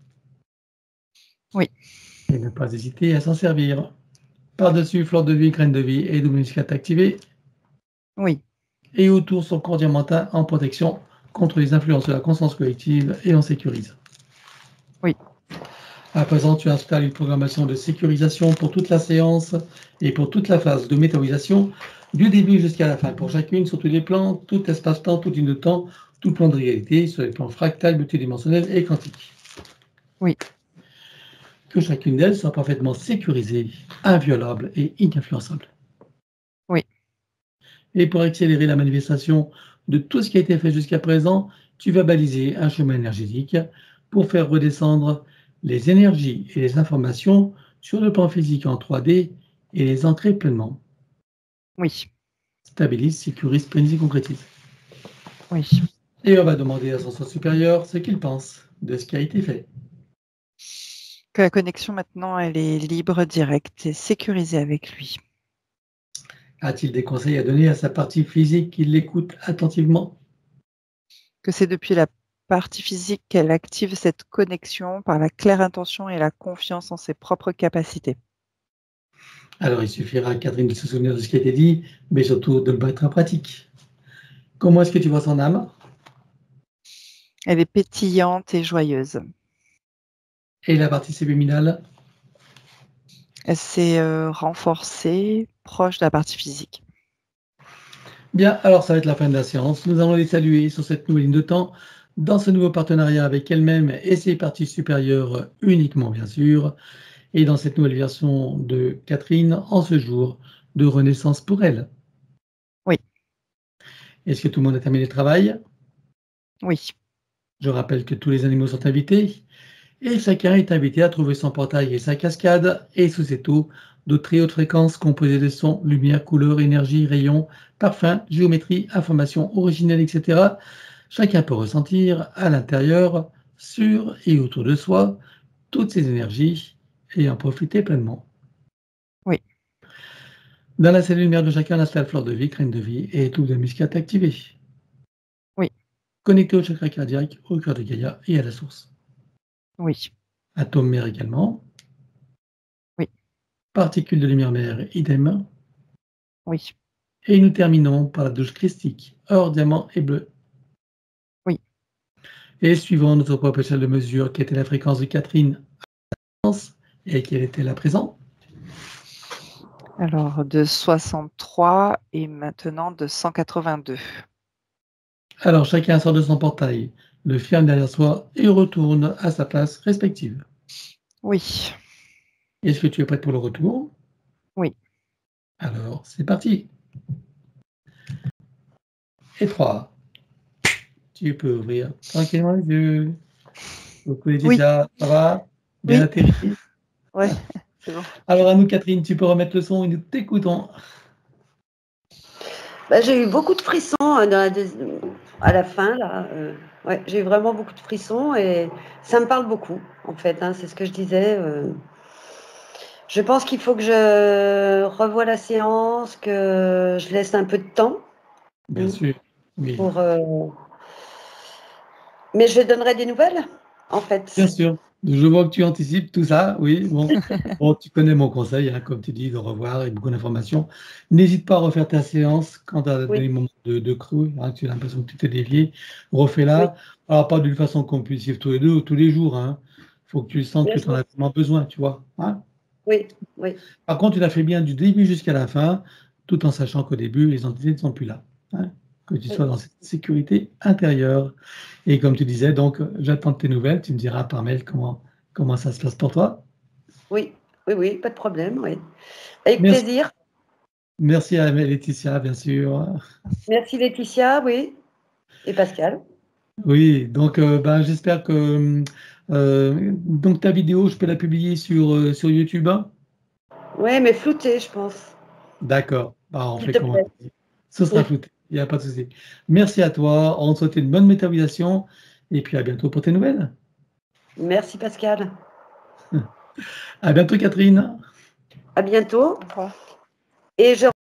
Oui. Et ne pas hésiter à s'en servir. Par-dessus, fleur de vie, graine de vie et double muscate activée. Oui. Et autour, son corps diamantin en protection contre les influences de la conscience collective et en sécurise. Oui. À présent, tu installes une programmation de sécurisation pour toute la séance et pour toute la phase de métabolisation, du début jusqu'à la fin, pour chacune, sur tous les plans, tout espace-temps, toute ligne de temps, tout plan de réalité, sur les plans fractals, multidimensionnels et quantiques. Oui. Que chacune d'elles soit parfaitement sécurisée, inviolable et ininfluençable. Oui. Et pour accélérer la manifestation de tout ce qui a été fait jusqu'à présent, tu vas baliser un chemin énergétique pour faire redescendre les énergies et les informations sur le plan physique en 3D et les ancrer pleinement. Oui. Stabilise, sécurise, plénise et concrétise. Oui. Et on va demander à son soi supérieur ce qu'il pense de ce qui a été fait. Que la connexion maintenant, elle est libre, directe et sécurisée avec lui. A-t-il des conseils à donner à sa partie physique qui l'écoute attentivement? Que c'est depuis la partie physique qu'elle active cette connexion par la claire intention et la confiance en ses propres capacités. Alors, il suffira à Catherine de se souvenir de ce qui a été dit, mais surtout de le mettre en pratique. Comment est-ce que tu vois son âme? Elle est pétillante et joyeuse. Et la partie subliminale? Elle s'est renforcée, proche de la partie physique. Bien, alors ça va être la fin de la séance. Nous allons les saluer sur cette nouvelle ligne de temps, dans ce nouveau partenariat avec elle-même et ses parties supérieures uniquement, bien sûr, et dans cette nouvelle version de Catherine, en ce jour de renaissance pour elle. Oui. Est-ce que tout le monde a terminé le travail? Oui. Je rappelle que tous les animaux sont invités, et chacun est invité à trouver son portail et sa cascade, et sous cette eau, de très hautes fréquences composées de sons, lumière, couleurs, énergie, rayons, parfums, géométrie, informations originelles, etc. Chacun peut ressentir à l'intérieur, sur et autour de soi, toutes ces énergies et en profiter pleinement. Oui. Dans la cellule lumière de chacun, on installe fleur de vie, graine de vie et tout de muscate activé. Oui. Connecté au chakra cardiaque, au cœur de Gaïa et à la source. Oui. Atome mère également. Oui. Particules de lumière mère, idem. Oui. Et nous terminons par la douche christique, or, diamant et bleu. Oui. Et suivant notre propre échelle de mesure, qui était la fréquence de Catherine et quelle était la présent? Alors, de 63 et maintenant de 182. Alors, chacun sort de son portail, le ferme derrière soi et retourne à sa place respective. Oui. Est-ce que tu es prête pour le retour? Oui. Alors, c'est parti. Et 3. Tu peux ouvrir tranquillement les yeux. Coucou Laetitia, ça va? Bien Oui. atterri? Ouais, c'est bon. Alors à nous Catherine, tu peux remettre le son et nous t'écoutons. Bah, j'ai eu beaucoup de frissons à la fin, là. Ouais, j'ai eu vraiment beaucoup de frissons et ça me parle beaucoup, en fait, hein, c'est ce que je disais. Je pense qu'il faut que je revoie la séance, que je laisse un peu de temps. Bien sûr, oui. Mais je donnerai des nouvelles, en fait. Bien sûr. Je vois que tu anticipes tout ça, oui. Bon, tu connais mon conseil, hein, comme tu dis, de revoir et beaucoup d'informations. N'hésite pas à refaire ta séance quand tu as des moments de creux, hein, tu as l'impression que tu t'es dévié. Refais-la. Oui. Alors, pas d'une façon compulsive tous les deux ou tous les jours. Il faut que tu sentes Bien que tu en sûr. as vraiment besoin, tu vois. Hein. Oui, oui. Par contre, tu l'as fait bien du début jusqu'à la fin, tout en sachant qu'au début, les entités ne sont plus là. Hein. Que tu sois dans cette sécurité intérieure. Et comme tu disais, donc, j'attends tes nouvelles. Tu me diras par mail comment ça se passe pour toi. Oui, oui, oui, pas de problème, oui. Avec Merci. plaisir. Merci à Laetitia, bien sûr. Merci Laetitia, oui. Et Pascal. Oui, donc j'espère que donc ta vidéo, je peux la publier sur YouTube. Hein. Oui, mais flouté, je pense. D'accord. On S'il fait te comment? plaît. Ce sera flouté. Il n'y a pas de souci. Merci à toi. On te souhaite une bonne métabolisation et puis à bientôt pour tes nouvelles. Merci Pascal. À bientôt Catherine. À bientôt. Au revoir. Et je